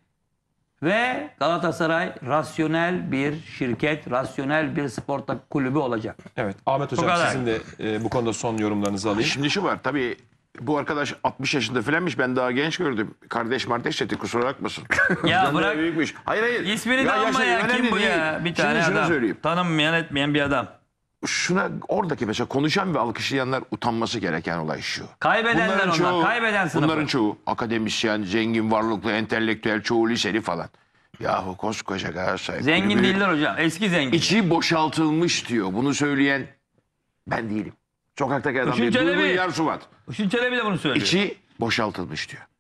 Ve Galatasaray rasyonel bir şirket, rasyonel bir spor kulübü olacak. Evet. Ahmet Hocam kadar. sizin de bu konuda son yorumlarınızı alayım. Şimdi şu var tabii bu arkadaş 60 yaşında falanmış, ben daha genç gördüm. Kardeş dedi, kusura bakmasın. Ya Benden bırak. büyükmüş. Hayır. İsmini de anma ya. önemli Kim bu değil. ya? Bir tane Şimdi şunu adam. söyleyeyim. Tanınmayan etmeyen bir adam. Şuna oradaki mesela konuşan ve alkışlayanlar utanması gereken olay şu. Kaybedenler onlar. Kaybeden sınıfı. Bunların çoğu akademisyen, zengin, varlıklı, entelektüel, çoğu liseli falan. Yahu koskoca Galatasaray Zengin kulübü değiller hocam. Eski zengin. İçi boşaltılmış diyor. Bunu söyleyen ben değilim. Sokaktaki adam değil. Düşünceli Duygu bir- Yarsuvat. Işın Çelebi de bunu söylüyor. İçi boşaltılmış diyor.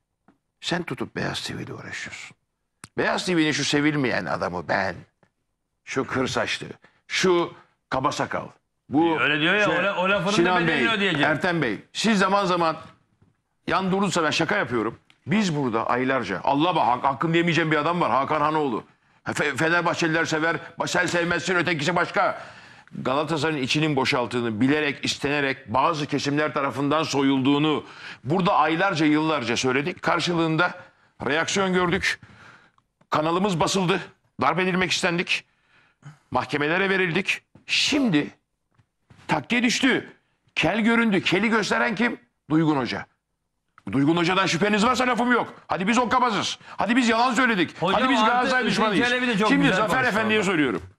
Sen tutup Beyaz TV'de uğraşıyorsun. Beyaz TV'nin şu sevilmeyen adamı ben. Şu kır saçlı. Şu kaba sakal. Bu Öyle diyor ya, o lafının da Sinan Bey, bedelini ödeyeceğim. Ertem Bey. Siz zaman zaman yan durursa ben şaka yapıyorum. Biz burada aylarca Allah bak hakkım diyemeyeceğim bir adam var. Hakan Hanoğlu. Fenerbahçeliler sever. Sen sevmezsin, ötekisi başka. Galatasaray'ın içinin boşalttığını bilerek, istenerek bazı kesimler tarafından soyulduğunu burada aylarca, yıllarca söyledik. Karşılığında reaksiyon gördük. Kanalımız basıldı. Darp edilmek istendik. Mahkemelere verildik. Şimdi taktiğe düştü. Kel göründü. Keli gösteren kim? Duygun Hoca. Duygun Hoca'dan şüpheniz varsa lafım yok. Hadi biz okkabazız. Hadi biz yalan söyledik. Hocam Hadi biz artık Galatasaray Hüseyin düşmanıyız. Çelebi de çok Şimdi güzel Zafer konuştu Efendi'ye orada. soruyorum.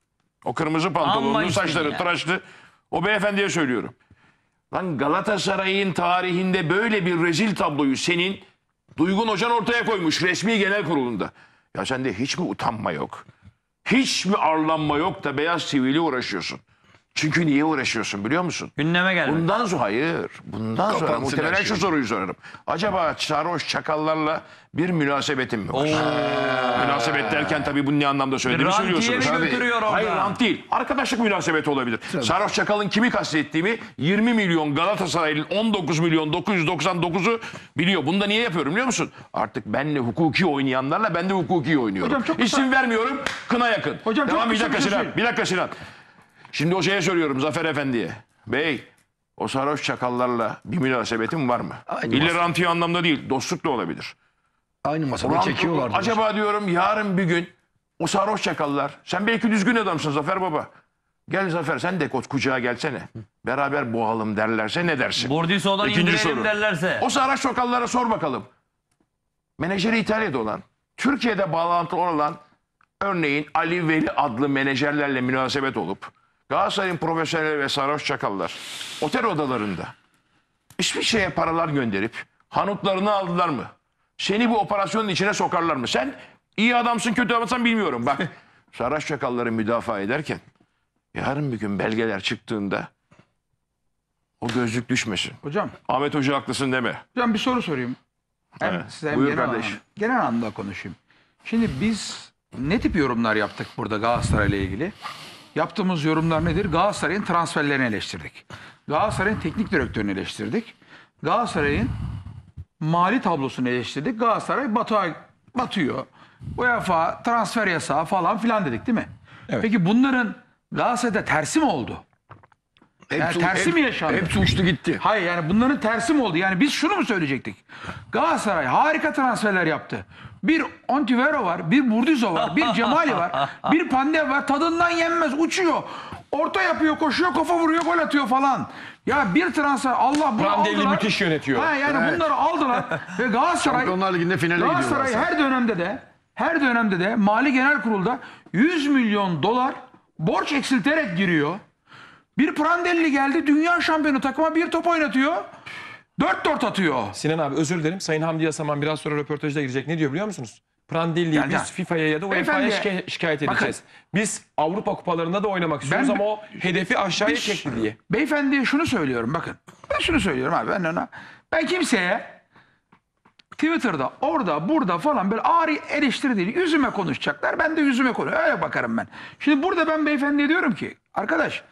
O kırmızı Amma pantolonlu, iyisin saçları ya. tıraşlı. O beyefendiye söylüyorum. Lan Galatasaray'ın tarihinde böyle bir rezil tabloyu senin Duygun Hocan ortaya koymuş resmi genel kurulunda. Ya sende hiç mi utanma yok? Hiç mi arlanma yok da Beyaz TV ile uğraşıyorsun? Çünkü niye uğraşıyorsun biliyor musun? Gündeme geldi. Bundan sonra hayır. Bundan sonra Kapansın muhtemelen her şu şey. soruyu sorarım. Acaba sarhoş çakallarla bir münasebetim mi var? Münasebet derken tabii bunu ne anlamda söylediğimi Rantiye söylüyorsunuz. mi götürüyor orada? Hayır rant değil. Arkadaşlık münasebeti olabilir. Sarhoş çakalın kimi kastettiğimi 20 milyon Galatasaraylı'nın 19 milyon 999'u biliyor. Bunu da niye yapıyorum biliyor musun? Artık benle hukuki oynayanlarla ben de hukuki oynuyorum. Hocam çok kısa- İsim vermiyorum. Kına yakın. Hocam çok Tamam bir kısa dakika bir şey Sinan. söyleyeyim. Bir dakika Sinan. Şimdi o şeye söylüyorum Zafer Efendi'ye. Bey o sarhoş çakallarla bir münasebetin var mı? Aynı İlle masa. rantiye anlamda değil. Dostluk da olabilir. Aynı masada Rant- çekiyorlardı. Acaba diyorum yarın bir gün o sarhoş çakallar. Sen belki düzgün adamsın Zafer Baba. Gel Zafer sen de kucağa gelsene. Beraber boğalım derlerse ne dersin? Bordiso'dan İkinci indirelim soru. derlerse. O sarhoş çakallara sor bakalım. Menajeri İtalya'da olan, Türkiye'de bağlantılı olan örneğin Ali Veli adlı menajerlerle münasebet olup Galatasaray'ın profesyonel ve sarhoş çakallar otel odalarında İsviçre'ye paralar gönderip hanutlarını aldılar mı? Seni bu operasyonun içine sokarlar mı? Sen iyi adamsın kötü adamsın bilmiyorum. Bak sarhoş çakalları müdafaa ederken yarın bir gün belgeler çıktığında o gözlük düşmesin. Hocam, Ahmet Hoca haklısın deme. hocam bir soru sorayım. Hem Evet, size hem buyur genel kardeş. anlamda, genel anlamda konuşayım. Şimdi biz ne tip yorumlar yaptık burada Galatasaray ile ilgili? Yaptığımız yorumlar nedir? Galatasaray'ın transferlerini eleştirdik. Galatasaray'ın teknik direktörünü eleştirdik. Galatasaray'ın mali tablosunu eleştirdik. Galatasaray batıyor. UEFA transfer yasağı falan filan dedik değil mi? Evet. Peki bunların Galatasaray'da tersi mi oldu? Yani tersi mi yaşandı? Hepsi uçtu gitti. Hayır yani bunların tersi mi oldu? Yani biz şunu mu söyleyecektik? Galatasaray harika transferler yaptı. Bir Ontivero var, bir Burdizo var, bir Cemali var, bir Pandev var. Tadından yenmez, uçuyor. Orta yapıyor, koşuyor, kafa vuruyor, gol atıyor falan. Ya bir transfer Allah bunu Prandelli aldılar. müthiş yönetiyor. Ha yani bunları aldılar ve Galatasaray Şampiyonlar Ligi'nde finale gidiyor Galatasaray Galatasaray. her dönemde de Mali Genel Kurul'da 100 milyon dolar borç eksilterek giriyor. Bir Prandelli geldi dünya şampiyonu takıma bir top oynatıyor. 4-4 atıyor. Sinan abi özür dilerim. Sayın Hamdi Yasaman biraz sonra röportajda girecek. Ne diyor biliyor musunuz? Prandelli'yi Gel, biz gel. FIFA'ya ya da UEFA'ya Beyefendi, şikayet bakın. edeceğiz. Biz Avrupa kupalarında da oynamak istiyoruz Ben- ama o hedefi aşağıya çekti diye. Beyefendiye şunu söylüyorum bakın. Ben şunu söylüyorum abi ben kimseye Twitter'da orada burada falan böyle ağır eleştiri değil. Yüzüme konuşacaklar. Ben de yüzüme konuşuyorum. Öyle bakarım ben. Şimdi burada ben beyefendiye diyorum ki arkadaş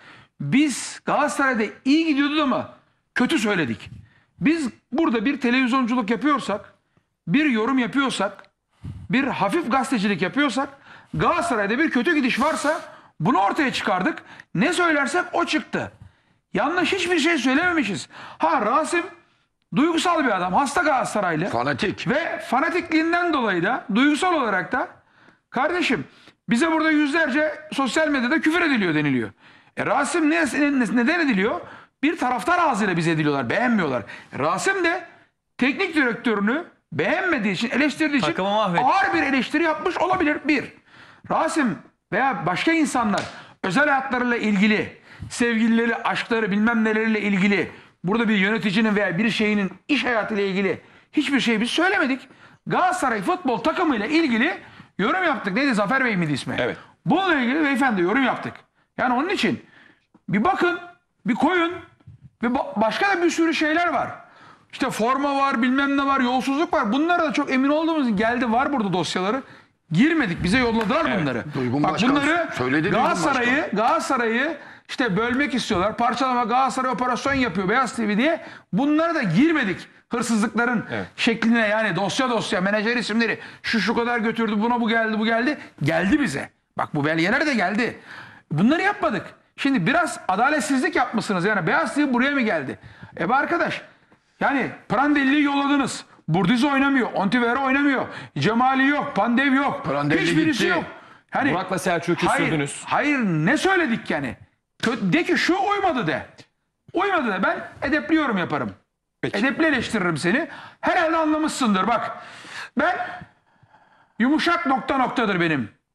biz Galatasaray'da iyi gidiyordu ama kötü söyledik. Biz burada bir televizyonculuk yapıyorsak, bir yorum yapıyorsak, bir hafif gazetecilik yapıyorsak Galatasaray'da bir kötü gidiş varsa bunu ortaya çıkardık. Ne söylersek o çıktı. Yanlış hiçbir şey söylememişiz. Ha Rasim duygusal bir adam. Hasta Galatasaraylı. Fanatik. Ve fanatikliğinden dolayı da duygusal olarak da kardeşim bize burada yüzlerce sosyal medyada küfür ediliyor deniliyor. Rasim neden ediliyor? Bir taraftar ağzıyla bize ediliyorlar. Beğenmiyorlar. Rasim de teknik direktörünü beğenmediği için, eleştirdiği için Takımı mahvetti. ağır bir eleştiri yapmış olabilir. Bir. Rasim veya başka insanlar özel hayatlarıyla ilgili, sevgilileri, aşkları bilmem neleriyle ilgili burada bir yöneticinin veya bir şeyinin iş hayatıyla ilgili hiçbir şey biz söylemedik. Galatasaray futbol takımıyla ilgili yorum yaptık. Neydi? Zafer Bey miydi ismi? Evet. Bununla ilgili beyefendi yorum yaptık. Yani onun için bir bakın, bir koyun ve başka da bir sürü şeyler var. İşte forma var, bilmem ne var, yolsuzluk var. Bunlara da çok emin olduğumuz için geldi var burada dosyaları. Girmedik. Bize yolladılar bunları. Duygun Bak Başkan bunları söyledi, Duygun Galatasaray'ı işte bölmek istiyorlar. Parçalama Galatasaray operasyon yapıyor Beyaz TV diye. Bunlara da girmedik. Hırsızlıkların şekline yani dosya menajer isimleri şu kadar götürdü buna bu geldi. Geldi bize. Bak bu belgeler de geldi. Bunları yapmadık. Şimdi biraz adaletsizlik yapmışsınız. Yani Beyaz TV buraya mı geldi? Be arkadaş yani Prandelli'yi yolladınız. Burdizo oynamıyor. Ontivero oynamıyor. Cemali yok. Pandev yok. Prandelli Hiçbirisi gitti. yok. Yani, Burak'la Selçuk'u küstürdünüz. Hayır ne söyledik yani? De ki şu uymadı de. Uymadı de. Ben edepli yorum yaparım. Peki. Edepli eleştiririm seni. Herhalde anlamışsındır bak. Ben yumuşak noktadır benim.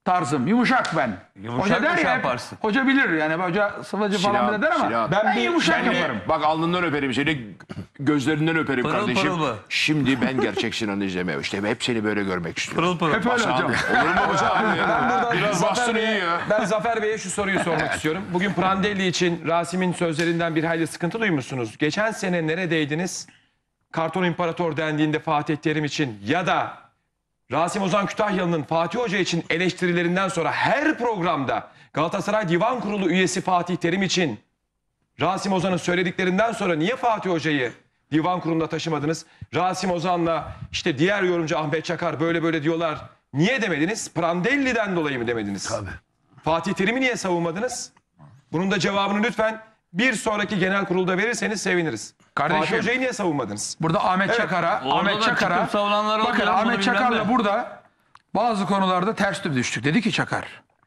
tarzım. Yumuşak ben. Yumuşak Hoca der bir şey ya hep, yaparsın. hoca bilir yani. Hoca sıvacı falan bile der ama Sinan. ben yumuşak Yani yaparım. bak alnından öperim seni, gözlerinden öperim Pırıl kardeşim. pırıl mı? Şimdi ben gerçek Sinan'ı izlemeye, işte hep seni böyle görmek istiyorum. Pırıl pırıl. Hep öyle hocam. Olur mu hocam? Biraz bastın iyi ya. Ben Zafer Bey'e şu soruyu sormak istiyorum. Bugün Prandelli için Rasim'in sözlerinden bir hayli sıkıntı duymuşsunuz. Geçen sene neredeydiniz? Karton İmparator dendiğinde Fatih Terim için ya da Rasim Ozan Kütahyalı'nın Fatih Hoca için eleştirilerinden sonra her programda Galatasaray Divan Kurulu üyesi Fatih Terim için Rasim Ozan'ın söylediklerinden sonra niye Fatih Hoca'yı Divan Kurulu'nda taşımadınız? Rasim Ozan'la işte diğer yorumcu Ahmet Çakar böyle böyle diyorlar. Niye demediniz? Prandelli'den dolayı mı demediniz? Tabii. Fatih Terim'i niye savunmadınız? Bunun da cevabını lütfen bir sonraki genel kurulda verirseniz seviniriz. Kardeşim, Fatih Hoca'yı niye savunmadınız? Burada Ahmet Çakar'a, Orada Ahmet da Çakar'a, çıkıp savunanlar oldu bakın ya, bunu Ahmet bilmem Çakar'la de. burada bazı konularda ters düz düştük. Dedi ki Çakar,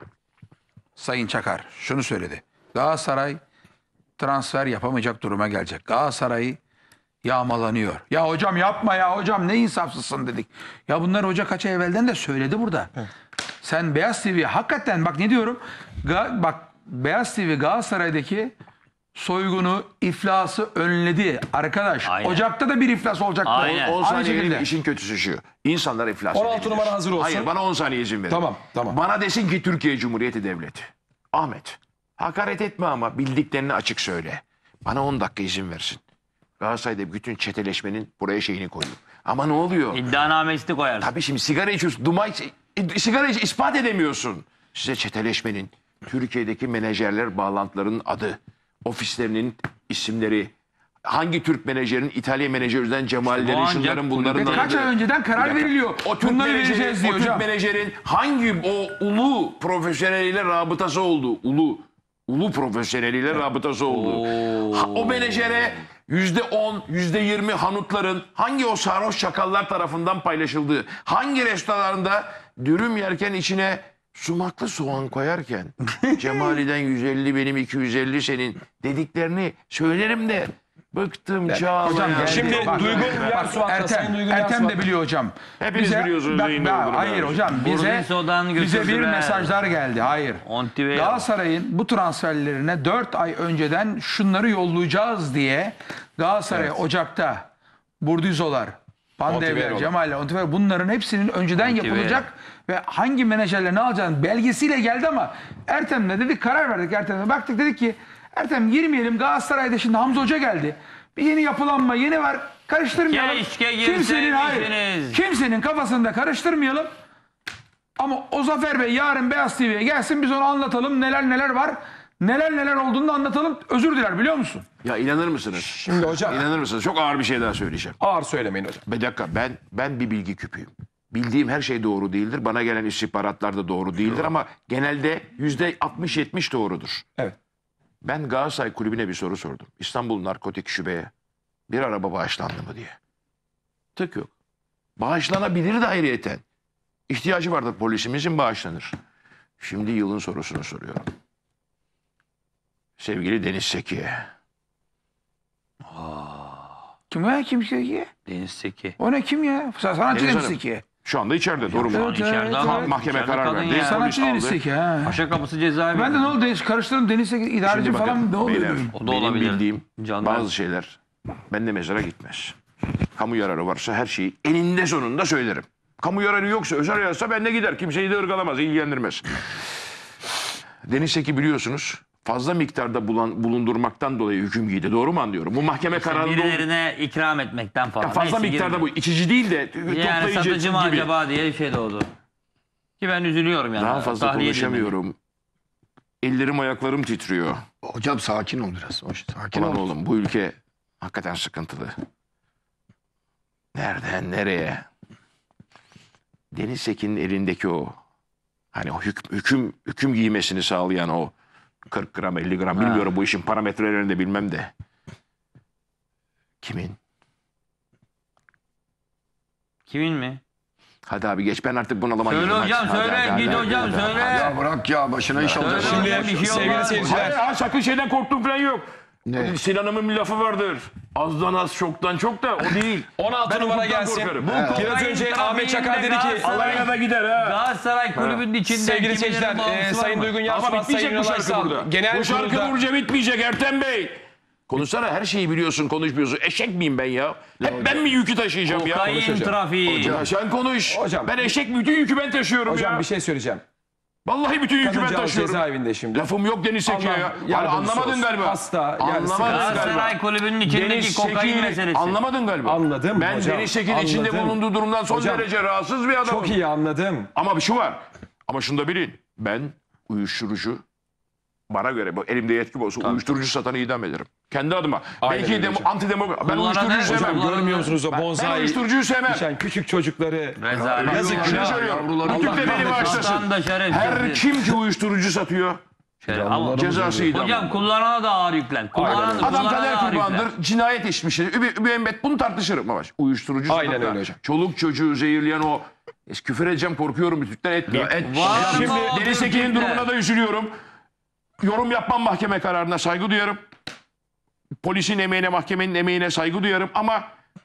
Sayın Çakar şunu söyledi. Galatasaray transfer yapamayacak duruma gelecek. Galatasaray yağmalanıyor. Ya hocam yapma ya hocam ne insafsızsın dedik. Ya bunlar hoca kaç ay evvelden de söyledi burada. Sen Beyaz TV hakikaten bak ne diyorum. Bak Beyaz TV Galatasaray'daki soygunu, iflası önledi arkadaş. Aynen. Ocak'ta da bir iflas olacak. Aynen. 10 Aynı saniye şekilde. vereyim, işin kötüsü şu. İnsanlar iflas 16 edebilir. numara hazır olsun. Hayır, bana 10 saniye izin verin. Tamam, tamam. Bana desin ki Türkiye Cumhuriyeti Devleti. Ahmet, hakaret etme ama bildiklerini açık söyle. Bana 10 dakika izin versin. Galatasaray'da bütün çeteleşmenin buraya şeyini koyuyor. Ama ne oluyor? İddianamesini koyarsın. Tabii şimdi sigara içiyorsun. Sigara ispat edemiyorsun. Size çeteleşmenin, Türkiye'deki menajerler bağlantılarının adı, ofislerinin isimleri, hangi Türk menajerin İtalya menajerinden Cemal'lerin, Bu ancak şunların bunların kulübe- adı. Kaç ay önceden karar veriliyor. O Türk Bunları vereceğiz diyor o Türk hocam. menajerin hangi o ulu profesyoneliyle rabıtası oldu? Ulu profesyoneliyle rabıtası oldu. O menajere %10, %20 hanutların hangi o sarhoş çakallar tarafından paylaşıldığı, hangi restoranında dürüm yerken içine sumaklı soğan koyarken Cemali'den 150 benim 250 senin dediklerini söylerim de bıktım çağlayan. Hocam Şimdi bak, Duygu bak, Yarsuat'la, Sayın Duygu Ertem Yarsuat. de biliyor hocam. Hepiniz biliyorsunuz yayın olduğunu hayır ben. hocam bize Burdiso'dan bir götürdüler. mesajlar geldi. Hayır. Ontive'ye Galatasaray'ın bu transferlerine 4 ay önceden şunları yollayacağız diye Galatasaray Ocak'ta Burdizolar, Pandevler, Ontive'ye Cemal, Ontive'ye bunların hepsinin önceden Ontive'ye. yapılacak ve hangi menajerle ne alacağını belgesiyle geldi ama Ertem'le dedik karar verdik Ertem'le. Baktık dedik ki Ertem girmeyelim Galatasaray'da şimdi Hamza Hoca geldi. Bir yeni yapılanma yeni var karıştırmayalım. Keşke girseymişsiniz. Kimsenin kafasında karıştırmayalım. Ama o Zafer Bey yarın Beyaz TV'ye gelsin biz onu anlatalım neler neler var. Neler neler olduğunu da anlatalım. Özür diler biliyor musun? Ya inanır mısınız? Şimdi hocam İnanır mısınız? Çok ağır bir şey daha söyleyeceğim. ağır söylemeyin hocam. Bir dakika ben bir bilgi küpüyüm. Bildiğim her şey doğru değildir. Bana gelen istihbaratlar da doğru değildir ama genelde %60-70 doğrudur. Evet. Ben Galatasaray Kulübü'ne bir soru sordum. İstanbul Narkotik Şube'ye bir araba bağışlandı mı diye. Tık yok. Bağışlanabilir de ayrıyeten. İhtiyacı vardır polisimizin bağışlanır. Şimdi yılın sorusunu soruyorum. Sevgili Deniz Seki'ye. Kim ki? Deniz Seki. O ne kim ya? Sanatçı Deniz Deniz Hanım. Seki. Şu anda içeride. Doğru mu? İçeride evet. ama Mahkeme içeride karar kadın verdi. ya. Polis Sanatçı Deniz aldı. Seki ha. Paşa Kapısı cezaevi. Ben de ne oldu karıştırdım Deniz Seki idareci Şimdi bakın, falan ne oluyor? beyler, dedim. O da benim olabilir. bildiğim Jandarma. bazı şeyler bende mezara gitmez. Kamu yararı varsa her şeyi eninde sonunda söylerim. Kamu yararı yoksa özel yararsa bende gider. Kimseyi de ırgalamaz, ilgilendirmez. Deniz Seki biliyorsunuz fazla miktarda bulundurmaktan dolayı hüküm giydi. Doğru mu anlıyorum? Bu mahkeme kararında Birilerine ikram etmekten falan. fazla Neyse, miktarda girmiyor. bu içici değil de Yani toplayıcı satıcı mı gibi. acaba diye bir şey doğdu. Ki ben üzülüyorum yani. Daha fazla Tahliye konuşamıyorum. Ellerim ayaklarım titriyor. Hocam sakin ol biraz. Sakin Ulan ol. oğlum bu ülke hakikaten sıkıntılı. Nereden nereye? Deniz Sekin'in elindeki o hani o hüküm giymesini sağlayan o 40 gram 50 gram bilmiyorum bu işin parametrelerini de bilmem de. Kimin? Kimin mi? Hadi abi geç ben artık bunalıma Söyle girdim. hocam Hadi, söyle. hadi, Git hadi, hocam hadi. söyle. Ya bırak ya başına iş alacağız. Söyle Şimdi hocam, bir şey sevgili olmaz. seyirciler. Hayır, sakın şeyden korktuğum falan yok. Sinan'ımın bir lafı vardır. Azdan az, çoktan çok da o değil. 16 Ben numara hukuktan gelsin. korkarım. Biraz önce Ahmet Çakar dedi ki Alayına da gider ha. Galatasaray kulübünün içinden sevgili kimilerin seyirciler bağımlısı var Sayın mı? Duygun Ama Yarsuvat, Sayın bitmeyecek bu Ünal şarkı Aysal burada. genel Bu şarkı kurulda vurunca bitmeyecek Ertem Bey. Konuşsana, her şeyi biliyorsun, konuşmuyorsun. Eşek miyim ben ya? Hep ben mi yükü taşıyacağım ya? Kokain trafiği. Ya sen konuş. Hocam. Ben eşek mi? Bütün yükü ben taşıyorum hocam ya. bir şey söyleyeceğim. Vallahi bütün yükü ben Kadıncağız taşıyorum. cezaevinde şimdi. Lafım yok Deniz Seki'ye Allah ya. Yani yardımcısı anlamadın olsun. galiba. Hasta, yani Anlamadın sıkıntı. galiba. Galatasaray kulübünün içindeki Deniz kokain Seki, meselesi. anlamadın galiba. Anladım Ben hocam, Deniz Seki'nin içinde anladım. bulunduğu durumdan son Hocam, derece rahatsız bir adamım. Çok iyi anladım. Ama bir şu var. Ama şunu da bilin. Ben uyuşturucu, bana göre bu elimde yetkim olsa uyuşturucu satanı idam ederim. Kendi adıma. Aynen Belki öyle hocam. antidemokrat. Ben Kullanan uyuşturucuyu her- sevmem. hocam, Görmüyor musunuz o Ben bonsai uyuşturucuyu sevmem. düşen küçük çocukları? Rezalet. Yazık Bir şey günah. söylüyorum. Rütük de beni bağışlasın. Vatan da şerefsizdir. Her kim ki uyuşturucu satıyor Ama cezası idam. hocam kullanana da ağır yüklen. Kullanana, Aynen. Adam kullanana kader ağır yüklen. kurbanıdır, cinayet işmiştir. Müebbet bunu tartışırım ama uyuşturucu Aynen satmak, öyle hocam. çoluk çocuğu zehirleyen o küfür edeceğim, korkuyorum Rütük'ten etmeyeyim. Var Şimdi mı o Deniz Seki'nin Rütük'te? durumuna da üzülüyorum. Yorum yapmam, mahkeme kararına saygı duyarım. Polisin emeğine, mahkemenin emeğine saygı duyarım ama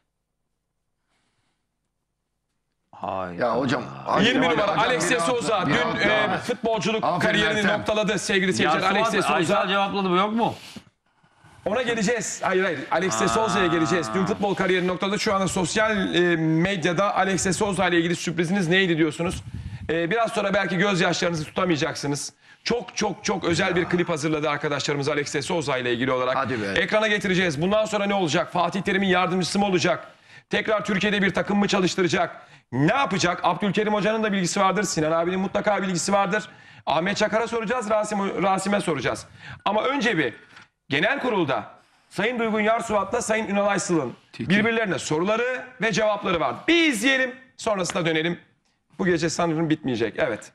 Ya hocam. 20 numara Alex de Souza dün futbolculuk Aferin kariyerini Ertem. noktaladı sevgili seyirciler. Alex de Aysal Souza. cevapladı mı, yok mu? Ona geleceğiz. Hayır. Alex de Souza'ya geleceğiz. Dün futbol kariyerini noktaladı. Şu anda sosyal medyada Alex de Souza ile ilgili sürpriziniz neydi diyorsunuz. Biraz sonra belki gözyaşlarınızı tutamayacaksınız. Çok özel bir klip hazırladı arkadaşlarımız Alex de Souza ile ilgili olarak. Hadi be. Ekrana getireceğiz. Bundan sonra ne olacak? Fatih Terim'in yardımcısı mı olacak? Tekrar Türkiye'de bir takım mı çalıştıracak? Ne yapacak? Abdülkerim Hoca'nın da bilgisi vardır. Sinan abinin mutlaka bilgisi vardır. Ahmet Çakar'a soracağız. Rasim'e soracağız. Ama önce bir genel kurulda Sayın Duygun Yarsuvat'la Sayın Ünal Aysal'ın birbirlerine soruları ve cevapları var. Bir izleyelim. Sonrasında dönelim. Bu gece sanırım bitmeyecek. Evet.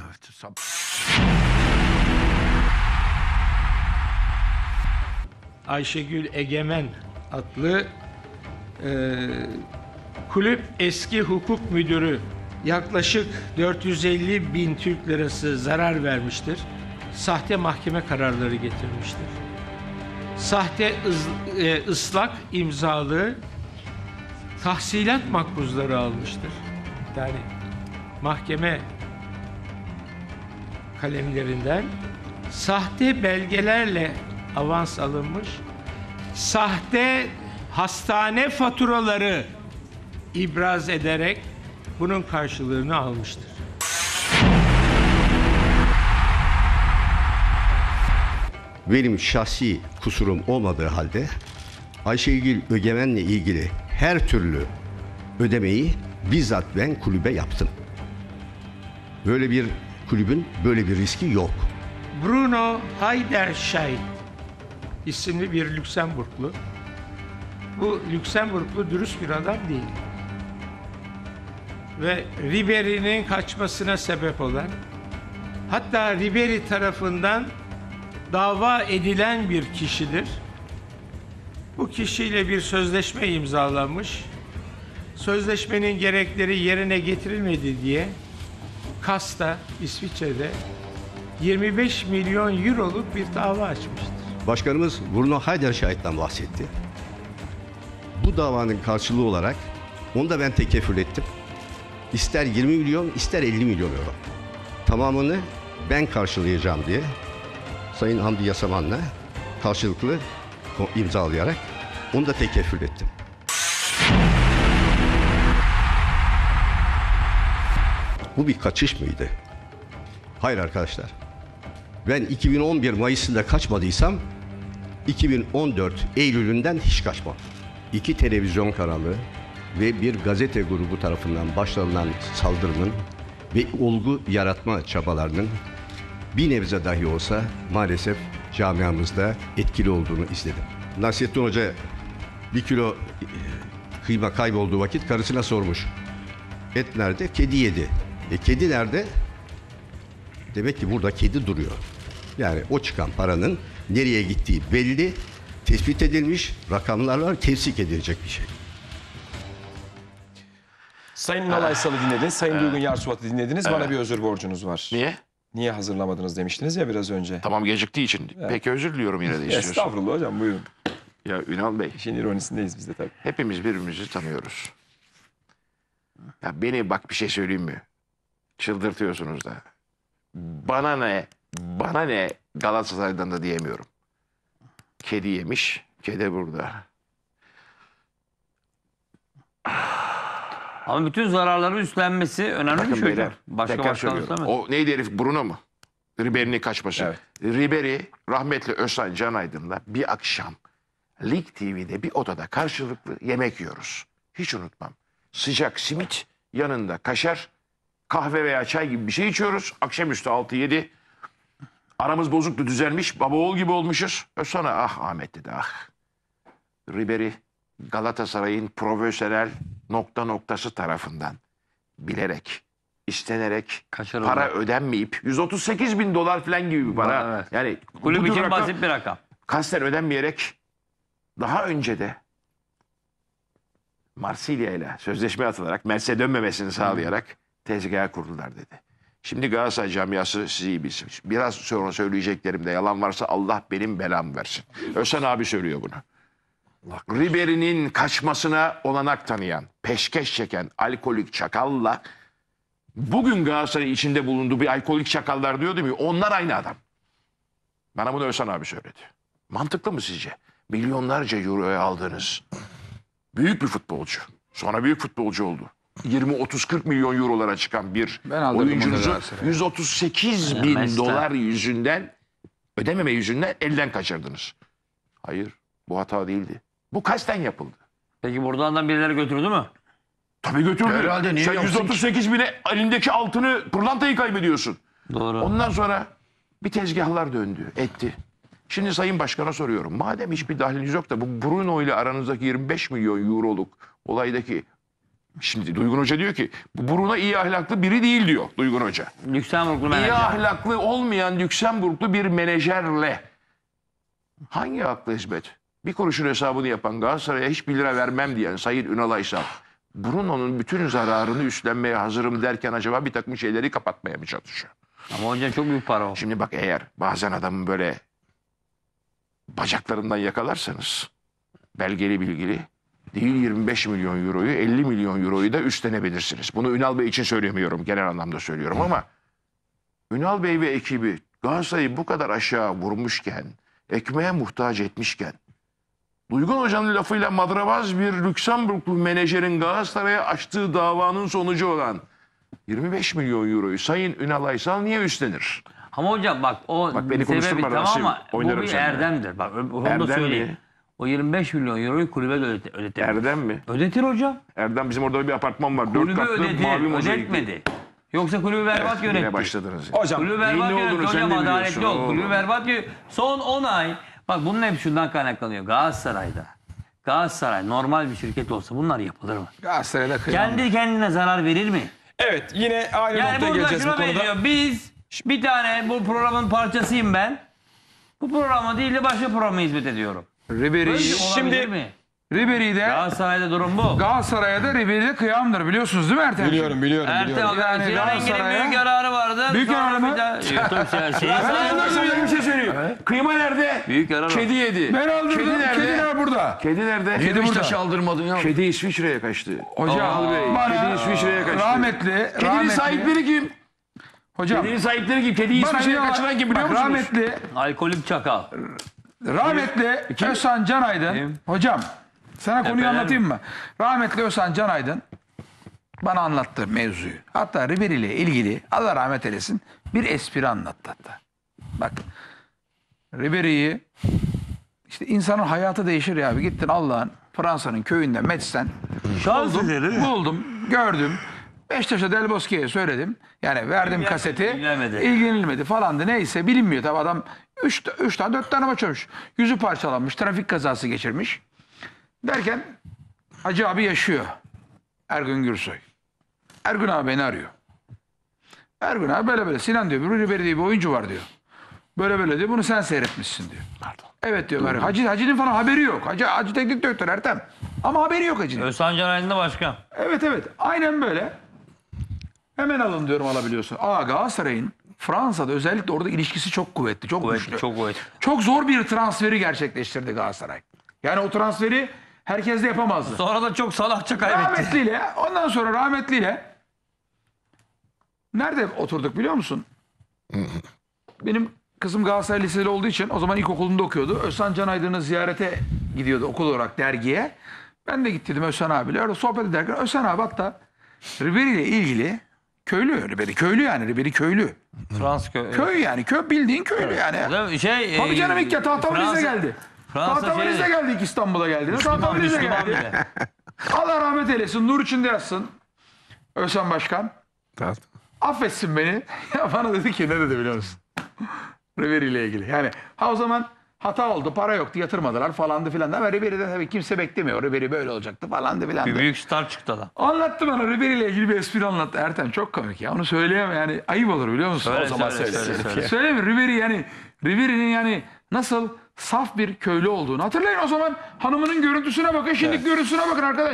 Ayşegül Egemen adlı kulüp eski hukuk müdürü yaklaşık 450 bin Türk lirası zarar vermiştir. Sahte mahkeme kararları getirmiştir. Sahte ıslak imzalı tahsilat makbuzları almıştır. Yani mahkeme kalemlerinden sahte belgelerle avans alınmış, sahte hastane faturaları ibraz ederek bunun karşılığını almıştır. Benim şahsi kusurum olmadığı halde Ayşegül Egemen'le ilgili her türlü ödemeyi bizzat ben kulübe yaptım. Böyle bir kulübün böyle bir riski yok. Bruno Heiderscheid isimli bir Lüksemburglu. Bu Lüksemburglu dürüst bir adam değil. Ve Ribery'nin kaçmasına sebep olan, hatta Ribery tarafından dava edilen bir kişidir. Bu kişiyle bir sözleşme imzalanmış. Sözleşmenin gerekleri yerine getirilmedi diye Kas'ta, İsviçre'de 25 milyon euroluk bir dava açmıştır. Başkanımız Bruno Heiderscheid'den bahsetti. Bu davanın karşılığı olarak onu da ben tekeffül ettim. İster 20 milyon, ister 50 milyon euro. Tamamını ben karşılayacağım diye Sayın Hamdi Yasaman'la karşılıklı imzalayarak onu da tekeffül ettim. Bu bir kaçış mıydı? Hayır arkadaşlar. Ben 2011 Mayıs'ında kaçmadıysam 2014 Eylül'ünden hiç kaçmam. 2 televizyon kanalı ve bir gazete grubu tarafından başlanan saldırının ve olgu yaratma çabalarının bir nebze dahi olsa maalesef camiamızda etkili olduğunu izledim. Nasrettin Hoca 1 kilo kıyma kaybolduğu vakit karısına sormuş. Et nerede? Kedi yedi. Kedi nerede? Demek ki burada kedi duruyor. Yani o çıkan paranın nereye gittiği belli, tespit edilmiş, rakamlar var, tefsik edilecek bir şey. Sayın Ünal Aysal'ı dinlediniz. Sayın Duygun Yarsuvat'ı dinlediniz. Bana bir özür borcunuz var. niye? Niye hazırlamadınız demiştiniz ya biraz önce. Tamam, geciktiği için. Peki, özür diliyorum yine de istiyorsun. Estağfurullah hocam, buyurun. Ya Ünal Bey, İşin ironisindeyiz biz de tabii. hepimiz birbirimizi tanıyoruz. Ya beni bak, bir şey söyleyeyim mi? Çıldırtıyorsunuz da. Bana ne Galatasaray'dan da diyemiyorum. Kedi yemiş, kedi burada. Ama bütün zararları üstlenmesi önemli bir Bakın şey. beyler, Başka tekrar başkan söylüyorum. üstlenmez. O neydi herif, Bruno mu? Ribery'nin kaçması. Evet. Ribery rahmetli Özcan Canaydın'la bir akşam Lig TV'de bir odada karşılıklı yemek yiyoruz. Hiç unutmam. Sıcak simit, yanında kaşar, kahve veya çay gibi bir şey içiyoruz. Akşamüstü 6-7. Aramız bozuktu, düzelmiş. Baba oğul gibi olmuşuz. Sonra ah Ahmet dedi, ah. Ribery Galatasaray'ın profesyonel noktası tarafından bilerek, istenerek, Kaçırıldı. para ödenmeyip 138 bin dolar falan gibi bir para. Evet. Yani Kulüp bu tür için rakam basit bir rakam. kasten ödenmeyerek daha önce de Marsilya ile sözleşme atılarak Mert'e dönmemesini sağlayarak tezgaha kurdular dedi. Şimdi Galatasaray camiası sizi iyi bilsin. Biraz sonra söyleyeceklerimde yalan varsa Allah benim belamı versin. Özcan abi söylüyor bunu. Ribery'nin kaçmasına olanak tanıyan, peşkeş çeken alkolik çakalla bugün Galatasaray içinde bulunduğu bir alkolik çakallar diyordum ya, onlar aynı adam. Bana bunu Özcan abi söyledi. Mantıklı mı sizce? Milyonlarca euroya aldığınız büyük bir futbolcu. Sonra büyük futbolcu oldu. 20-30-40 milyon eurolara çıkan bir Ben aldırdım onu oyuncunuzu Galatasaray'a. 138 bin Mesut. dolar yüzünden, ödememe yüzünden elden kaçırdınız. Hayır, bu hata değildi. Bu kasten yapıldı. Peki buradan da birileri götürdü mü? Tabii götürdü. Herhalde, niye Sen yapsın 138 bine elindeki altını, pırlantayı kaybediyorsun. Doğru. Ondan sonra bir tezgahlar döndü, etti. Şimdi Sayın Başkan'a soruyorum. Madem hiçbir dahliniz yok da bu Bruno ile aranızdaki 25 milyon euroluk olaydaki... Şimdi Duygun Hoca diyor ki bu Bruno iyi ahlaklı biri değil diyor Duygun Hoca. Lüksemburglu İyi menajer. ahlaklı olmayan Lüksemburglu bir menajerle hangi akla hizmet? Bir kuruşun hesabını yapan, Galatasaray'a hiçbir lira vermem diyen Sayın Ünal Aysal, Bruno'nun bütün zararını üstlenmeye hazırım derken acaba bir takım şeyleri kapatmaya mı çalışıyor? Ama hocam çok büyük para o. Şimdi bak, eğer bazen adamın böyle bacaklarından yakalarsanız belgeli bilgili değil 25 milyon euroyu, 50 milyon euroyu da üstlenebilirsiniz. Bunu Ünal Bey için söylemiyorum, genel anlamda söylüyorum ama Ünal Bey ve ekibi Galatasaray'ı bu kadar aşağı vurmuşken, ekmeğe muhtaç etmişken, Duygun Hoca'nın lafıyla madrabaz bir Lüksemburglu menajerin Galatasaray'a açtığı davanın sonucu olan 25 milyon euroyu Sayın Ünal Aysal niye üstlenir? Ama hocam bak o Bak beni sebebi konuşturma, tamam Rasim. ama bu Oynarım bir seninle. erdemdir. Bak onu Erdem da söyleyeyim. mi? O 25 milyon euroyu kulübe de ödetir. Erdem mi? Ödetir hocam. Erdem, bizim orada bir apartman var. 4 Kulübü katlı mavi ödetir. mozaikli. Ödetmedi. Yoksa kulübü berbat Yine yönetti. başladınız. ya. Hocam Kulübü Neyin berbat ne yönetti olduğunu sen hocam, de adaletli biliyorsun ol. oğlum. Kulübü berbat yönetti. Son 10 ay bak bunun hep şundan kaynaklanıyor. Galatasaray normal bir şirket olsa bunlar yapılır mı? Galatasaray'da kıyam. Kendi kendine zarar verir mi? evet, yine aynı Yani noktaya burada geleceğiz bu şuna konuda. benziyor. Biz bir tane bu programın parçasıyım ben. Bu programa değil de başka programa hizmet ediyorum. Ribery, Böyle Şimdi- olabilir mi? Ribery'de Galatasaray'da durum bu. Galatasaray'a da Ribery'de kıyamdır biliyorsunuz değil mi Ertem? Biliyorum. Ertem Yani Sinan Engin'in Galatasaray'a- büyük yararı vardı. Büyük Sonra yararı mı? bir daha- YouTube siyasi. Bir şey söyleyeyim. Kıyma nerede? Büyük yarar var. Kedi yedi. Ben aldırdım. Kedi nerede? Kediler burada. Kedi nerede? Kedi burada. Beşiktaş'ı aldırmadın ya. Kedi İsviçre'ye kaçtı. Hocam Ünal Bey, bana kedi İsviçre'ye kaçtı. Kedinin sahipleri kim? Hocam Kedinin sahipleri kim? Kediyi bana İsviçre'ye bir- kaçıran kim biliyor bak, musunuz? Alkolik çakal. rahmetli Özcan Canaydın. Hocam sana konuyu Efendim? anlatayım mı? Rahmetli Özcan Canaydın bana anlattı mevzuyu. Hatta Ribery ile ilgili Allah rahmet eylesin bir espri anlattı hatta. Bak Ribery'yi işte insanın hayatı değişir ya abi. Gittin Allah'ın Fransa'nın köyünde Metz'ten Şans eseri. buldum, gördüm. Beşiktaş'a Del Bosque'ye söyledim. Yani verdim kaseti. ilgilenmedi. İlgilenilmedi falandı. Neyse bilinmiyor. Tabii adam 3 tane 4 tane maç oynamış. Yüzü parçalanmış. Trafik kazası geçirmiş. Derken Hacı abi yaşıyor. Ergün Gürsoy. Ergün abi beni arıyor. Ergün abi böyle Sinan diyor. Bir Ribery diye bir oyuncu var diyor. Böyle diyor. Bunu sen seyretmişsin diyor. Evet diyor. Hacı'nın falan haberi yok. Hacı teknik direktör Ertem. Ama haberi yok Hacı'nın. Özcan Canay'ında başkan. Evet. Aynen böyle. Hemen alın diyorum alabiliyorsun. Galatasaray'ın Fransa'da özellikle orada ilişkisi çok kuvvetli, çok güçlü. Çok kuvvetli. Çok zor bir transferi gerçekleştirdi Galatasaray. Yani o transferi herkes de yapamazdı. Sonra da çok salakça kaybetti. Rahmetliyle, ondan sonra rahmetliyle nerede oturduk biliyor musun? Benim kızım Galatasaray Liseli olduğu için o zaman ilkokulunda okuyordu. Özhan Can Aydın'ı ziyarete gidiyordu okul olarak dergiye. Ben de gittim Özhan abiyle. Öyle sohbet ederken Özhan abi hatta Ribery ile ilgili köylü. Ribery köylü yani. Ribery köylü. Fransız Köy yani. Bildiğin köylü yani. Tabii canım ilk ya Tahtabliz'e geldi. Tahtabliz'e geldi ilk İstanbul'a geldi. Tahtabliz'e geldi. Allah rahmet eylesin. Nur içinde yatsın. Özhan Başkan. Affetsin beni. Ya bana dedi ki ne dedi biliyor musun? Ribery ile ilgili. Yani o zaman hata oldu, para yoktu, yatırmadılar falandı filan. Ama Ribery'den tabii kimse beklemiyor. Ribery böyle olacaktı falandı filan. Bir büyük star çıktı adam. Anlattı bana Ribery ile ilgili bir espri anlattı. Ertem çok komik ya. Onu söyleyemem yani ayıp olur biliyor musun? Söyle, o zaman söyle. Söyleme Ribery yani Ribery'nin yani nasıl saf bir köylü olduğunu. Hatırlayın o zaman hanımının görüntüsüne bakın. Şimdiki görüntüsüne bakın arkadaş.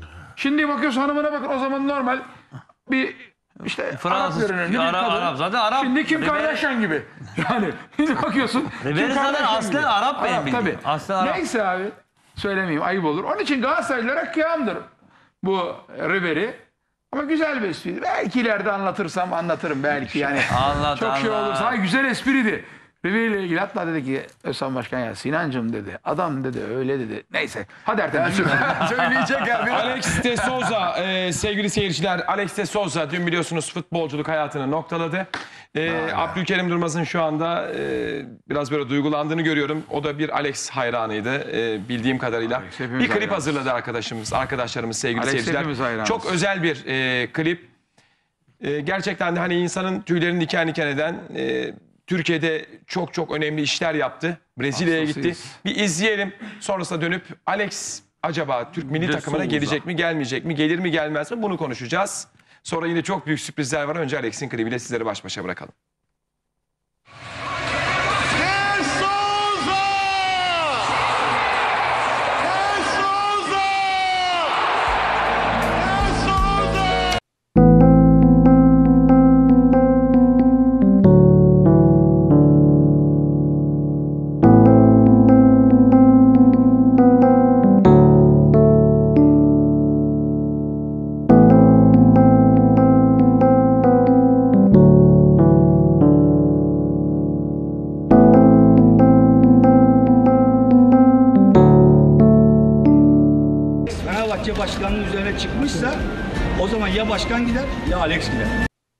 Şimdi bakıyorsun hanımına bakın. O zaman normal bir işte Fransız, Arap görünümlü bir kadın. Arap. Zaten Arap. Şimdi Kim Kardashian gibi. Yani şimdi bakıyorsun. Ribery zaten aslen Arap benim bildiğim. Tabii. Aslen Arap. Neyse abi. Söylemeyeyim ayıp olur. Onun için Galatasaraylılara kıyamdır bu Ribery. Ama güzel bir espriydi. Belki ileride anlatırsam anlatırım belki yani. Anlat, çok şey anlat. olursa. Güzel espriydi. Ribery ile ilgili hatta dedi ki Özhan Başkan ya Sinancım dedi. Adam dedi öyle dedi. Neyse. Hadi Ertem. Söyleyecek abi. Alex de Souza sevgili seyirciler. Alex de Souza dün biliyorsunuz futbolculuk hayatını noktaladı. Abdülkerim Durmaz'ın şu anda biraz böyle duygulandığını görüyorum. O da bir Alex hayranıydı bildiğim kadarıyla. Bir klip hazırladı arkadaşlarımız sevgili Alex seyirciler. Çok özel bir klip. Gerçekten de hani insanın tüylerini diken diken eden Türkiye'de çok önemli işler yaptı. Brezilya'ya gitti. Bir izleyelim. Sonrasında dönüp Alex acaba Türk milli takımına gelecek mi, gelmeyecek mi, gelir mi, gelmez mi bunu konuşacağız. Sonra yine çok büyük sürprizler var. Önce Alex'in klibiyle sizleri baş başa bırakalım. Fenerbahçe başkanının üzerine çıkmışsa o zaman ya başkan gider ya Alex gider.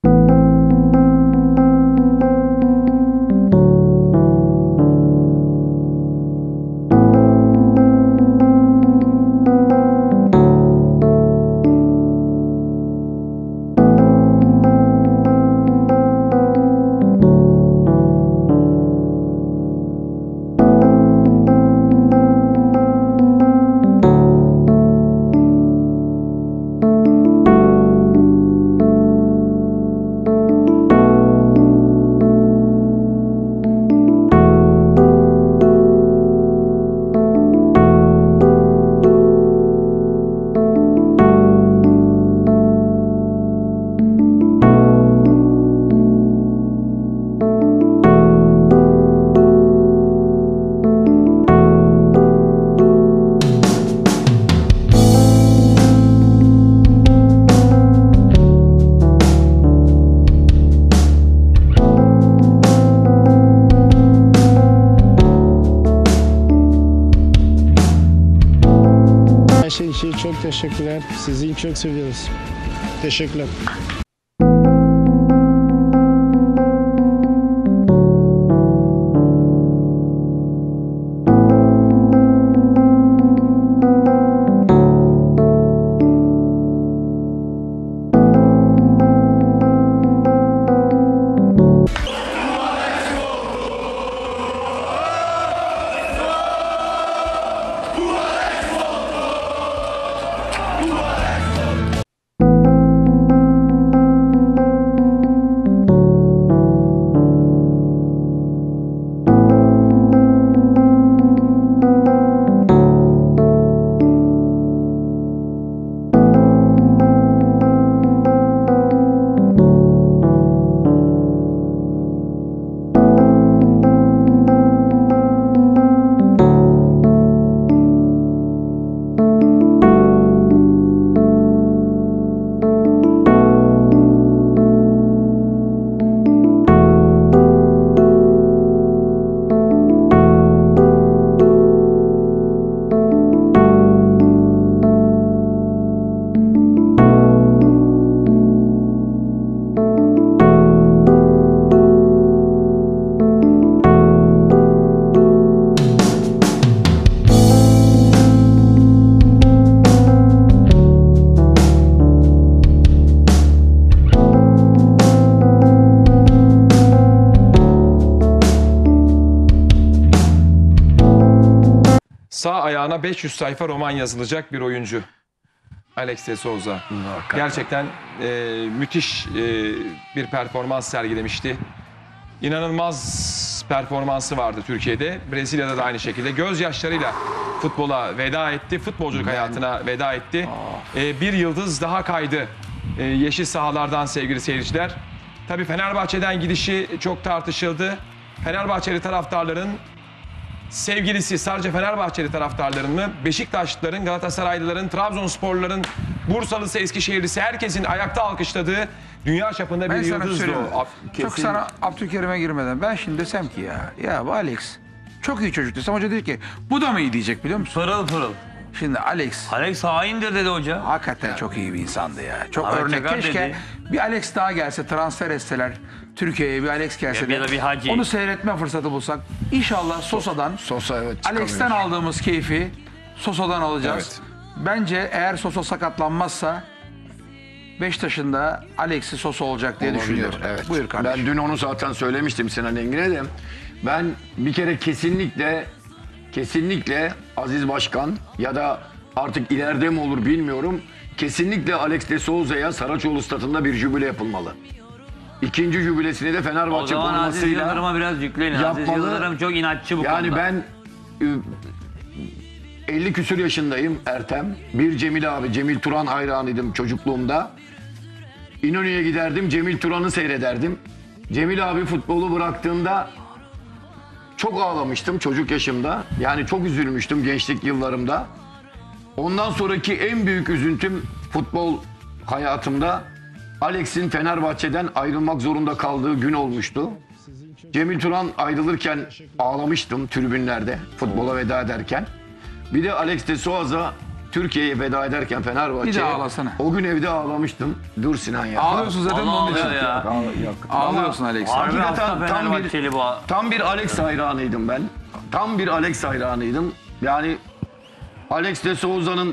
Her şey için çok teşekkürler. Sizi çok seviyoruz. Teşekkürler. ayağına 500 sayfa roman yazılacak bir oyuncu. Alex de Souza. Gerçekten müthiş bir performans sergilemişti. İnanılmaz performansı vardı Türkiye'de. Brezilya'da da aynı şekilde gözyaşlarıyla futbola veda etti. Futbolculuk hayatına veda etti. Bir yıldız daha kaydı yeşil sahalardan sevgili seyirciler. Tabii Fenerbahçe'den gidişi çok tartışıldı. Fenerbahçeli taraftarların sevgilisi, sadece Fenerbahçeli taraftarların mı, Beşiktaşlıların, Galatasaraylıların, Trabzonsporluların, Bursalısı, Eskişehirlisi, herkesin ayakta alkışladığı dünya çapında bir Ben sana yıldızdı söyleyeyim. o. Çok sana Abdülkerim'e girmeden ben şimdi desem ki ya bu Alex çok iyi çocuk desem, hoca dedi ki bu da mı iyi diyecek biliyor musun? Pırıl pırıl. Şimdi Alex haindir dedi hoca. hakikaten çok iyi bir insandı ya. Çok Ahmet örnek. Çakar Keşke dedi. bir Alex daha gelse, transfer etseler Türkiye'ye, bir Alex gelse Ya da bir Hacı. onu seyretme fırsatı bulsak. İnşallah Sosa'dan, Sosa evet Alex'ten aldığımız keyfi Sosa'dan alacağız. Bence eğer Sosa sakatlanmazsa Beşiktaş'ın da Alex'i Sosa olacak diye düşünüyorum. Evet. Buyur kardeşim. Ben dün onu zaten söylemiştim Sinan Engin'e de. Ben bir kere kesinlikle Aziz Başkan ya da artık ileride mi olur bilmiyorum. Kesinlikle Alex de Souza'ya Saraçoğlu stadında bir jübile yapılmalı. İkinci jübilesini de O Fenerbahçe zaman Aziz formasıyla Yıldırım'a biraz yükleyin. Aziz yapmalı. Yıldırım çok inatçı bu Yani konuda. ben 50 küsur yaşındayım Ertem. Bir Cemil Turan hayranıydım çocukluğumda. İnönü'ye giderdim, Cemil Turan'ı seyrederdim. Cemil abi futbolu bıraktığında çok ağlamıştım çocuk yaşımda. Yani çok üzülmüştüm gençlik yıllarımda. Ondan sonraki en büyük üzüntüm futbol hayatımda Alex'in Fenerbahçe'den ayrılmak zorunda kaldığı gün olmuştu. Cemil Turan ayrılırken ağlamıştım tribünlerde futbola veda ederken. Bir de Alex de Souza Türkiye'ye veda ederken Fenerbahçe'ye. Bir de ağlasana. O gün evde ağlamıştım. Dur Sinan ya. Ağlıyorsun zaten Vallahi onun için. ağlıyor ya. Ağlıyorsun Alex. Harbi hasta Hakikaten Fenerbahçeli bu. tam bir Alex hayranıydım ben. Tam bir Alex hayranıydım. Yani Alex de Souza'nın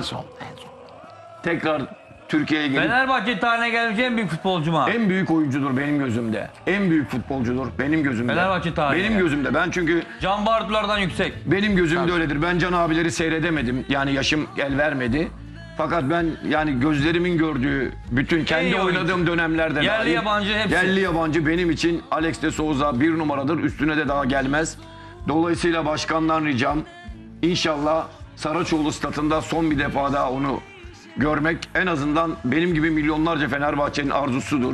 tekrar Türkiye'ye gelip Fenerbahçe tarihine gelmiş en büyük futbolcu mu? en büyük oyuncudur benim gözümde. En büyük futbolcudur benim gözümde. Fenerbahçe tarihi Benim yani. gözümde. Ben çünkü Can Bartular'dan yüksek. benim gözümde öyledir. Ben Can abileri seyredemedim. Yani yaşım el vermedi. Fakat ben yani gözlerimin gördüğü bütün kendi iyi oyuncu. oynadığım dönemlerde Yerli dahil, yabancı hepsi. yerli yabancı benim için Alex de Souza bir numaradır. Üstüne de daha gelmez. Dolayısıyla başkandan ricam inşallah Saraçoğlu stadında son bir defa daha onu görmek en azından benim gibi milyonlarca Fenerbahçe'nin arzusudur.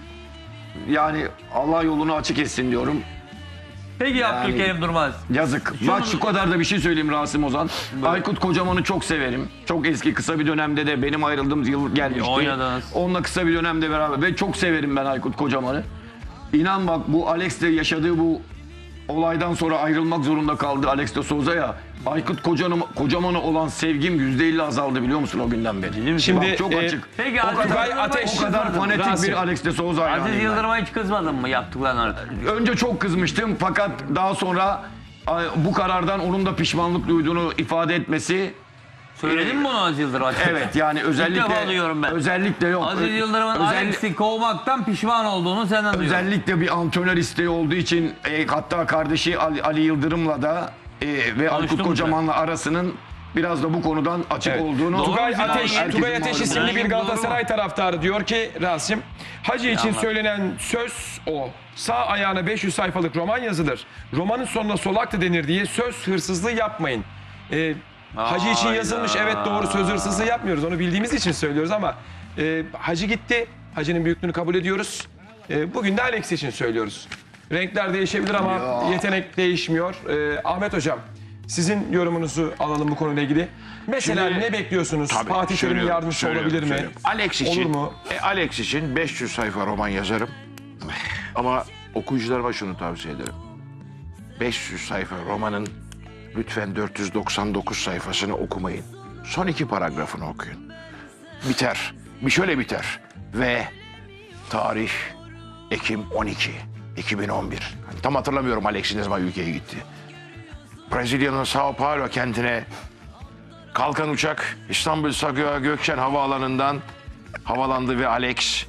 Yani Allah yolunu açık etsin diyorum. Peki Abdülkerim Durmaz. Yazık. Bak şu kadar da bir şey söyleyeyim Rasim Ozan. Aykut Kocaman'ı çok severim. Çok eski kısa bir dönemde de benim ayrıldığım yıl gelmişti. Oynadınız. Onunla kısa bir dönemde beraber ve çok severim ben Aykut Kocaman'ı. İnan bak bu Alex'le yaşadığı bu olaydan sonra ayrılmak zorunda kaldı Alex de Souza'ya. Aykut Kocaman'a olan sevgim %50 azaldı biliyor musun o günden beri. Şimdi, Bak, çok açık. Peki O Aziz kadar, Yıldırım'a hiç o kadar kızmadın mı? fanatik Rasim. bir Alex de Souza Aziz hayranıyım ben. Yıldırım'a hiç kızmadın mı yaptıklarını? Önce çok kızmıştım fakat daha sonra bu karardan onun da pişmanlık duyduğunu ifade etmesi. Söyledin mi bunu Aziz Yıldırım? Evet yani İlk defa duyuyorum ben. özellikle yok. Aziz Yıldırım'ın Özellikle- Alex'i kovmaktan pişman olduğunu senden duyuyorum. Özellikle bir antrenör isteği olduğu için hatta kardeşi Ali Yıldırım'la da ve Konuştun Aykut mu Kocaman'la arasının biraz da bu konudan açık Evet. olduğunu. Tugay Doğru. Ateş, Herkesin Tugay Ateş malumu. isimli bir Doğru. Galatasaray taraftarı diyor ki Rasim, Hacı için söylenen söz o. Sağ ayağına 500 sayfalık roman yazılır. Romanın sonuna solaktı denir diye söz hırsızlığı yapmayın. Hacı için yazılmış, evet doğru, söz hırsızlığı yapmıyoruz. Onu bildiğimiz için söylüyoruz ama Hacı gitti. Hacı'nın büyüklüğünü kabul ediyoruz. Bugün de Alex için söylüyoruz. Renkler değişebilir ama yetenek değişmiyor. Ahmet Hocam, sizin yorumunuzu alalım bu konuyla ilgili. Mesela Şimdi- ne bekliyorsunuz? Tabii, Fatih Terim'in yardımcısı söylüyorum, olabilir mi? söylüyorum. Alex için, Olur mu? Alex için 500 sayfa roman yazarım. Ama okuyucularıma şunu tavsiye ederim. 500 sayfa romanın lütfen 499 sayfasını okumayın. Son 2 paragrafını okuyun. Biter. Şöyle biter. Ve tarih Ekim 12, 2011. Hani tam hatırlamıyorum Alex'in ne zaman ülkeye gitti. Brezilya'nın Sao Paulo kentine kalkan uçak İstanbul Sabiha Gökçen Havaalanı'ndan havalandı ve Alex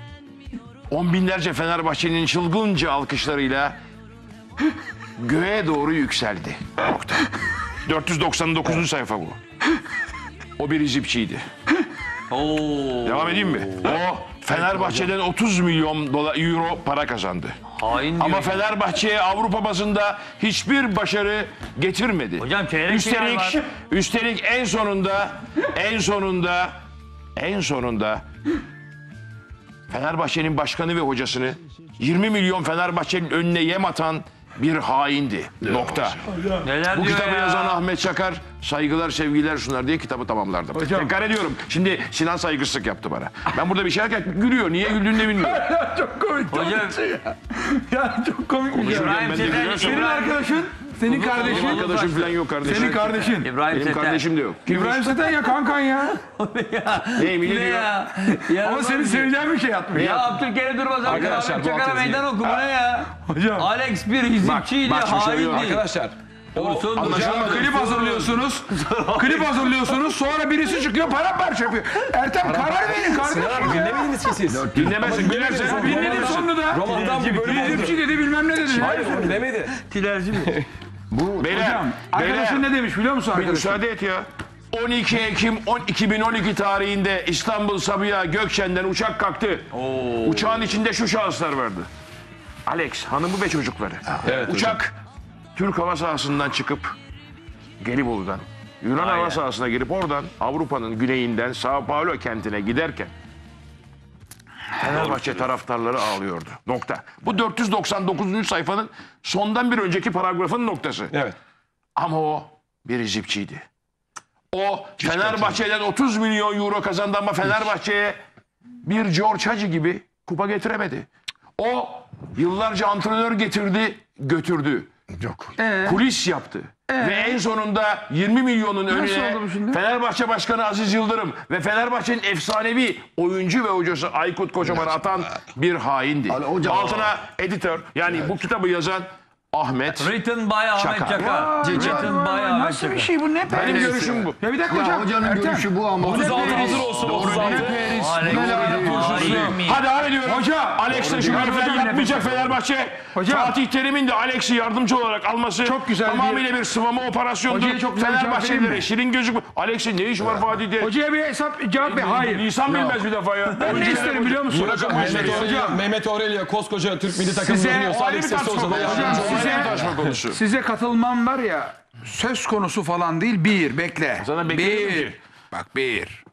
on binlerce Fenerbahçe'nin çılgınca alkışlarıyla göğe doğru yükseldi. Nokta. 499. sayfa bu. O bir izipçiydi. Devam edeyim mi? O Fenerbahçe'den 30 milyon euro para kazandı. Hain Ama diyor. Fenerbahçe'ye Avrupa bazında hiçbir başarı getirmedi. Hocam çeyrek final var. Üstelik en sonunda Fenerbahçe'nin başkanı ve hocasını 20 milyon Fenerbahçe'nin önüne yem atan bir haindi. Nokta. Neler Bu diyor kitabı ya? yazan Ahmet Çakar saygılar sevgiler sunar diye kitabı tamamlardım. Tekrar ediyorum. Şimdi Sinan saygısızlık yaptı bana. Ben burada bir şey yaparken gülüyor. Niye güldüğünü de bilmiyorum. Çok komik. Hocam Ya çok komik bir şey. İbrahim Ben de Seten, biliyorsam- Senin arkadaşın, senin kardeşin, Arkadaşım falan yok kardeşim. senin kardeşin. İbrahim Benim Seten. kardeşim de yok. İbrahim Seten ya kankan ya. Neymiş Ne diyor? ya? Ama senin seveceğin bir şey yapmış. Ya Abdülkerim Durmaz Arkadaşlar, Ahmet bu Çakar'a altyazıyı- meydan oku. Bu ne ya? Hocam. Alex bir hizipçiydi, bak şu şey yok. haindi. Arkadaşlar Dursun, Hocam klip hazırlıyorsunuz. Klip hazırlıyorsunuz. Sonra birisi çıkıyor paramparça yapıyor. Ertem karar verin Sinan kardeşim abi ya. dinlemediniz ki siz. Dinlemezsin. Gülersen Dinledim sonunda. Romandan bir bölüm Hizipçi oldu. dedi bilmem ne dedi. Hayır onu demedi. Tilerci mi? Beyler, Hocam arkadaşın ne demiş biliyor musun bir arkadaşın? müsaade et ya. 12 Ekim 2012 tarihinde İstanbul Sabiha Gökçen'den uçak kalktı. Uçağın içinde şu şahıslar vardı. Alex, hanımı ve çocukları. Evet Uçak Türk hava sahasından çıkıp Gelibolu'dan Yunan hava sahasına girip oradan Avrupa'nın güneyinden Sao Paulo kentine giderken Fenerbahçe taraftarları ağlıyordu. Nokta. Bu 499. sayfanın sondan bir önceki paragrafın noktası. Evet. Ama o bir izipçiydi. O Fenerbahçe'den 30 milyon euro kazandı ama Fenerbahçe'ye bir George Hagi gibi kupa getiremedi. O yıllarca antrenör getirdi, götürdü. Yok. Kulis yaptı. Ve en sonunda 20 milyonun oldu bu önüne şimdi? Fenerbahçe Başkanı Aziz Yıldırım ve Fenerbahçe'nin efsanevi oyuncu ve hocası Aykut Kocaman'ı atan bir haindi. hocam. Altına editör yani bu kitabı yazan Ahmet. Written by Ahmet Çakar. Çakar. Written by Ahmet Nasıl bir Çakar. şey bu ne? Benim görüşüm bu. Ya bir dakika Ya hocam. hocanın Ertem. görüşü bu ama. 36 hazır olsun. 36. Alex hain mi? Hadi devam ediyorum. Hocam. Alex'le şu harfler yapmayacak Fenerbahçe. Hocam. Fatih Terim'in de Alex'i yardımcı olarak alması Çok güzel tamamıyla bir sıvama operasyondur. Hocaya çok güzel bir cevap vereyim Fenerbahçelilere mi? şirin gözükme. Alex'in ne işi var Fatih Terim? Hocaya bir cevap ver. Hayır. Lisan bilmez bir defa ya. Ben ne isterim biliyor musun? Bırakın bu işleri. Mehmet Aurelio koskoca Türk milli takımını Size- oynuyorsa O ayrı Alex bir Sesi olsa tartışma da konusu. yardımcı O olur. ayrı bir tartışma konusu. Size katılmam var ya söz konusu falan değil. Bir bekle. Sana bekliyorum Bir. ki. Bak bir.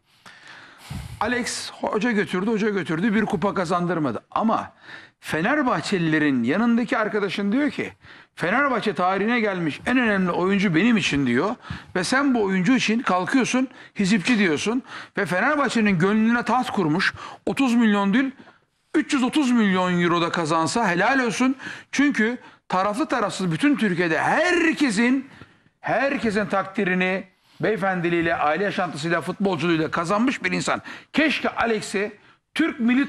Alex hoca götürdü bir kupa kazandırmadı. Ama Fenerbahçelilerin yanındaki arkadaşın diyor ki Fenerbahçe tarihine gelmiş en önemli oyuncu benim için diyor. Ve sen bu oyuncu için kalkıyorsun hizipçi diyorsun. Ve Fenerbahçe'nin gönlüne taht kurmuş 30 milyon değil 330 milyon euro da kazansa helal olsun. Çünkü taraflı tarafsız bütün Türkiye'de herkesin takdirini beyefendiliğiyle, aile yaşantısıyla, futbolculuğuyla kazanmış bir insan. Keşke Alex'i Türk milli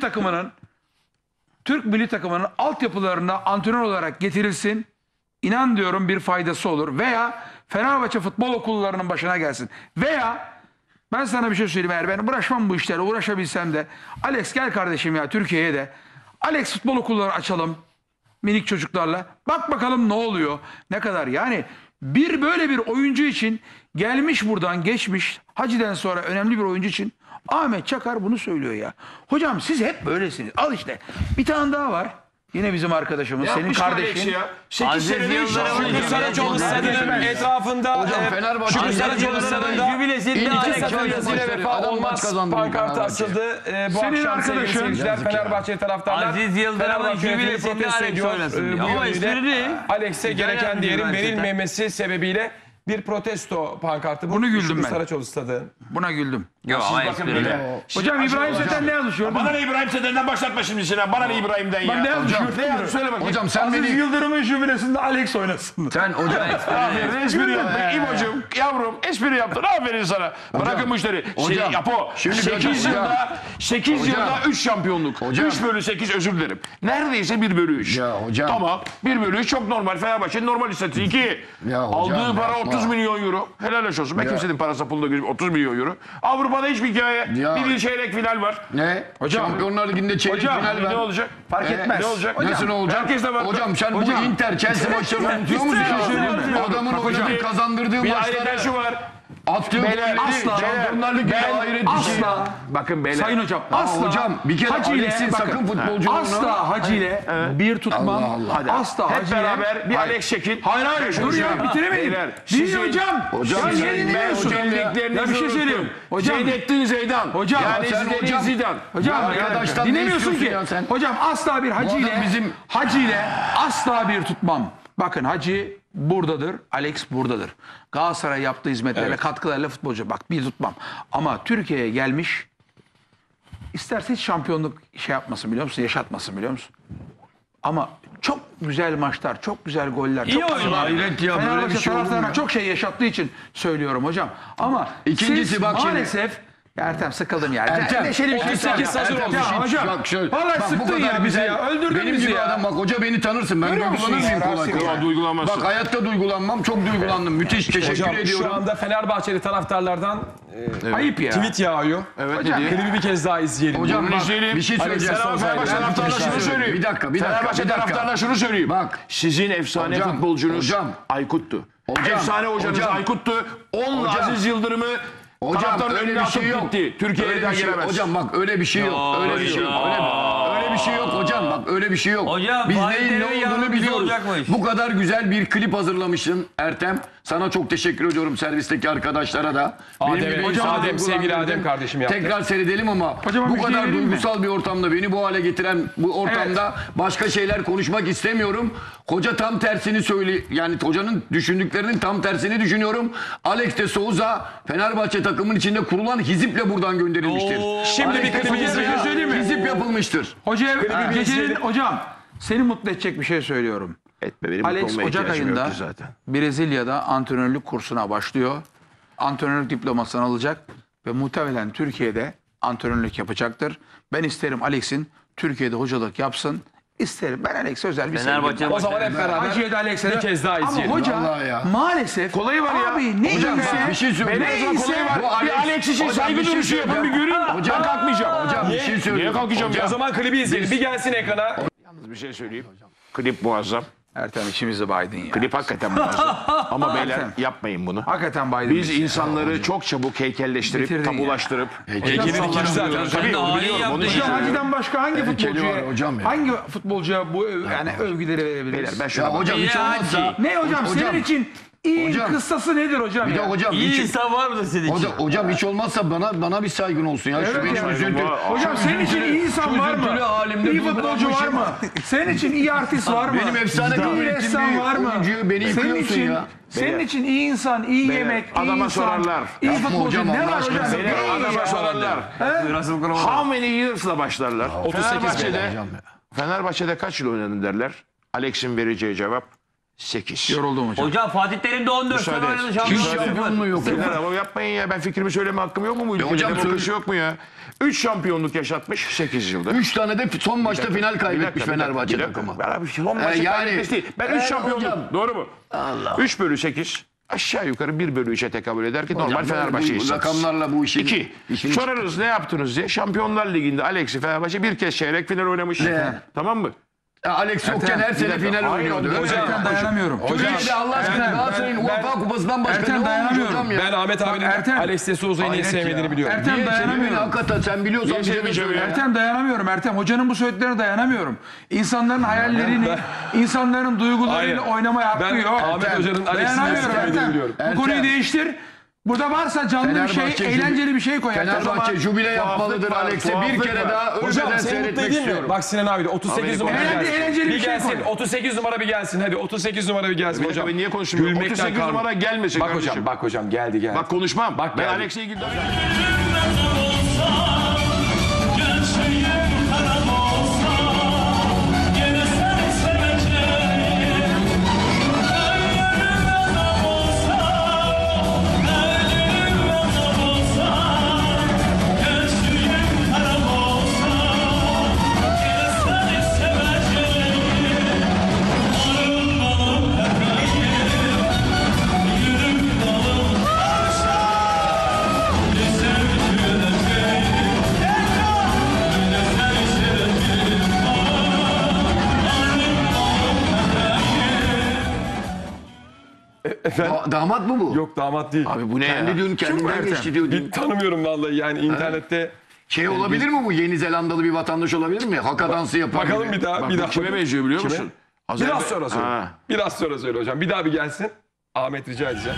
takımının altyapılarına antrenör olarak getirilsin. İnan diyorum bir faydası olur. Veya Fenerbahçe futbol okullarının başına gelsin. Veya ben sana bir şey söyleyeyim eğer ben uğraşmam bu işlerle uğraşabilsem de Alex gel kardeşim ya Türkiye'ye de Alex futbol okulları açalım minik çocuklarla. Bak bakalım ne oluyor ne kadar yani böyle bir oyuncu için gelmiş buradan geçmiş Hacı'den sonra önemli bir oyuncu için Ahmet Çakar bunu söylüyor ya. Hocam siz hep böylesiniz al işte bir tane daha var. Yine bizim arkadaşımız, senin Yapmış kardeşin. Alex ya. 8 Aziz senede Yıldırım'ın Şükrü Saraçoğlu stadının etrafında Hocam Fenerbahçe- Şükrü Aziz Saraçoğlu Yıldırım'ın stadında jübilesinde İlk Alex Safa yazıyla maçları, vefa adam olmaz maç kazandırdı pankartı Fenerbahçe. açıldı. Bu Senin akşam sevgili arkadaşın- seyirciler Fenerbahçe taraftarlar Aziz Yıldırım'ın Fenerbahçe yönetimini jübilesinde protesto Alex ediyor. oynasın. Bu Ama yönüyle esprili. Alex'e gereken yapmış değerin üniversiteden. verilmemesi sebebiyle bir protesto pankartı. Bunu güldüm Şükrü ben. Saraçoğlu stadı. Buna güldüm. Yok ama esprili. Hocam İbrahim Seten ne yazıyor? Bana ne İbrahim Seden'den başlatma şimdi Sinan. Bana ne İbrahim'den ya. Ben ne yazmışım? Ne yazmış? Söyle bakayım. Hocam sen Aziz beni... Yıldırım'ın jübilesinde Alex oynasın. Sen hocam... Aferin espri yaptın. İbo'cum yavrum espri yaptın. Aferin sana. Bırakın bu işleri. Hocam, Yapo. şimdi 8 hocam, yılda 8 hocam. yılda 3 şampiyonluk. Hocam. 3 bölü 8 özür dilerim. Neredeyse 1 bölü 3. Ya hocam. Tamam. 1 bölü 3 çok normal. Fenerbahçe'nin normal istatistiği. 2. Ya hocam, Aldığı para yapma 30 milyon euro. Helal olsun. Ben kimsenin parası pulda gözüm. 30 milyon euro. Avrupa'da hiçbir hikaye. Ya. Bir yıl çeyrek final var. Ne? Hocam, Şampiyonlar Ligi'nde çeyrek Hocam final var. ne olacak? Fark etmez. Ne olacak? Nasıl ne olacak? Herkes de var. Hocam sen Hocam. bu Inter Chelsea maçlarını unutuyor musun? ya? Adamın oynadığı kazandırdığı Bir ayrıca maçları şu var. attığı golleri asla. Şampiyonlar Ligi'nde hayret bir şey. Asla. Bakın beyler. Sayın hocam, Aa, asla. hocam bir kere Hacı ile, Alex'in bakın, sakın futbolculuğunu. asla Hacı ile bir tutmam. Allah. Asla Hep Hacı ile. beraber bir Alex Şekil. Hayır hayır dur ya bitiremedim. Beyler, Dinle sizin- hocam. Hocam, Ya niye sen- dinlemiyorsun? hocam ya. Ya bir şey söyleyeyim. Hocam. Zeynettin Zeydan. Hocam. Yani sen Zidane hocam- Zidane. Hocam Ya arkadaştan ne dinlemiyorsun istiyorsun ki. ya sen? Hocam asla bir Hacı Bu adam ile bizim- Hacı ile asla bir tutmam. Bakın Hacı buradadır, Alex buradadır. Galatasaray yaptığı hizmetlerle, katkılarla futbolcu. Bak bir tutmam. Ama Türkiye'ye gelmiş, isterse hiç şampiyonluk şey yapmasın biliyor musun? Yaşatmasın biliyor musun? Ama çok güzel maçlar, çok güzel goller. İyi çok oynuyor. Hayret ya, böyle bir Fenerbahçe şey olur mu taraftarına ya? çok şey yaşattığı için söylüyorum hocam. Ama İkincisi siz bak şimdi- maalesef Ertem sıkıldım yani. Ertem, Neşeli bir şey 38 söyle. hazır Ertem, olmuş. ya hocam. Bak şöyle, Vallahi bak bu sıktın kadar ya bizi güzel. ya. Öldürdün Benim bizi gibi ya. adam bak hoca beni tanırsın. Ben Görüyor musun duygulanır mıyım ya? kolay Rasim kolay? ya. Duygulanmazsın. Bak hayatta duygulanmam. Çok duygulandım. Müthiş. Teşekkür Hocam şu ediyorum. anda Fenerbahçeli taraftarlardan Ayıp ya. tweet yağıyor. Evet Hocam, dedi. Klibi bir kez daha izleyelim. Hocam Bunu bak, izleyelim. bir şey söyleyeceğim. Fenerbahçe taraftarına şunu söyleyeyim. Bir dakika. Fenerbahçe taraftarına şunu söyleyeyim. Bak. Sizin efsane Hocam, futbolcunuz hocam. Aykut'tu. Hocam, Efsane hocanız hocam. Aykut'tu. Onunla Hocam. Aziz Yıldırım'ı Hocam taraftarın öyle önüne bir atıp şey yok. gitti. Türkiye'ye Öyle bir şey- gelemez. Hocam bak öyle bir şey yok. Öyle bir şey yok. Öyle bir şey yok hocam. Bak öyle bir şey yok. Hocam, Biz Fatih neyin ne Terim olduğunu yarın bize biliyoruz. olacakmış. Bu kadar güzel bir klip hazırlamışsın Ertem. Sana çok teşekkür ediyorum servisteki arkadaşlara da. Adem, hocam, insanı Adem, sevgili duygulandırdın. Adem kardeşim yaptı. Tekrar seyredelim ama Hocam, bu bir şey kadar vereyim mi? duygusal bir ortamda beni bu hale getiren bu ortamda başka şeyler konuşmak istemiyorum. Hoca tam tersini söyle, yani hocanın düşündüklerinin tam tersini düşünüyorum. Alex de Souza Fenerbahçe takımın içinde kurulan hiziple buradan gönderilmiştir. Şimdi bir klibi Bir izleyelim. şey söyleyeyim mi? Hizip yapılmıştır. Hoca bir gecenin izleyelim. hocam seni mutlu edecek bir şey söylüyorum. Etme, benim Alex mutlu olmaya Ocak ihtiyacım ayında yoktu zaten. Brezilya'da antrenörlük kursuna başlıyor. Antrenörlük diplomasını alacak ve muhtemelen Türkiye'de antrenörlük yapacaktır. Ben isterim Alex'in Türkiye'de hocalık yapsın. İsterim. Ben Alex'e özel bir Fenerbahçe sevgim var. O zaman hep beraber Hacı'ya da Alex'e de- bir kez daha izleyelim. Ama hoca Vallahi ya. maalesef Kolayı var ya. abi ne Hocam iyiyse bak bir şey söyleyeyim. neyse Bu Alex- Bir Alex için Hocam, saygı bir şey duruşu yapın bir söyleyeceğim. görün. Ben kalkmayacağım. Hocam bir şey Niye söyleyeyim. kalkacağım ya? O zaman klibi izleyelim. Bir gelsin ekrana. Bir şey söyleyeyim. Klip muazzam. Ertem içimizi baydın ya. Klip hakikaten muazzam. Ama beyler yapmayın bunu. Hakikaten baydın. Biz bizi. insanları çok çabuk heykelleştirip, Bitirdin tabulaştırıp. Heykeli dikili zaten. Tabii onu biliyorum. Onu Hocam düşünüyorum. Hacı'dan başka hangi futbolcuya var hocam ya. hangi futbolcuya bu yani övgüleri verebiliriz? Beyler ben Ya şuna hocam hiç Ya olmazsa. Ne hocam, senin için iyi Hocam. kıssası nedir hocam Bir de ya? hocam İyi hiç, insan var mı senin için? hocam hiç olmazsa bana bir saygın olsun ya. Şu Evet benim ya. üzüntü. Hocam senin için iyi insan var mı? üzüntülü halimde İyi futbolcu var mı? Senin için iyi artist var mı? Benim efsane iyi kabul ettiğim ressam bir var mı? oyuncuyu beni Senin yıkıyorsun için, ya. senin için iyi insan, iyi yemek, iyi adama insan, sorarlar. iyi Yapma futbolcu hocam, ne Allah var aşkına. hocam? Beyler Ne iyi adama ya? sorarlar. Russell Crowe. How many years'la başlarlar? 38 Fenerbahçe'de kaç yıl oynadın derler. Alex'in vereceği cevap 8. Yoruldum hocam. Hocam Fatih Terim de 14 sene Müsaade et. oynadı Hiç şampiyonluk. şampiyonluğu yok. Beyler ama yapmayın ya. Ben fikrimi söyleme hakkım yok mu bu ülkede? hocam Demokrasi yok mu ya? 3 şampiyonluk yaşatmış 8 yılda. 3 tane de son maçta final kaybetmiş Fenerbahçe takımı. Ben abi son maçı yani- kaybetmiş değil. Ben 3 şampiyonluk. hocam. Doğru mu? 3 bölü 8 aşağı yukarı 1 bölü 3'e tekabül eder ki normal Fenerbahçe'yi Bu satır. rakamlarla bu işin... 2. Sorarız ne yaptınız diye. Şampiyonlar Ligi'nde Alex'i Fenerbahçe bir kez çeyrek final oynamış. Ne? Tamam mı? Alex yokken her sene final oynuyordu. Ertem dayanamıyorum. Türkiye'de Allah aşkına Galatasaray'ın UEFA kupasından başka Ertem ne olmuş dayanamıyorum. hocam ya? Ben Ahmet abinin Ertem. Alex de Souza'yı niye Hayret sevmediğini ya. biliyorum. Ertem Niye sevmedin? dayanamıyorum. Hakikaten sen biliyorsan Niye bize de sevmeyeceğim söyle. ya? Ertem dayanamıyorum Ertem. Hocanın bu söylediklerine dayanamıyorum. İnsanların hayallerini, insanların duygularıyla Hayır. oynamaya hakkı Ben yok. Ahmet Hoca'nın Alex'i Dayanamıyorum sevmediğini Ertem. biliyorum. Bu konuyu değiştir. Burada varsa canlı bir Fenerbahçe şey, eğlenceli bir şey koy. Fenerbahçe jübile yapmalıdır Alex'e. Bir tuhaflık kere var. daha Hocam ölmeden seni mutlu seyretmek edeyim mi? istiyorum. Bak Sinan abi de 38 numara gelsin. Eğlenceli bir Bir şey gelsin. koy. 38 numara bir gelsin. Hadi 38 numara bir gelsin Bir dakika, hocam. ben niye konuşmuyorum? Gülmekten 38 karnım- numara gelmesin Bak kardeşim. hocam, bak hocam geldi. Bak konuşmam. Bak Ben geldi. Alex'le ilgili... Damat mı bu? Yok damat değil. Abi bu ne Kendi ya? diyorsun kendinden geçti diyor. Bir tanımıyorum vallahi yani internette. Şey olabilir mi bu? Yeni Zelandalı bir vatandaş olabilir mi? Haka dansı yapan. Bakalım bir daha. Bak, bir bu daha. kime benziyor biliyor Kime? musun? Biraz sonra söyle. Ha. Biraz sonra söyle hocam. Bir daha bir gelsin. Ahmet rica edeceğim.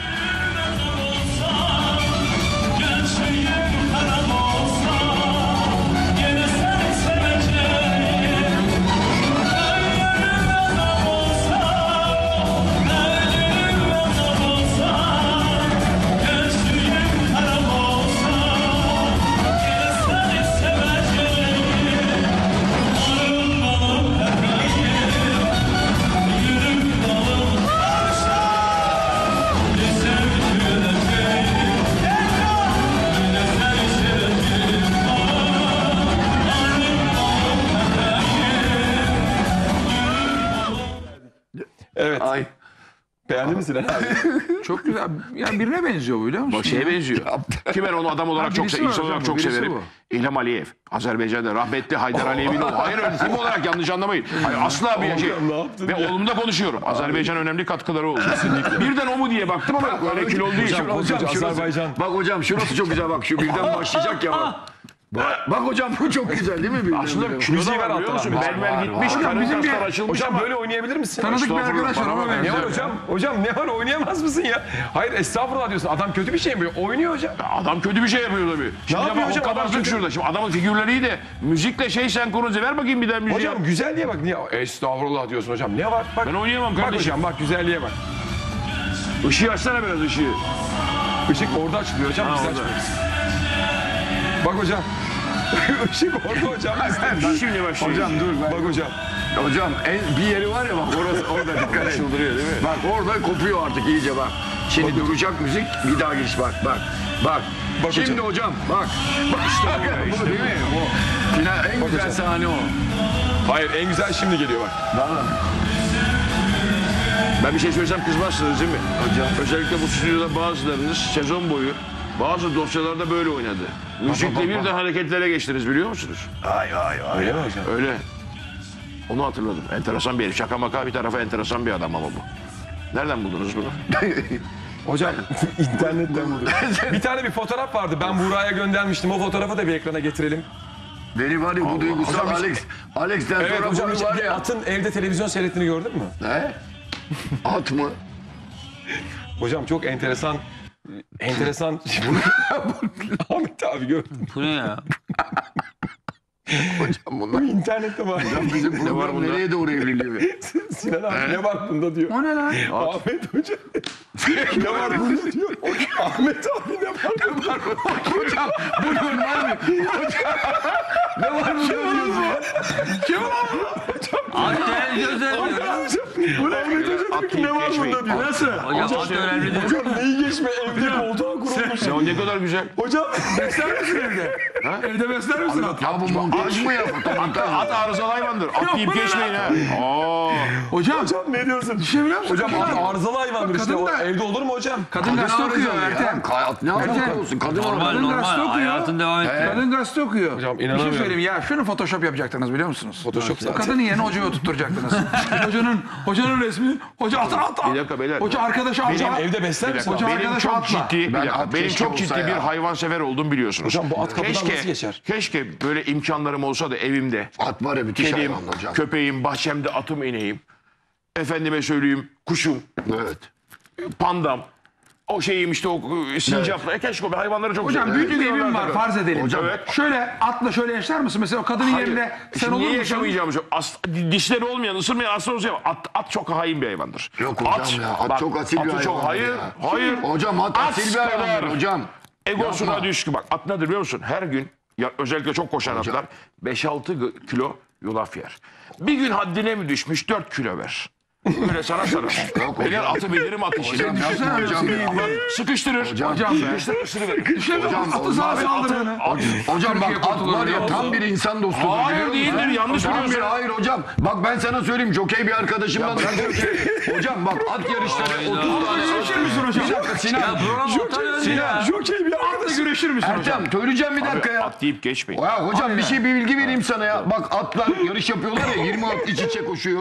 Evet. Ay. Beğendin mi Sinan abi? Çok güzel. Yani birine benziyor bu biliyor musun? Bak şeye benziyor. Ki ben onu adam olarak çok birisi var insan olarak hocam, çok birisi severim. bu. İlham Aliyev. Azerbaycan'da rahmetli Haydar Aliyev'in oğlu. Hayır öyle tim olarak yanlış anlamayın. Hayır, asla bir şey. Hocam, ne yaptın Ve ya? oğlumda konuşuyorum. Azerbaycan önemli katkıları oldu. Birden o mu diye baktım ama öyle kilolu değil. Hocam şurası, Azerbaycan. bak hocam şurası çok güzel bak şu birden başlayacak ya bak. Bak hocam bu çok güzel değil mi? Birden Aslında birden? kilo Müziği da ver var biliyor alttan musun? abi. Belmel gitmiş, Hocam karın bizim bir- kaslar açılmış Hocam ama. böyle oynayabilir misin? Tanıdık bir Estağfurullah, arkadaş var bana ama bak. Ne benziyor. var hocam? Hocam ne var oynayamaz mısın ya? Hayır estağfurullah diyorsun. Adam kötü bir şey mi? Oynuyor hocam. Adam kötü bir şey yapıyor tabii. Şimdi yapıyor bak, hocam? o kadar Adam sık kötü. şurada. Şimdi adamın figürleri iyi de müzikle şey senkronize. Ver bakayım bir daha müziği. Hocam güzelliğe bak. Niye? Estağfurullah diyorsun hocam. Ne var? Bak. Ben oynayamam Bak kardeşim. hocam bak güzelliğe bak. Işığı açsana biraz ışığı. Işık orada açılıyor hocam. Biz orada. açmıyoruz. Bak hocam. Işık orada hocam. Şimdi başlıyor. Hocam dur. Bak hocam. Hocam bir yeri var ya bak orada dikkat et. Çıldırıyor değil mi? Bak orada kopuyor artık iyice bak. Şimdi duracak müzik bir daha giriş bak. Bak Şimdi hocam bak. Bak işte bu değil mi? O. Final en güzel sahne o. Hayır en güzel şimdi geliyor bak. Ben bir şey söylesem kızmazsınız değil mi? Hocam. Özellikle bu stüdyoda bazılarınız sezon boyu bazı dosyalarda böyle oynadı. Müzikle bir de hareketlere geçtiniz biliyor musunuz? Öyle mi hocam? Öyle. Onu hatırladım. Enteresan bir herif. Şaka maka bir tarafa enteresan bir adam ama bu. Nereden buldunuz bunu? Hocam internetten buldum. Bir tane bir fotoğraf vardı. Ben Buğra'ya göndermiştim. O fotoğrafı da bir ekrana getirelim. Beni var ya bu duygusal Alex'ten Evet sonra hocam bunu hiç var bir ya. atın evde televizyon seyrettiğini gördün mü? Ne? At mı? Hocam çok enteresan Ahmet abi gördüm. Bu ne ya? Hocam bunlar. Bu internette var. Bizim program bunda? nereye doğru evriliyor? Sinan abi ne var bunda diyor. O ne lan? Ahmet hoca ne var bunda diyor. Ahmet abi ne var bunda? Hocam bu normal mi? Hocam ne var burada diyorsun ya? At televizyon seyrediyor. Bu ne Ahmet hoca diyor ki ne var bunda diyor. Nasıl? Hocam at önemli değil. Hocam neyi geçme evde koltuğa kurulmuş. Ya o ne kadar güzel. Hocam Besler misin evde? Evde besler misin at? Ya bu montaj mı ya? At arızalı hayvandır. At deyip geçmeyin ha. Hocam ne diyorsun? düşünebiliyor musun? Hocam arızalı hayvandır işte. Kadın O da- evde olur mu hocam? Kadın gazete okuyor Ertem. Ne alaka olsun? Kadın Normal orada. normal. gazete okuyor. Hayatın devam ettiği. Kadın gazete okuyor. Hocam, Bir şey inanamıyorum. söyleyeyim ya. Şunu Photoshop yapacaktınız biliyor musunuz? Photoshop O zaten. kadının yerine hocayı oturtacaktınız. hocanın resmi. Hoca at. Bir dakika beyler. Hoca arkadaşı Hocam atla. evde besler Bir misin? dakika. Hoca Benim arkadaş çok atla. ciddi, Ben bir dakika, at benim keşke çok olsa ciddi ya. bir hayvansever olduğumu biliyorsunuz. Hocam bu at kapıdan nasıl geçer? Keşke böyle imkanlarım olsa da evimde At var ya müthiş kedim, hayvan hocam. köpeğim, bahçemde atım, ineğim. Efendime söyleyeyim kuşum, Evet. pandam. O şeyim işte o sincapla. Keşke o hayvanları çok Hocam seviyorum. büyük bir evim var farz edelim. Hocam, evet. Şöyle atla şöyle yaşar mısın? Mesela o kadının Hayır. yerine sen Şimdi olur niye musun? yaşamayacağım hocam? Dişleri olmayan, ısırmayan aslan olsa at çok hain bir hayvandır. Yok hocam ya. At bak, çok asil bir atı hayvan. çok, hayır. Hocam at asil bir hayvan kadar hocam. egosuna Yapma. düşkün. Bak at nedir biliyor musun? Her gün ya özellikle çok koşan atlar 5-6 kilo yulaf yer. Bir gün haddine mi düşmüş 4 kilo ver. Böyle sana sarar. Beyler atı bilirim at işini. Hocam ya. Sıkıştırır. Hocam Sıkıştırır. ısırıverir. Hocam Atı sana saldırını. Hocam bak at var ya tam bir insan dostudur. Hayır biliyor musun? değildir, yanlış Tam biliyorsun. Hayır hocam. Bak ben sana söyleyeyim. Jokey bir arkadaşımdan. Hocam bak at yarışları 30 tane. Güreşir misin hocam? Bir dakika Sinan. Ya program orta yönde ya. Jokey bir Atla güreşir misin hocam? Ertem söyleyeceğim bir dakika ya. At deyip geçmeyin. Ya hocam bir şey bir bilgi vereyim sana ya. Bak atlar yarış yapıyorlar ya 20 at iç içe koşuyor.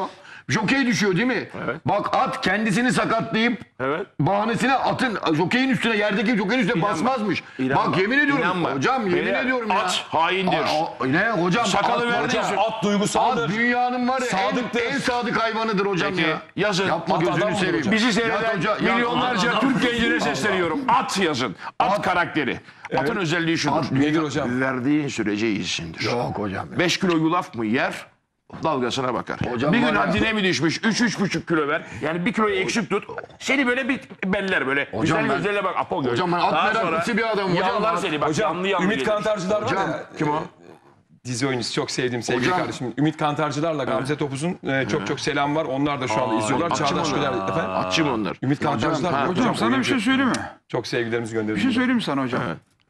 Jokey düşüyor değil mi? Evet. Bak at kendisini sakatlayıp Evet. bahanesine atın jokeyin üstüne yerdeki jokeyin üstüne basmazmış. İnanma. Bak yemin ediyorum İnanma. hocam yemin Beyler, ediyorum ya. at haindir. Ne hocam? Sakalı at, verdi. hocam. At duygusaldır. At dünyanın var ya Sadıktır. en sadık hayvanıdır hocam Peki, ya. yazın. Yapma At gözünü adamdır seveyim. hocam. Bizi Yat seyreden hoca, yat milyonlarca hocam. Türk gencine sesleniyorum. At yazın. At karakteri. Atın özelliği şudur. Nedir hocam? Verdiğin sürece iyisindir. Yok hocam. 5 kilo yulaf mı yer? Dalgasına bakar. Hocam bir gün var ya- haddine mi düşmüş? 3-3,5 kilo ver. Yani 1 kiloyu eksik tut. Seni böyle bir beller böyle. Güzel ben- gözlerle bak. Apo göz. Hocam ben at Daha meraklısı sonra bir adamım hocam. Yanlar seni bak. Hocam yanlı yanlı Ümit gelir. Kantarcılar var Hocam, ya. kim o? Dizi oyuncusu çok sevdiğim sevgili Hocam. kardeşim. Ümit Kantarcılar'la Gamze Topuz'un çok selam var. Onlar da şu anda izliyorlar. atçı Çağdaş mı Güler onlar? efendim. Atçı mı onlar? Ümit Kantarcılar. ha, Hocam sana bir şey söyleyeyim mi? Çok sevgilerimizi Bir gönderiyoruz. şey söyleyeyim mi sana hocam?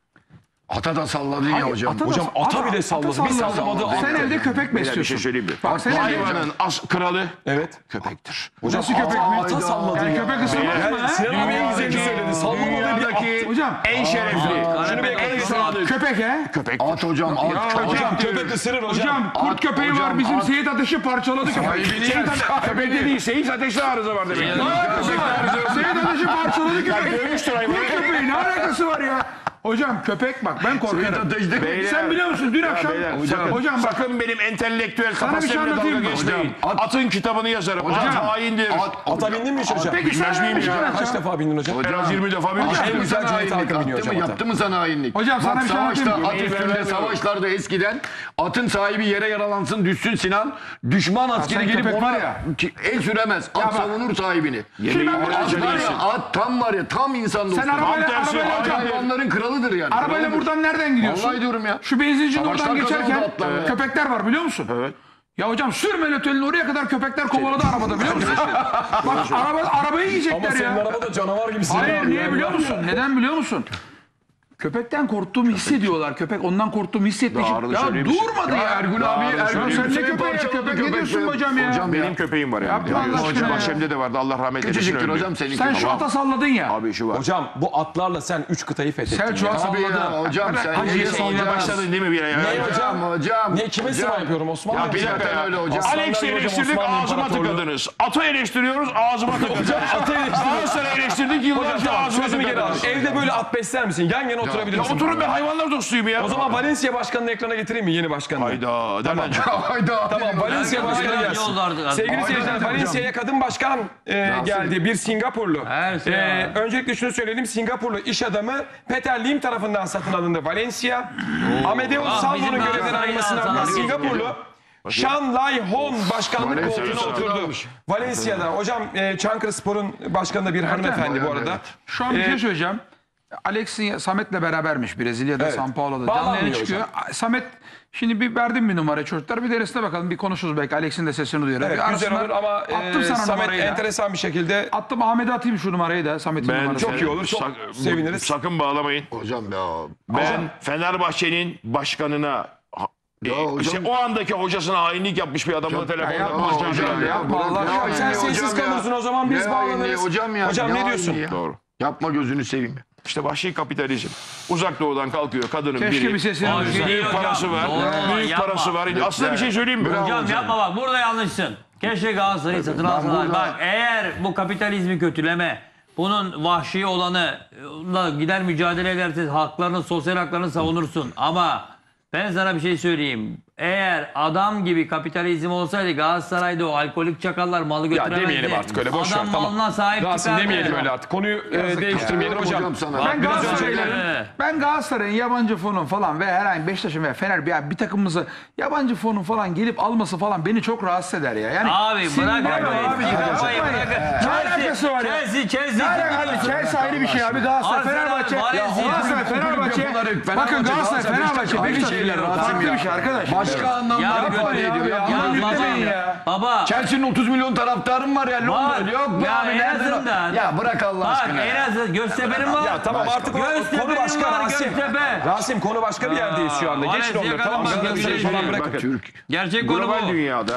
Ata da salladın ya hocam. Hocam ata bile salladı. Bir sallamadı. Sen evde köpek Bir şey besliyorsun. söyleyeyim mi? Bak sen evde Hayvanın kralı Evet. köpektir. Hocam Nasıl köpek mi? ata salladı Yani ya. köpek ısırmaz mı? Yani ha? Sinan abi en güzelini söyledi. Sallamadı bir at. Hocam En şerefli. Şunu bir En ekleyin. sadık. köpek he? Köpektir. At hocam at. Hocam köpek ısırır hocam. Hocam kurt köpeği hocam, var bizim at. Seyit Ateş'i parçaladı köpek. Köpek dediği Seyit Ateş'le arıza var demek. Ne alakası var? Seyit Ateş'i parçaladı köpek. Dövmüştür hayvanı. Kurt köpeği ne alakası var ya? Hocam köpek bak ben korkarım. Beyler. Sen biliyor musun dün akşam hocam bak Sakın benim entelektüel Sana bir şey kapasiteme dalga anlatayım mı? geçmeyin. Hocam, Atın kitabını yazarım. At haindir. Ata bindin mi hiç hocam? peki Bilmez sana miyim bir şey ya? Kaç anlatacağım. defa bindin hocam? En az 20 defa binmiş. En güzel Cüneyt Arkın biniyor hocam ata. Yaptı mı sana hainlik? Hocam sana Bak bir şey savaşta anlatayım. at üstünde savaşlarda eskiden atın sahibi yere yaralansın düşsün Sinan. Düşman askeri sen gelip köpek ona var ya. el süremez. At bak. savunur sahibini. Şimdi ben At buradan var ya at tam var ya tam insan dostu. Sen arabayla tersi, hocam Hayvanların kralıdır yani. arabayla kralıdır. buradan nereden gidiyorsun? Vallahi diyorum ya. Şu benzincinin Savaşlar oradan geçerken kazandı atlar ya. köpekler var biliyor musun? Evet. Ya hocam sürme lötelin oraya kadar köpekler kovaladı arabada biliyor musun? Bak arabayı Ama yiyecekler senin ya. arabada canavar gibisin. Hayır niye biliyor musun? Neden biliyor musun? Köpekten korktuğumu hissediyorlar. Köpek ondan korktuğumu hissetmiş. Doğru Ya söyleyeyim misin? durmadı ya. Ergun abi Sen ne köpeği ya? Köpek ne diyorsun hocam ya? Benim köpeğim var yani. Yapma Allah aşkına ya. Bahçemde de vardı. Allah rahmet eylesin. Küçücüktür öldü. hocam seninki. Sen şu ata salladın ya. Abi şu var. Hocam bu atlarla sen 3 kıtayı fethettin. Selçuk'a ya. Abi ya salladın. hocam sen Hacı'ya ne salladın. Yine hocam? başladın değil mi bir ya? Ne hocam? Hocam. Ne kime sıra yapıyorum Osman Ya Bey? bir dakika ya. öyle hocam. Alex'i eleştirdik ağzıma tıkadınız. Atı eleştiriyoruz ağzıma tıkadınız. Atı eleştiriyoruz. Galatasaray'ı eleştirdik Hocam yıllarca tamam ağzıma sözümü geri al. tıkadınız. Evde böyle at besler misin? Yan yana oturabilir Ya misin? oturun ben hayvanlar dostuyum ya. O zaman Valencia başkanını ekrana getireyim mi? Yeni başkanını. Hayda. Nereden çıktı? Hayda. Tamam Valencia başkanı Herkes gelsin. yolda artık. Sevgili seyirciler Valencia'ya kadın başkan geldi. Bir Singapurlu. Her şey var. Öncelikle şunu söyleyelim. Singapurlu iş adamı Peter Lim tarafından satın alındı Valencia. Amadeus Salvo'nun bizim görevden Galatasaray'ın alınmasının ardından Galatasaray'ın Singapurlu Shan Lai Hon başkanlık Valencia koltuğuna satın oturdu. almış. Valencia'da. Hocam Çankırı Spor'un başkanı da bir hanımefendi bu arada. Şu an bir şey söyleyeceğim. Alex'in Samet'le berabermiş Brezilya'da, Evet. São Paulo'da. Canlı Bağlanmıyor yayına çıkıyor. Samet şimdi bir verdim bir numarayı çocuklar. Bir deresine bakalım. Bir konuşuruz belki. Alex'in de sesini duyuyoruz. Evet, Bir güzel arasınlar. olur ama attım sana Samet numarayı da. enteresan bir şekilde Attım Ahmet'e atayım şu numarayı da. Samet'in numarası. çok iyi olur. Çok seviniriz. Sakın bağlamayın. Hocam ya. Ben Fenerbahçe'nin başkanına hocam. işte o andaki hocasına hainlik yapmış bir adamla telefonda yapma hocam, yapma Allah aşkına. Sen sessiz kalırsın o zaman biz bağlanırız. Hocam ya. Hocam ne diyorsun? hainliği ya? Doğru. Yapma gözünü seveyim. İşte vahşi kapitalizm. Uzak doğudan kalkıyor kadının Keşke biri. bir sesini Abi, duysa. değil Büyük hocam. parası var. Doğru, Büyük yapma. parası var. Aslında bir şey söyleyeyim mi? Hocam yapma bak burada yanlışsın. Keşke Galatasaray'ı satın alsalar. Bak eğer bu kapitalizmi kötüleme, bunun vahşi olanı gider mücadele ederseniz haklarını, sosyal haklarını savunursun. Ama ben sana bir şey söyleyeyim. Eğer adam gibi kapitalizm olsaydı Galatasaray'da o alkolik çakallar malı Ya götüremezdi. demeyelim artık öyle boş ver Adam tamam. malına sahip Rasim çıkardı. demeyelim öyle artık. Konuyu değiştirmeyelim hocam. sana. Ben biraz önce- Galatasaray'ın yabancı fonun falan ve herhangi Beşiktaş'ın veya Fener bir takımımızı yabancı fonun falan gelip alması falan beni çok rahatsız eder ya. Yani Abi sinirlenme bırak abi. yapmayın, bırakın. Ne alakası var ya? Chelsea. Ne alakası? Chelsea ayrı bir şey abi. Galatasaray, Arsenal, Fenerbahçe. Valencia. Galatasaray, Fenerbahçe. Fenerbahçe, Bakın Galatasaray, Fenerbahçe, Aynı Beşiktaş. şeyler Rasim Farklı ya. bir şey arkadaş. Başka anlamlar Ya ifade yapma ediyor. ya. Ya. Bunu baba, yüklemeyin ya. Baba. Chelsea'nin 30 milyon taraftarım var ya. Londra. Yok be Ya abi. en nereden o- azından. Ya bırak Allah Bak aşkına. en azından Göztepe'nin var. Ya tamam artık konu Göztepe'nin başka var, Rasim. Göztepe. Rasim konu başka bir yerdeyiz şu anda. Geçin Valencia onları tamam. kadın Galatasaray başka bir falan şey. bırakın. Bakın, Gerçek konu global bu. dünyada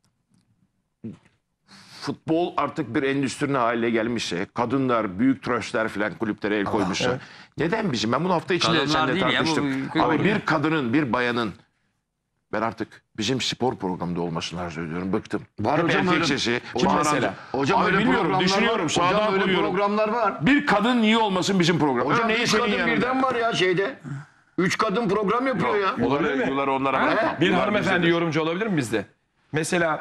futbol artık bir endüstri haline gelmişse, kadınlar, büyük tröstler filan kulüplere el koymuşsa, neden bizim? Ben bunu hafta içinde Kadınlar seninle değil ya, bu tartıştım. bu- Abi bir kadının, bir bayanın Ben artık bizim spor programında olmasını arzu ediyorum. Bıktım. Var Yok hocam erkek öyle- sesi. Kim bağıran- mesela? Hocam Abi öyle bilmiyorum, programlar düşünüyorum. var. Sağdan Hocam öyle koyuyorum. programlar var. Bir kadın niye olmasın bizim program? Hocam Örneğin 3 senin kadın yanında. birden var ya şeyde. 3 kadın program yapıyor ya. Yılları onlara bakma. Bir Bunlar hanımefendi bizde de. yorumcu olabilir mi bizde? Mesela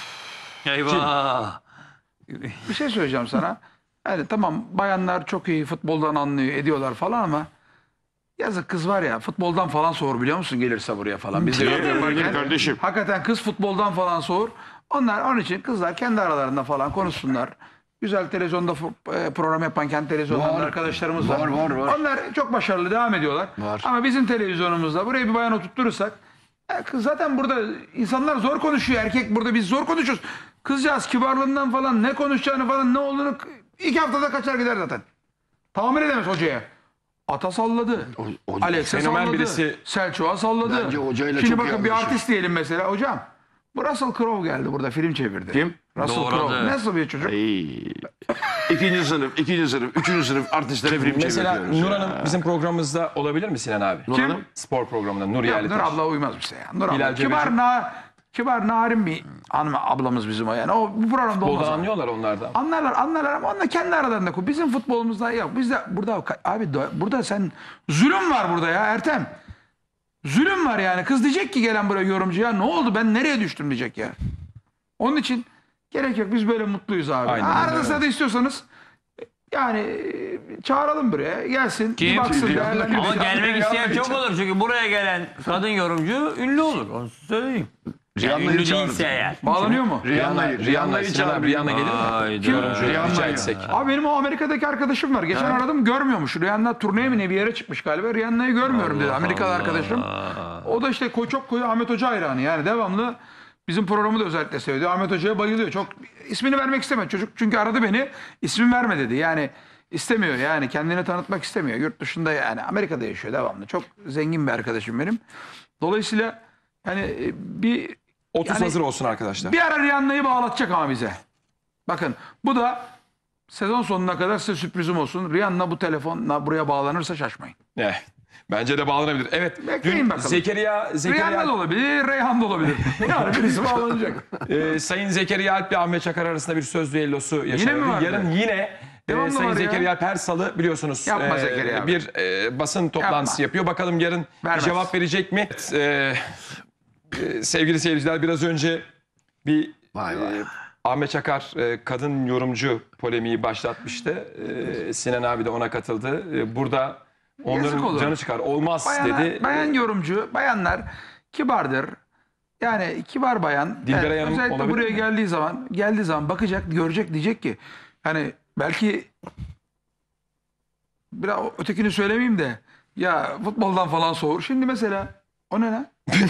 Eyvah. Bir şey söyleyeceğim sana. Yani tamam bayanlar çok iyi futboldan anlıyor ediyorlar falan ama yazık kız var ya futboldan falan soğur biliyor musun gelirse buraya falan. Biz de yorum yaparken kardeşim. hakikaten kız futboldan falan soğur. Onun için kızlar kendi aralarında falan konuşsunlar. Güzel televizyonda program yapan kendi televizyonlarında Var. arkadaşlarımız var. Var. Onlar çok başarılı devam ediyorlar. Var. Ama bizim televizyonumuzda buraya bir bayan oturtursak kız zaten burada insanlar zor konuşuyor. Erkek burada biz zor konuşuyoruz. Kızcağız kibarlığından falan ne konuşacağını falan ne olduğunu 2 haftada kaçar gider zaten. Tahammül edemez hocaya. Ata salladı. Alex'e fenomen salladı. birisi. Selçuk'a salladı. Bence hocayla Şimdi çok bakın iyi bir anlaşıyor. artist diyelim mesela. Hocam bu Russell Crowe geldi burada film çevirdi. Kim? Russell Doğradı. Crowe. Nasıl bir çocuk? İkinci sınıf, üçüncü sınıf artistlere film mesela çeviriyoruz. Nur Hanım bizim programımızda olabilir mi Sinan abi? Nur Hanım? Spor programında Nur Yok, Yerlitaş. Nur abla uymaz bize ya. Nur abla Hilal Cebeci. kibar narin bir hanım ablamız bizim o yani. O bu programda olmaz. Futboldan abi. anlıyorlar onlardan. Anlarlar ama onlar kendi aralarında. Bizim futbolumuzda yok. Bizde burada abi burada sen zulüm var burada ya Ertem. Zulüm var yani. Kız diyecek ki gelen buraya yorumcu ya ne oldu ben nereye düştüm diyecek ya. Onun için gerek yok. Biz böyle mutluyuz abi. Aynen Arada öyle. sırada istiyorsanız yani çağıralım buraya. Gelsin. Bir Kim? baksın. değerlendirsin. Ama gelmek isteyen çok olur çünkü buraya gelen kadın yorumcu ünlü olur. Onu söyleyeyim. Yani Rihanna'yı ünlü çağırın. değilse eğer. Bağlanıyor mu? Rihanna'yı Sinan abi Rihanna gelir mi? Hayda. Yorumcu rica etsek. Abi benim o Amerika'daki arkadaşım var. Geçen aradım görmüyormuş. Rihanna turneye mi ne bir yere çıkmış galiba. Rihanna'yı görmüyorum dedi Amerikalı arkadaşım. O da işte çok koyu Ahmet Hoca hayranı. Yani devamlı bizim programı da özellikle seviyor. Ahmet Hoca'ya bayılıyor. Çok ismini vermek istemedi çocuk. Çünkü aradı beni. İsmini verme dedi. Yani istemiyor yani kendini tanıtmak istemiyor. Yurt dışında yani Amerika'da yaşıyor devamlı. Çok zengin bir arkadaşım benim. Dolayısıyla yani bir 30 yani hazır olsun arkadaşlar. bir ara Rihanna'yı bağlatacak ama bize. Bakın bu da sezon sonuna kadar size sürprizim olsun. Rihanna bu telefonla buraya bağlanırsa şaşmayın. Bence de bağlanabilir. Evet. Bekleyin Dün bakalım. Zekeriya Rihanna da olabilir, Reyhan da olabilir. Yani birisi bağlanacak. Sayın Zekeriya Alp ile Ahmet Çakar arasında bir söz düellosu yaşandı. mi vardı? Yarın yine Devamlı Sayın var ya. Zekeriya Alp her salı biliyorsunuz Yapma Zekeriya abi. bir basın toplantısı yapıyor. Bakalım yarın Vermez. cevap verecek mi? Sevgili seyirciler biraz önce bir Ahmet Çakar kadın yorumcu polemiği başlatmıştı. Sinan abi de ona katıldı. Burada Yazık onların olur. canı çıkar. Olmaz dedi. Bayan yorumcu, bayanlar kibardır. Yani kibar bayan. Dilberay Hanım özellikle olabilir buraya mi? geldiği zaman bakacak, görecek, diyecek ki hani belki biraz ötekini söylemeyeyim de ya futboldan falan soğur. Şimdi mesela o ne lan?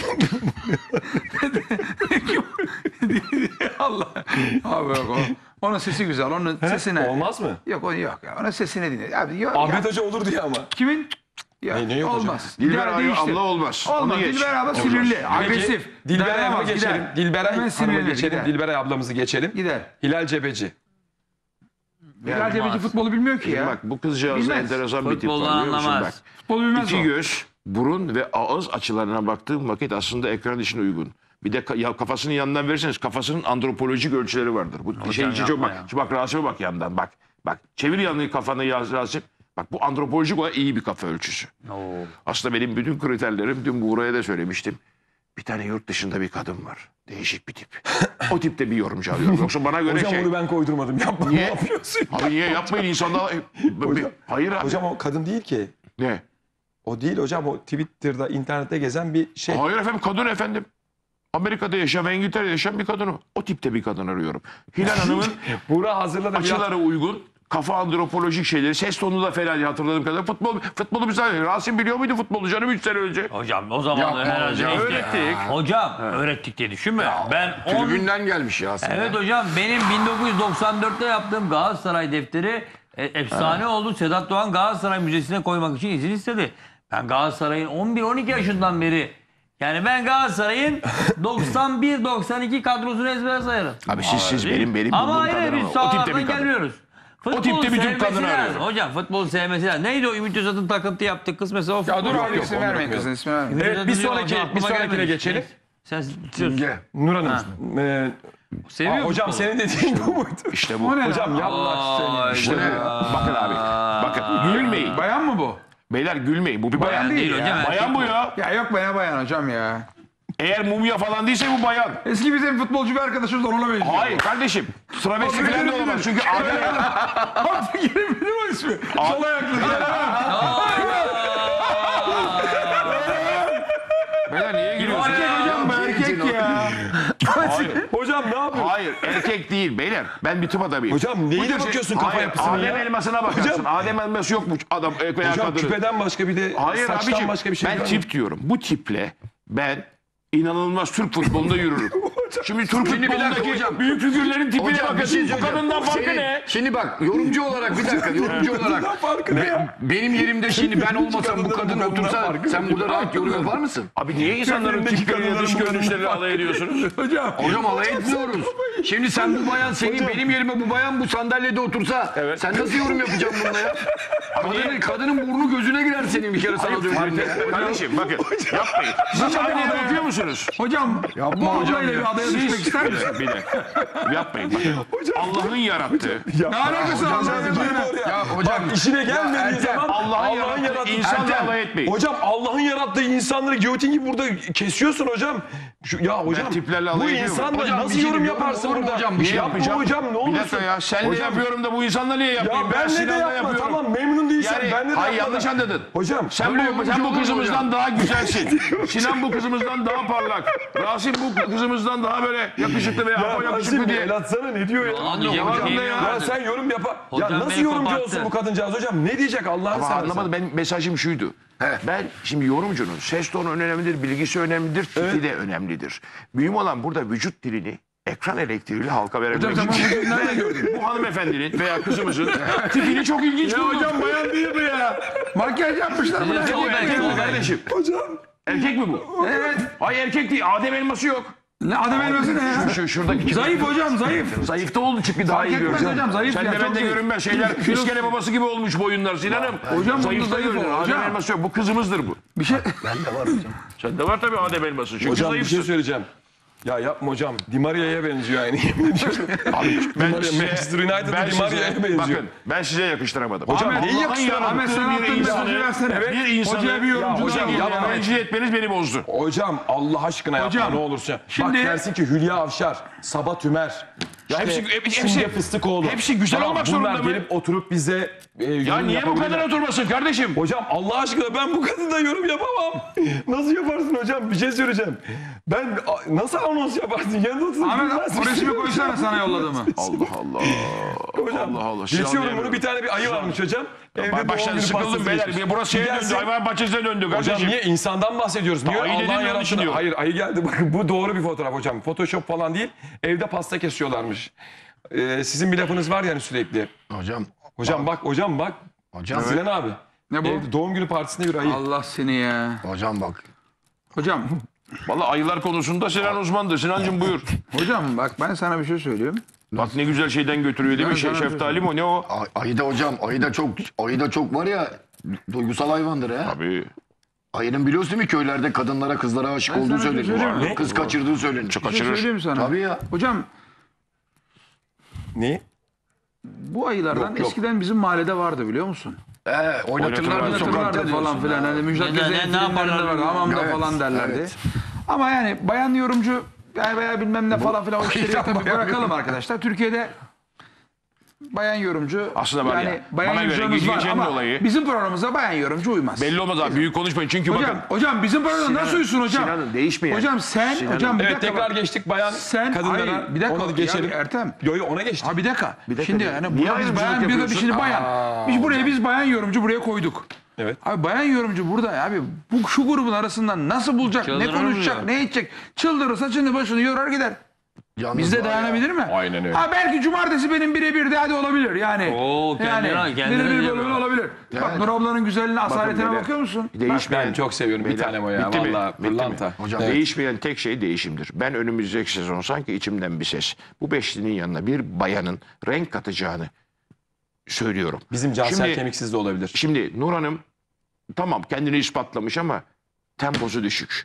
Allah. Abi yok onun sesi güzel. Onun sesine. Olmaz mı? Yok o yok ya. Onun sesini dinle. Abi yok. Ahmet ya. Hoca olur diye ama. Kimin? Ya, Ne yok hocam? olmaz. Dilber Ya, abi değiştir. abla olmaz. Olmaz. Onu geç. Dilber abla Olmaz. sinirli, agresif. Dilberay Dayanamaz, Hanım'a geçelim. gider. Dilberay Hemen Hanım'a sinirlenir, geçelim. gider. Dilberay ablamızı geçelim. Gider. Hilal Cebeci. Hilal Cebeci futbolu bilmiyor ki ya. Bak bu kızcağız da Bilmez. enteresan bir tip Futboldan var biliyor musun? anlamaz. Bak. Futbolu bilmez İki o. göz, burun ve ağız açılarına baktığım vakit aslında ekran işine uygun. Bir de kafasının yanından verirseniz kafasının antropolojik ölçüleri vardır. Bu şey için çok yapma bak. ya. Şimdi bak Rasim'e bak yandan bak. Bak çevir yanını kafanı Rasim. Bak bu antropolojik olarak iyi bir kafa ölçüsü. Aslında benim bütün kriterlerim dün Buğra'ya da söylemiştim. Bir tane yurt dışında bir kadın var. Değişik bir tip. O tipte bir yorumcu arıyorum. Yoksa bana göre Hocam onu ben koydurmadım. Yapma. Niye? Ne yapıyorsun? Abi niye yapmayın insanlar? Hayır abi. Hocam o kadın değil ki. Ne? O değil hocam, o Twitter'da, internette gezen bir şey. Hayır efendim, kadın efendim. Amerika'da yaşayan ve İngiltere'de yaşayan bir kadın o. O tipte bir kadın arıyorum. Hilal Hanım'ın Buğra hazırladı. açıları uygun, kafa antropolojik şeyleri, ses tonu da fena diye hatırladığım kadarıyla. Futbolu bir saniye. Rasim biliyor muydu futbolu canım 3 sene önce? Hocam o zaman Yapma herhalde hocam. işte. Öğrettik. Hocam öğrettik diye düşünme. Ben 10 Tribünden gelmiş ya aslında. Evet hocam benim 1994'te yaptığım Galatasaray defteri efsane oldu. Sedat Doğan Galatasaray Müzesi'ne koymak için izin istedi. Ben Galatasaray'ın 11-12 yaşından beri yani ben Galatasaray'ın 91-92 kadrosunu ezbere sayarım. Abi siz benim Ama bulduğum hayır kadın biz ama. O tipte sahalardan bir kadın. gelmiyoruz. Futbolu tipte bir Türk sevmesi kadını lazım. arıyorum. Hocam futbolu sevmesi lazım. Neydi o Ümit Özat'ın takıntı yaptığı kız mesela o Ya dur futbol- abi isim vermeyin kızın ismini vermeyin. Evet, bir Aklıma sonrakine gelmedi. geçelim. Sen Simge. Nur Hanım. seviyor musun? Hocam senin dediğin bu muydu? İşte bu. Hocam yapma. İşte bu. Bakın abi. Bakın gülmeyin. Bayan mı bu? Beyler gülmeyin. Bu bir bayan değil değil. hocam, Bayan erkek bu bu. ya. Ya yok be ya bayan hocam ya. Eğer mumya falan değilse bu bayan. Eski bizim futbolcu bir arkadaşımız onunla benziyor. Hayır kardeşim. Travesti falan da olamaz. Çünkü Adem... Abdülkerim benim o ismi. Sol ayaklı. Beyler niye gülüyorsun? Erkek hocam bu erkek ya. Hayır. Hocam ne yapıyorsun? Hayır erkek değil beyler. Ben bir tıp adamıyım. Hocam neyine bakıyorsun kafa Hayır, yapısına Adem ya? elmasına bakarsın. Adem elması yok mu adam veya Hocam kadının? küpeden başka bir de Hayır saçtan abicim başka bir şey ben yok. tip diyorum. Bu tiple ben inanılmaz Türk futbolunda yürürüm. Şimdi Türk Şimdi bir dakika futbolundaki hocam. büyük figürlerin tipine Hocam, bir bakın. şey Bu söyleyeceğim. kadından farkı Senin- ne? Şimdi bak yorumcu olarak bir dakika yorumcu olarak farkı ne ya? benim yerimde şimdi ben olmasam bu kadın otursa sen burada rahat yorum yapar mısın? Abi niye insanların tipleriyle dış görünüşleriyle alay ediyorsunuz? Hocam alay etmiyoruz. Şimdi sen bu bayan senin benim yerime bu bayan bu sandalyede otursa sen nasıl yorum yapacaksın bununla ya? Kadının burnu gözüne girer senin bir kere sana dövdüğünde. Kardeşim bakın yapmayın. Siz aynaya bakıyor musunuz? Hocam bu ablayla bir adaya düşmek ister misin? Bir dakika. Yapmayın bakın. Allah'ın yarattığı. Ne alakası var? Ya hocam İşine gelmediği zaman Allah'ın yarattığı insanla alay etmeyin. Hocam Allah'ın yarattığı insanları giyotin gibi burada kesiyorsun hocam. Ya hocam tiplerle bu alay ediyorum. insanla Hocam, nasıl bir şey yorum diyorum, yaparsın olur mu burada? hocam? Bir şey Yapma yapmayacağım. hocam ne Bir olursun. dakika ya senle yapıyorum da bu insanla niye yapmayayım? Ya benle de Sinan'la yapma yapıyorum. tamam memnun değilsen Yani, benle de hayır yapma. yanlış anladın. Hocam Sen bu kızımızdan daha güzelsin. Sinan bu kızımızdan daha parlak. Rasim bu kızımızdan daha böyle yakışıklı veya ya yakışıklı diye. el atsana ne diyor ya? Anlayacağım hocam bir da şey ya. yok Ya artık. sen yorum yap. Ya Hocam nasıl beni yorumcu kapattı. olsun bu kadıncağız hocam? Ne diyecek Allah'ını Ama seversen? anlamadım ben mesajım şuydu. Ben şimdi yorumcunun ses tonu önemlidir, bilgisi önemlidir, tipi de önemlidir. Mühim olan burada vücut dilini ekran elektriğiyle halka verebilmek Hocam için. sen bunu nereden gördün? Bu hanımefendinin veya kızımızın tipini çok ilginç buldum. Hocam bayan değil mi ya? Makyaj yapmışlar buna. Sol bek, Erkek sol mi bek. kardeşim? Hocam. Erkek mi bu? Evet. Hayır erkek değil. Adem elması yok. Ne adam elması ne ya? Şuradaki Zayıf hocam zayıf. Zayıfta oldu tipi daha Fark iyi etmez görüyorum. hocam zayıf Sen ya. de çok bende zayıf. görünmez şeyler. İskele babası gibi olmuş boyunlar Sinan'ım. Hocam bu Zayıfta zayıf görünüyor. o, Adem hocam. elması yok. Bu kızımızdır bu. Bir şey... Sende var tabii Adem elması. Çünkü Hocam bir zayıfsın. şey söyleyeceğim. Ya yapma hocam. Di Maria'ya benziyor yani. Manchester United'da Di Maria'ya benziyor. Bakın ben size yakıştıramadım. Hocam Ahmet, neyi Allah'ın yakıştıramadın? Ahmet sen yarattığı attığın bir mesajı insanı, versene. bir insanı Hocaya bir yorumcu hocam, daha yapma. rencide etmeniz beni bozdu. Hocam Allah aşkına yapma Hocam, ne olursa. şimdi- Bak dersin ki Hülya Avşar, Sabah Tümer, Ya işte hepsi- Simge Fıstıkoğlu. hepsi güzel Tamam, olmak bunlar zorunda mı? gelip oturup bize Ya yorum niye bu yapabilirler. kadar oturmasın kardeşim? Hocam Allah aşkına ben bu kadında yorum yapamam. Nasıl yaparsın hocam? Bir şey söyleyeceğim. Ben nasıl anons yaparsın? Yanında oturup Ahmet bilmezsin. o resmi koysana sana yolladığımı. Allah Allah. Hocam, Allah Allah. geçiyorum bunu bir tane bir ayı varmış hocam. Evde doğum Baştan günü sıkıldım pastası beyler. geçmiş. Burası şeye Gelsin- döndü. Hayvan bahçesine döndü kardeşim. Hocam niye insandan bahsediyoruz? Niye Ayı Allah'ın dediğin yanlış yarattığını? diyor. Hayır ayı geldi bakın bu doğru bir fotoğraf hocam. Photoshop falan değil. Evde pasta kesiyorlarmış. Sizin bir lafınız var yani sürekli. Hocam. Hocam bak hocam bak. Hocam. Sinan abi. Ne bu? Evde doğum günü partisinde bir ayı. Allah seni ya. Hocam bak. Hocam. Vallahi ayılar konusunda Sinan uzmandır. Sinancığım buyur. Hocam bak ben sana bir şey söyleyeyim. Bak ne güzel şeyden götürüyor değil mi? Şeftali mi o ne o? Ayı da hocam ayı da çok var ya duygusal hayvandır ya. Abi. Ayının biliyorsun değil mi köylerde kadınlara kızlara aşık Ben olduğu sana bir şey söyleniyor. söyleyeyim mi? Kız kaçırdığı söyleniyor. Bir şey Kaçırır. söyleyeyim mi sana? Tabii ya. Hocam Ne? bu ayılardan Yok, yok. eskiden bizim mahallede vardı biliyor musun? Oynatırlardı Oynatırlardı sokakta Hatırlardı diyorsun. falan filan. Hani Müjdat Ne Gezen'in filmlerinde yaparlardı? vardı. Hamamda Evet, falan derlerdi. evet. Ama yani bayan yorumcu yani veya bilmem ne falan filan o işleri tabii bırakalım arkadaşlar. Türkiye'de bayan yorumcu Aslında var yani ya, bayan bana göre yorumcumuz var gecenin ama olayı- bizim programımıza bayan yorumcu uymaz. Belli olmaz abi. Büyük konuşmayın. Çünkü Hocam, bakın. hocam bizim programda nasıl uysun hocam? Sinan'ın değişmeyen. Hocam sen, Sinan'ın- hocam bir Evet dakika tekrar bak. geçtik bayan Sen, kadınlara. hayır, bir dakika. Ona geçelim. Ya Ertem. Yo yo ona geçtik. Ha bir dakika. Şimdi yani Niye burada biz ayrımcılık bayan bir de yapıyorsun? şimdi bayan. Biz buraya biz bayan yorumcu buraya koyduk. Evet. Abi bayan yorumcu burada abi bu şu grubun arasından nasıl bulacak, ne Çıldırır konuşacak, ya. ne edecek? Çıldırır saçını başını yorar gider. Yalnız Bizde var ya. dayanabilir mi? Aynen öyle. Ha belki cumartesi benim birebir de hadi olabilir yani. Oo, kendine birebir diyor bölümü böyle. olabilir. Bak Nur ablanın güzelliğine, asaletine böyle. bakıyor musun? Değişmeyen. Ben çok seviyorum bir Beyler, tanem o ya. bitti mi? Valla Bitti mi? pırlanta. Hocam Evet. Değişmeyen tek şey değişimdir. Ben önümüzdeki sezon sanki içimden bir ses. Bu beşlinin yanına bir bayanın renk katacağını söylüyorum. Bizim Cansel Şimdi- Kemiksiz de olabilir. Şimdi Nur Hanım tamam kendini ispatlamış ama temposu düşük.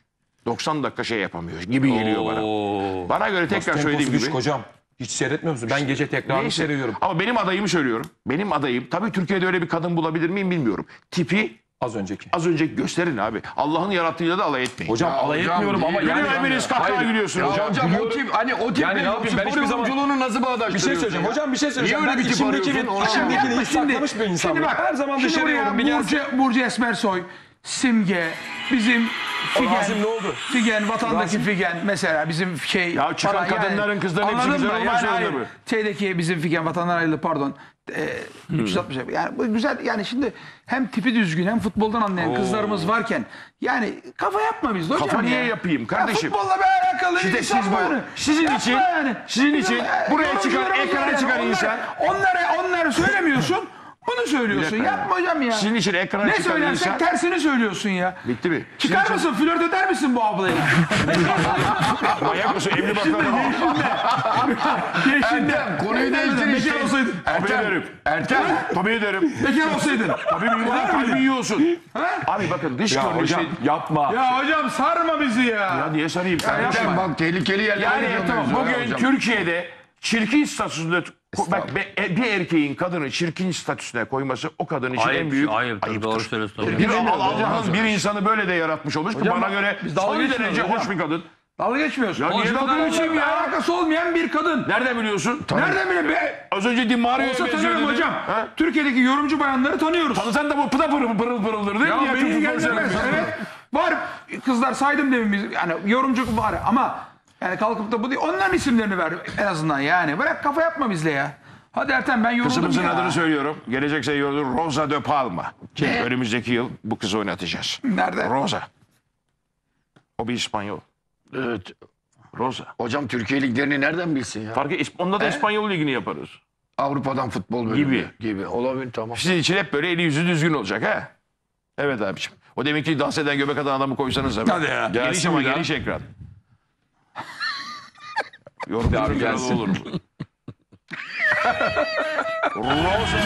90 dakika şey yapamıyor gibi geliyor bana. Bana göre tekrar söylediğim gibi. Hocam. Hiç seyretmiyor musun? Ben gece tekrarını Neyse. seyrediyorum. Ama benim adayımı söylüyorum. Benim adayım, tabii Türkiye'de öyle bir kadın bulabilir miyim bilmiyorum. Tipi Az önceki. az önceki gösterin abi. Allah'ın yarattığıyla da alay etmeyin. Hocam alay etmiyorum ama Yani yani hepiniz kahkaha gülüyorsunuz. Ya hocam o tip hani o tip Yani ne yapayım, ben spor hiçbir zaman- yorumculuğunu nasıl bağdaştırıyorsun? bir şey söyleyeceğim. ya? Hocam bir şey söyleyeceğim. Niye öyle Ben bir tip içimdekini arıyorsun? hiç saklamış bir insan. Şimdi bak, Her zaman şimdi dışarı buraya yiyorum. Bir gelsin. Burcu Esmersoy, Simge, bizim Rasim Figen, ne oldu? Figen, vatandaki Figen mesela bizim şey... Ya çıkan kadınların, kızların hepsi anladın güzel mı? olmak zorunda hayır, mı? Şeydeki bizim Figen, vatandan ayrıldı pardon. 360 yani bu güzel yani şimdi hem tipi düzgün hem futboldan anlayan kızlarımız varken yani kafa yapma bizde hocam. Kafa niye ya. yapayım kardeşim? Ya futbolla bir alakalı İşte insan siz bu- böyle. sizin Yapma için- yani. sizin için buraya çıkan, yorumcularımız ekrana var çıkan yani. insan- Onları söylemiyorsun. Bunu söylüyorsun. Yapma hocam ya. Sizin için ekrana Ne çıkan söylersen insan... tersini söylüyorsun ya. Bitti mi? Çıkar mısın? Flört eder misin bu ablayı? Manyak mısın? Evli bakalım. Ertem konuyu değiştir işte. Bekar olsaydın. Tabii ederim. Ertem. Tabii ederim. Bekar olsaydın. Tabii bir kalbi yiyorsun. Abi bakın dış Ya görünüşte... hocam yapma. Ya hocam sarma bizi ya. Ya niye sarayım kardeşim? Ertem bak tehlikeli yerlere Yani gidiyor tamam, mevzu ya bugün hocam. Türkiye'de çirkin statüsünde bak bir erkeğin kadını çirkin statüsüne koyması o kadın için en büyük ayıptır. Doğru söylüyorsun. Allah'ın bir insanı böyle de yaratmış olmuş ki Hocam bana göre biz dalga son geçmiyoruz derece hocam. hoş bir kadın. Dalga geçmiyorsun. Ya niye Hoşnut dalga geçeyim olmayan, ya? alakası olmayan bir kadın. Nereden biliyorsun? Nereden bileyim be? Az önce Di Mario'ya Olsa benziyor tanıyorum dedi. hocam. Ha? Türkiye'deki yorumcu bayanları tanıyoruz. Tanısan da bu pıda pırıl pırıldır değil mi? Ya Diğer beni Türk ilgilendirmez. futbolcuları. Evet. Var kızlar saydım demin biz. Yani yorumcu var ama yani kalkıp da bu değil. Onların isimlerini ver en azından yani. Bırak kafa yapma bizle ya. Hadi Ertem ben yoruldum Kızımızın ya. adını söylüyorum. Gelecek sene yorulur. Rosa de Palma. Önümüzdeki yıl bu kızı oynatacağız. Nerede? Rosa. O bir İspanyol. Evet. Rosa. Hocam Türkiye liglerini nereden bilsin ya? Onda da İspanyol ligini yaparız. Avrupa'dan futbol bölümü Gibi. gibi. Olabilir tamam. Sizin için hep böyle eli yüzü düzgün olacak ha? Evet abiciğim. O demek ki dans eden göbek atan adamı koysanız hemen. Hadi ya. Geniş Gelsin ama bir daha. geniş ekran. Yorumcu Abi bir gelsin. olur mu? Rosa.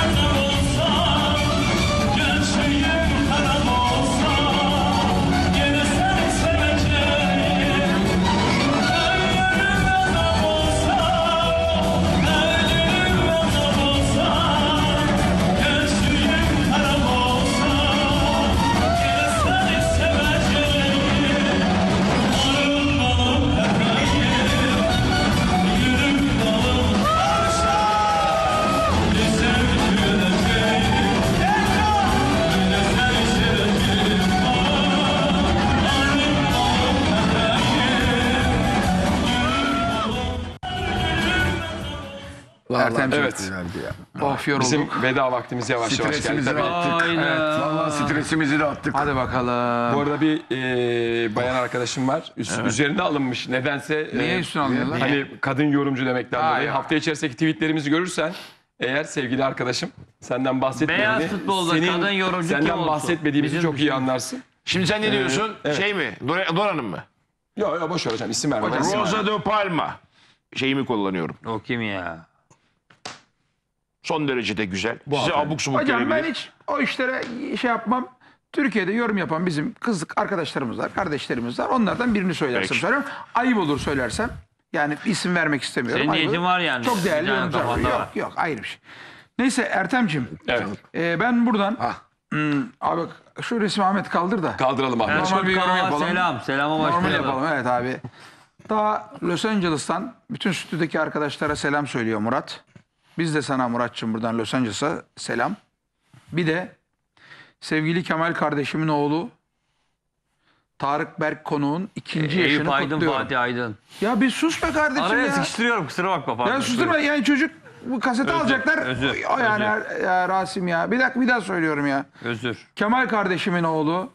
Ertemciğim. Evet. Güzeldi ya. Of yorulduk. Bizim veda vaktimiz yavaş yavaş geldi. Stresimizi de Tabii. attık. Aynen. Vallahi stresimizi de attık. Hadi bakalım. Bu arada bir bayan arkadaşım var. Üzerine alınmış. Nedense Niye üstüne alınıyorlar? hani kadın yorumcu demekten Ha, dolayı. ya. Hafta içerisindeki tweetlerimizi görürsen eğer sevgili arkadaşım senden bahsetmediğini, Beyaz futbolda kadın yorumcu kim senden olsun? bahsetmediğimizi Bizim çok iyi anlarsın. Şimdi sen ne diyorsun? evet. Şey mi? Dora'nın mı? Yok boş ver hocam isim verme. Rosa de Palma. Şeyimi kullanıyorum. O kim ya? Son derecede güzel. Size abuk subuk Hocam ben gelebilir. hiç o işlere şey yapmam. Türkiye'de yorum yapan bizim kızlık arkadaşlarımız var, kardeşlerimiz var. Onlardan birini söylersem Peki. söylüyorum. Ayıp olur söylersem. Yani isim vermek istemiyorum. Senin Ayıp niyetin olur. var yani. Çok değerli Bir tane yorumcular var. kafanda Yok var. yok ayrı bir şey. Neyse Ertem'cim. Evet. Ben buradan abi şu resmi Ahmet kaldır da. Kaldıralım abi. Normal bir yorum yapalım. Selam. Selama Normal başlayalım. yapalım evet abi. Daha Los Angeles'tan bütün stüdyodaki arkadaşlara selam söylüyor Murat. Biz de sana Muratçım buradan Los Angeles'a selam. Bir de sevgili Kemal kardeşimin oğlu Tarık Berk konuğun 2. yaşını Eyüp Aydın, kutluyorum. Fatih Aydın. Ya bir sus be kardeşim Araya ya. sıkıştırıyorum kusura bakma. Pardon. Ya susturma yani çocuk bu kaseti alacaklar. özür, O yani ya Rasim ya. Bir dakika bir daha söylüyorum ya. Özür. Kemal kardeşimin oğlu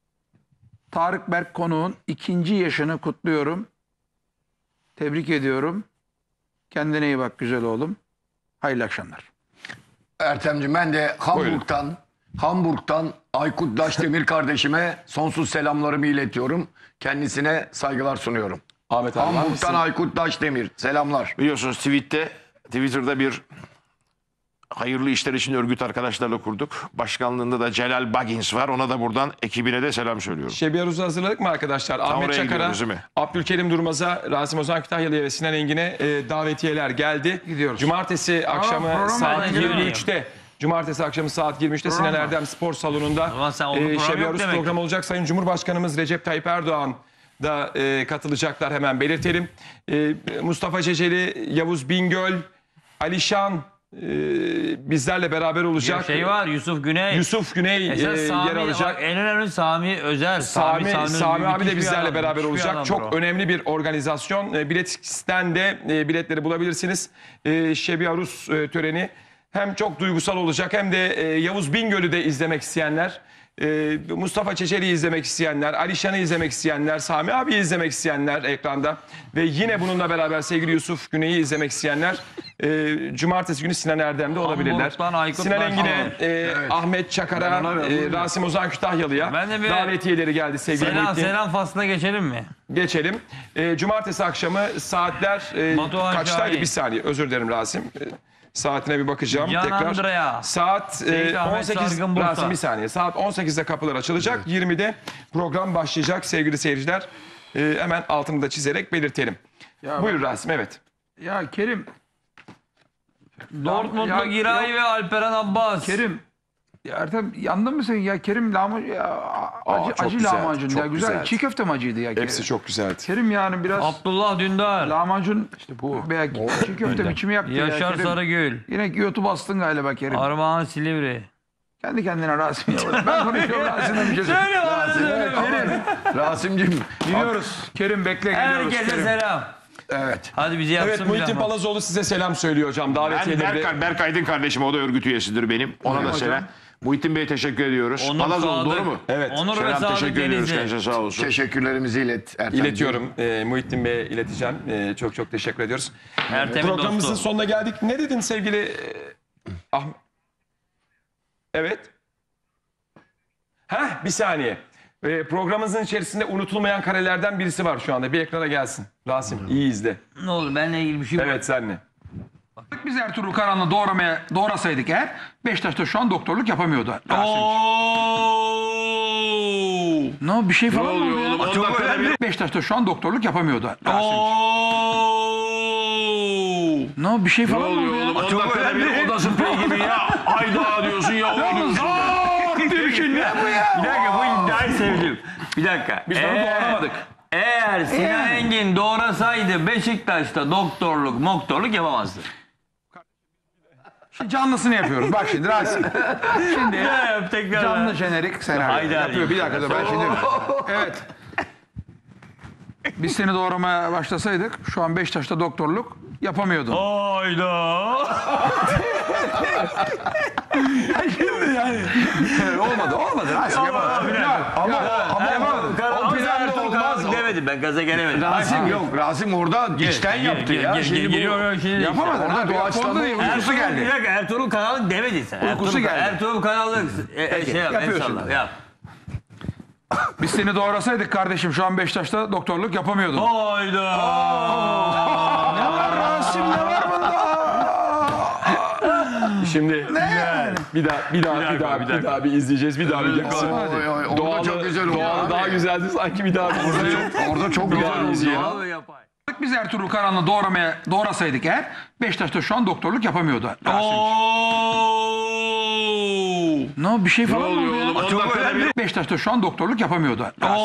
Tarık Berk konuğun 2. yaşını kutluyorum. Tebrik ediyorum. Kendine iyi bak güzel oğlum. Hayırlı akşamlar. Ertemciğim ben de Hamburg'dan Aykut Daşdemir kardeşime sonsuz selamlarımı iletiyorum. Kendisine saygılar sunuyorum. Ahmet abi var Hamburg'dan mısın? Aykut Daşdemir selamlar. Biliyorsunuz Twitter'da bir hayırlı işler için örgüt arkadaşlarla kurduk. Başkanlığında da Celal Bagins var. Ona da buradan ekibine de selam söylüyorum. Şebi Aruz'u hazırladık mı arkadaşlar? Ahmet oraya Çakar'a, gidiyoruz, değil mi? Abdülkerim Durmaz'a, Rasim Ozan Kütahyalı'ya ve Sinan Engin'e davetiyeler geldi. Gidiyoruz. Cumartesi akşamı program saat var, gidiyorum. 23'te. Cumartesi akşamı saat 23'te Sinan var. Erdem Spor Salonu'nda zaman sen onun programı Şebi yok Aruz demek. programı olacak. Sayın Cumhurbaşkanımız Recep Tayyip Erdoğan da katılacaklar, hemen belirtelim. Mustafa Ceceli, Yavuz Bingöl, Alişan bizlerle beraber olacak. Şey var, Yusuf Güney. Yusuf Güney Esas Sami, yer alacak. bak, en önemli Sami Özer. Sami abi de bizlerle beraber müthiş bir olacak. adamdır Çok o. önemli bir organizasyon. Biletix'ten de biletleri bulabilirsiniz. Şebi Aruz töreni hem çok duygusal olacak hem de Yavuz Bingöl'ü de izlemek isteyenler, Mustafa Çeçeli'yi izlemek isteyenler, Alişan'ı izlemek isteyenler, Sami abiyi izlemek isteyenler ekranda ve yine bununla beraber sevgili Yusuf Güney'i izlemek isteyenler Cumartesi günü Sinan Erdem'de olabilirler. Hamburg'dan Aykut Sinan Başkan. Engin'e, Ahmet Çakar'a, Rasim Ozan Kütahyalı'ya Ben de bir- davetiyeleri geldi sevgili Muhittin. Selam faslına geçelim mi? Geçelim. Cumartesi akşamı saatler Batuhan kaçtaydı? Şahin. Bir saniye, özür dilerim Rasim. Saatine bir bakacağım Can tekrar. Andrea. Saat Seyit Ahmet 18, Sargın Bursa. Rasim bir saniye. Saat 18'de kapılar açılacak. 20'de program başlayacak sevgili seyirciler. Hemen altını da çizerek belirtelim. Ya Buyur Rasim, evet. Ya Kerim. Dortmundlu Ya- Giray ve Alperen Abbas. Kerim. Ya Ertem yandın mı sen? Ya Kerim lahmacun ya, çok acı güzel, lahmacun çok ya güzel. güzel. Çiğ köfte mi acıydı ya Kerim? Hepsi çok güzeldi. Kerim yani biraz Abdullah Dündar. lahmacun işte bu. Veya çiğ köfte biçimi yaptı ya Yaşar Kerim. Sarıgül. Yine YouTube bastın galiba Kerim. Armağan Silivri. Kendi kendine Rasim ya. Ben konuşuyorum Rasim'le bir şey söyleyeyim. Rasim'cim Gidiyoruz. Kerim bekle geliyoruz. Herkese Kerim. selam. Evet. Hadi bizi yapsın. Evet, Muhittin bir laf. Palazoğlu size selam söylüyor hocam. Ben Davetiyeleri de... Berk Aydın kardeşim, o da örgüt üyesidir benim. Ona da selam. Muhittin Bey'e teşekkür ediyoruz. Onur Palazoğlu doğru Sadık. mu? Evet. Onur ve Selam, Sadık teşekkür ediyoruz. Denizli. Kendinize sağ olsun. teşekkürlerimizi ilet Ertem'ciğim. İletiyorum. Muhittin Bey'e ileteceğim. Çok teşekkür ediyoruz. Ertem'in Programımızın dostu. sonuna geldik. Ne dedin sevgili Ahmet? Evet. Bir saniye. Programımızın içerisinde unutulmayan karelerden birisi var şu anda. Bir ekrana gelsin. Rasim iyi izle. Ne oldu, benle ilgili bir şey var. Evet, senle. Biz Ertuğrul Karan'la doğrasaydık eğer Beşiktaş'ta şu an doktorluk yapamıyordu. No bir şey falan mı oldu ya? Çok önemli. Beşiktaş'ta şu an doktorluk yapamıyordu. No bir şey falan mı oldu ya? Çok önemli. Odası pey gibi ya. Hayda diyorsun ya. Yalnız ne bu ya? Bir dakika, bu iddiayı sevdim. Bir dakika. Biz onu doğramadık. Eğer Sinan Engin doğrasaydı Beşiktaş'ta doktorluk yapamazdı. Şimdi canlısını yapıyoruz. Bak şimdi Rasim. Şimdi Tekrar. canlı jenerik senaryo Haydi yapıyor. Bir dakika dur ben şimdi. Evet. Biz seni doğramaya başlasaydık şu an Beşiktaş'ta doktorluk yapamıyordun. Hayda. Olmadı Rasim yapamadı. Ama Ama planda olmaz. demedim, ben gaza gelemedim. Rasim yok. Rasim orada içten yaptı ya. Şimdi bu- Geliyor şimdi. Yapamadın. Orada Ha, doğaçlama değil. oluyor. Uykusu geldi. Bir dakika, Ertuğrul Kanalı demedin sen. Uykusu geldi. Ertuğrul Kanalı şey yap, yapıyorsun. el salla, yap. Biz seni doğrasaydık kardeşim şu an Beşiktaş'ta doktorluk yapamıyordun. Hayda. Ne var Rasim ne var bunda? Şimdi bir daha bir izleyeceğiz. Bir daha bir gelsin. Oy, oy, orada çok güzel oldu Doğalı abi. daha güzeldi sanki, bir daha bir izleyelim. Orada çok Bir güzel daha oldu izleyelim. ya. Doğal ve yapay. Biz Ertuğrul Karan'la doğrasaydık eğer Beşiktaş'ta şu an doktorluk yapamıyordu. No bir şey falan mı oldu ya? Çok önemli. Beşiktaş'ta şu an doktorluk yapamıyordu.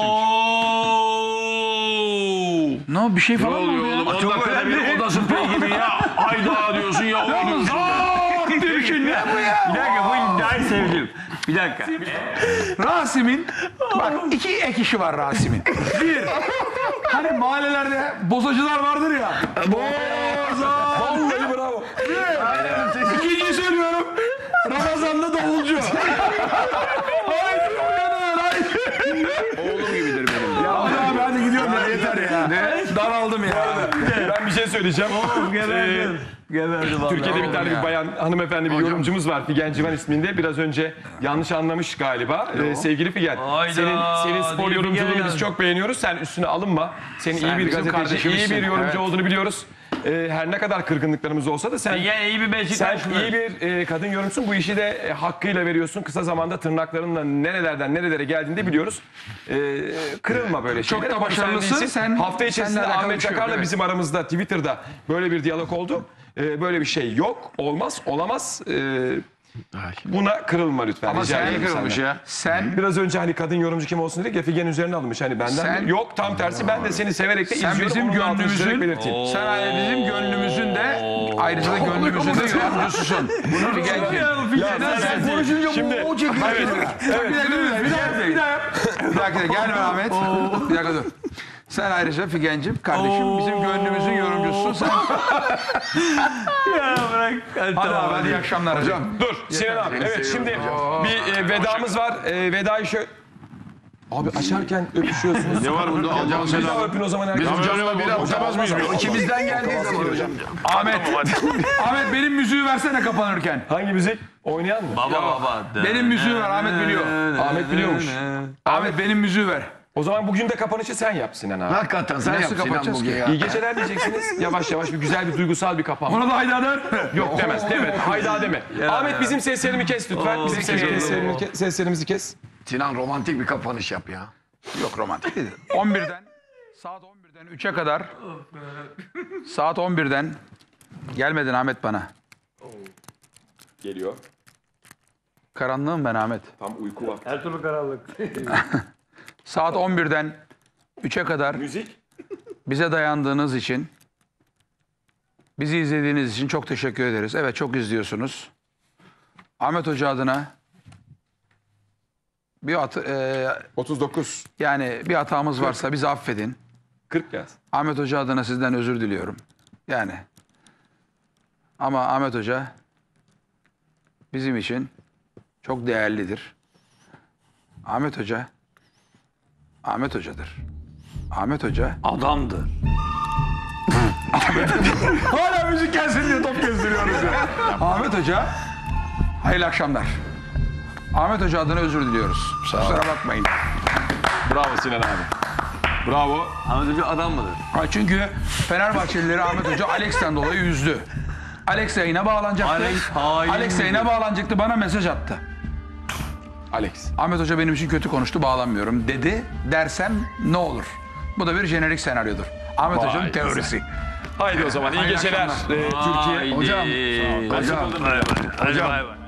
No bir şey falan mı oldu ya? Çok önemli. Odası pey gibi ya. Hayda diyorsun ya. Yalnız ne bu ya? Bir dakika, bu iddiayı sevdim. Bir dakika. Rasim'in bak iki ek işi var Rasim'in. Bir, hani mahallelerde bozacılar vardır ya. Vallahi bravo. İkinciyi söylüyorum. Ramazan'da davulcu. Haydi uyanın haydi. Oğlum gibidir benim. Ya abi hadi gidiyorum ya yeter ya. Daraldım ya. Ben bir şey söyleyeceğim. Geberdim vallahi. Türkiye'de bir tane bir bayan hanımefendi bir yorumcumuz var, Figen Civan isminde. Biraz önce yanlış anlamış galiba. Sevgili Figen, Hayda, senin spor deli yorumculuğunu Figen biz ya. çok beğeniyoruz. Sen üstüne alınma. Senin Sen iyi bir bizim gazeteci, iyi kardeşimizsin, bir yorumcu evet. olduğunu biliyoruz. her ne kadar kırgınlıklarımız olsa da sen Yani iyi bir sen Beşiktaşlı. iyi bir kadın yorumcusun. Bu işi de hakkıyla veriyorsun. Kısa zamanda tırnaklarınla nerelerden nerelere geldiğini de biliyoruz. Kırılma böyle Çok şeylere. da başarılısın. Değilsin. Sen- Hafta içerisinde seninle alakalı Ahmet bir şey yok, Çakar'la evet. bizim aramızda Twitter'da böyle bir diyalog oldu. Böyle bir şey yok. Olmaz. Olamaz. Buna kırılma lütfen. Ama Rica sen ederim kırılmış senden. ya. Sen Biraz önce hani kadın yorumcu kim olsun dedik ya, Figen üzerine alınmış. Hani benden Sen- yok, tam tersi ben de seni severek de sen izliyorum. bizim Onun altını çizerek gönlümüzün belirteyim. sen bizim gönlümüzün de ayrıca da gönlümüzün de yorumcususun. Bunu bir Sen konuşunca şimdi o çekiyor. Bir dakika gelme Ahmet. Bir dakika dur. Sen ayrıca Figen'cim kardeşim bizim gönlümüzün yorumcususun. Sen Ya bırak. hadi abi hadi iyi akşamlar hocam. Dur Sinan abi. Evet şimdi bir vedamız var. Vedayı şöyle... Abi açarken öpüşüyorsunuz. Ne var bunda? Allah'ın Bir daha selamı. öpün o zaman herkes. Bizim canıma bir atamaz mıyız? İçimizden geldiği zaman hocam. Ahmet benim müziği versene kapanırken. Hangi müzik? Oynayan mı? Baba. Benim müziği ver Ahmet biliyor. Ahmet biliyormuş. Ahmet benim müziği ver. O zaman bugün de kapanışı sen yap Sinan abi. Hakikaten sen Nasıl yap Sinan kapatacağız bugün ki? ya. İyi geceler diyeceksiniz. Yavaş yavaş bir güzel bir duygusal bir kapanma. Ona da hayda der. Yok demez. Deme. Hayda deme. Ahmet bizim seslerimi kes lütfen. Bizim seslerimizi kes. Sinan romantik bir kapanış yap ya. Yok romantik değil. 11'den saat 11'den 3'e kadar saat 11'den gelmedin Ahmet bana. Geliyor. Karanlığım ben Ahmet. Tam uyku vakti. Her türlü karanlık. Saat 11'den 3'e kadar Müzik. bize dayandığınız için, bizi izlediğiniz için çok teşekkür ederiz. Evet çok izliyorsunuz. Ahmet Hoca adına bir 39. yani bir hatamız varsa bizi affedin. 40 yaz. Ahmet Hoca adına sizden özür diliyorum. Yani ama Ahmet Hoca bizim için çok değerlidir. Ahmet Hoca Ahmet Hoca'dır. Ahmet Hoca Adamdır. hala müzik gelsin diye top gezdiriyoruz ya. Ahmet Hoca hayırlı akşamlar. Ahmet Hoca adına özür diliyoruz. Kusura bakmayın. Bravo Sinan abi. Bravo. Ahmet Hoca adam mıdır? Ha, çünkü Fenerbahçelileri Ahmet Hoca Alex'ten dolayı üzdü. Alex yayına bağlanacaktı. Alex yayına bağlanacaktı, bana mesaj attı. Alex. Ahmet Hoca benim için kötü konuştu, bağlanmıyorum dedi. Dersem ne olur? Bu da bir jenerik senaryodur. Ahmet Hoca'nın teorisi. Haydi o zaman iyi Hayırlı geceler. akşamlar. Türkiye. Hocam. Hocam. Hadi bay bay.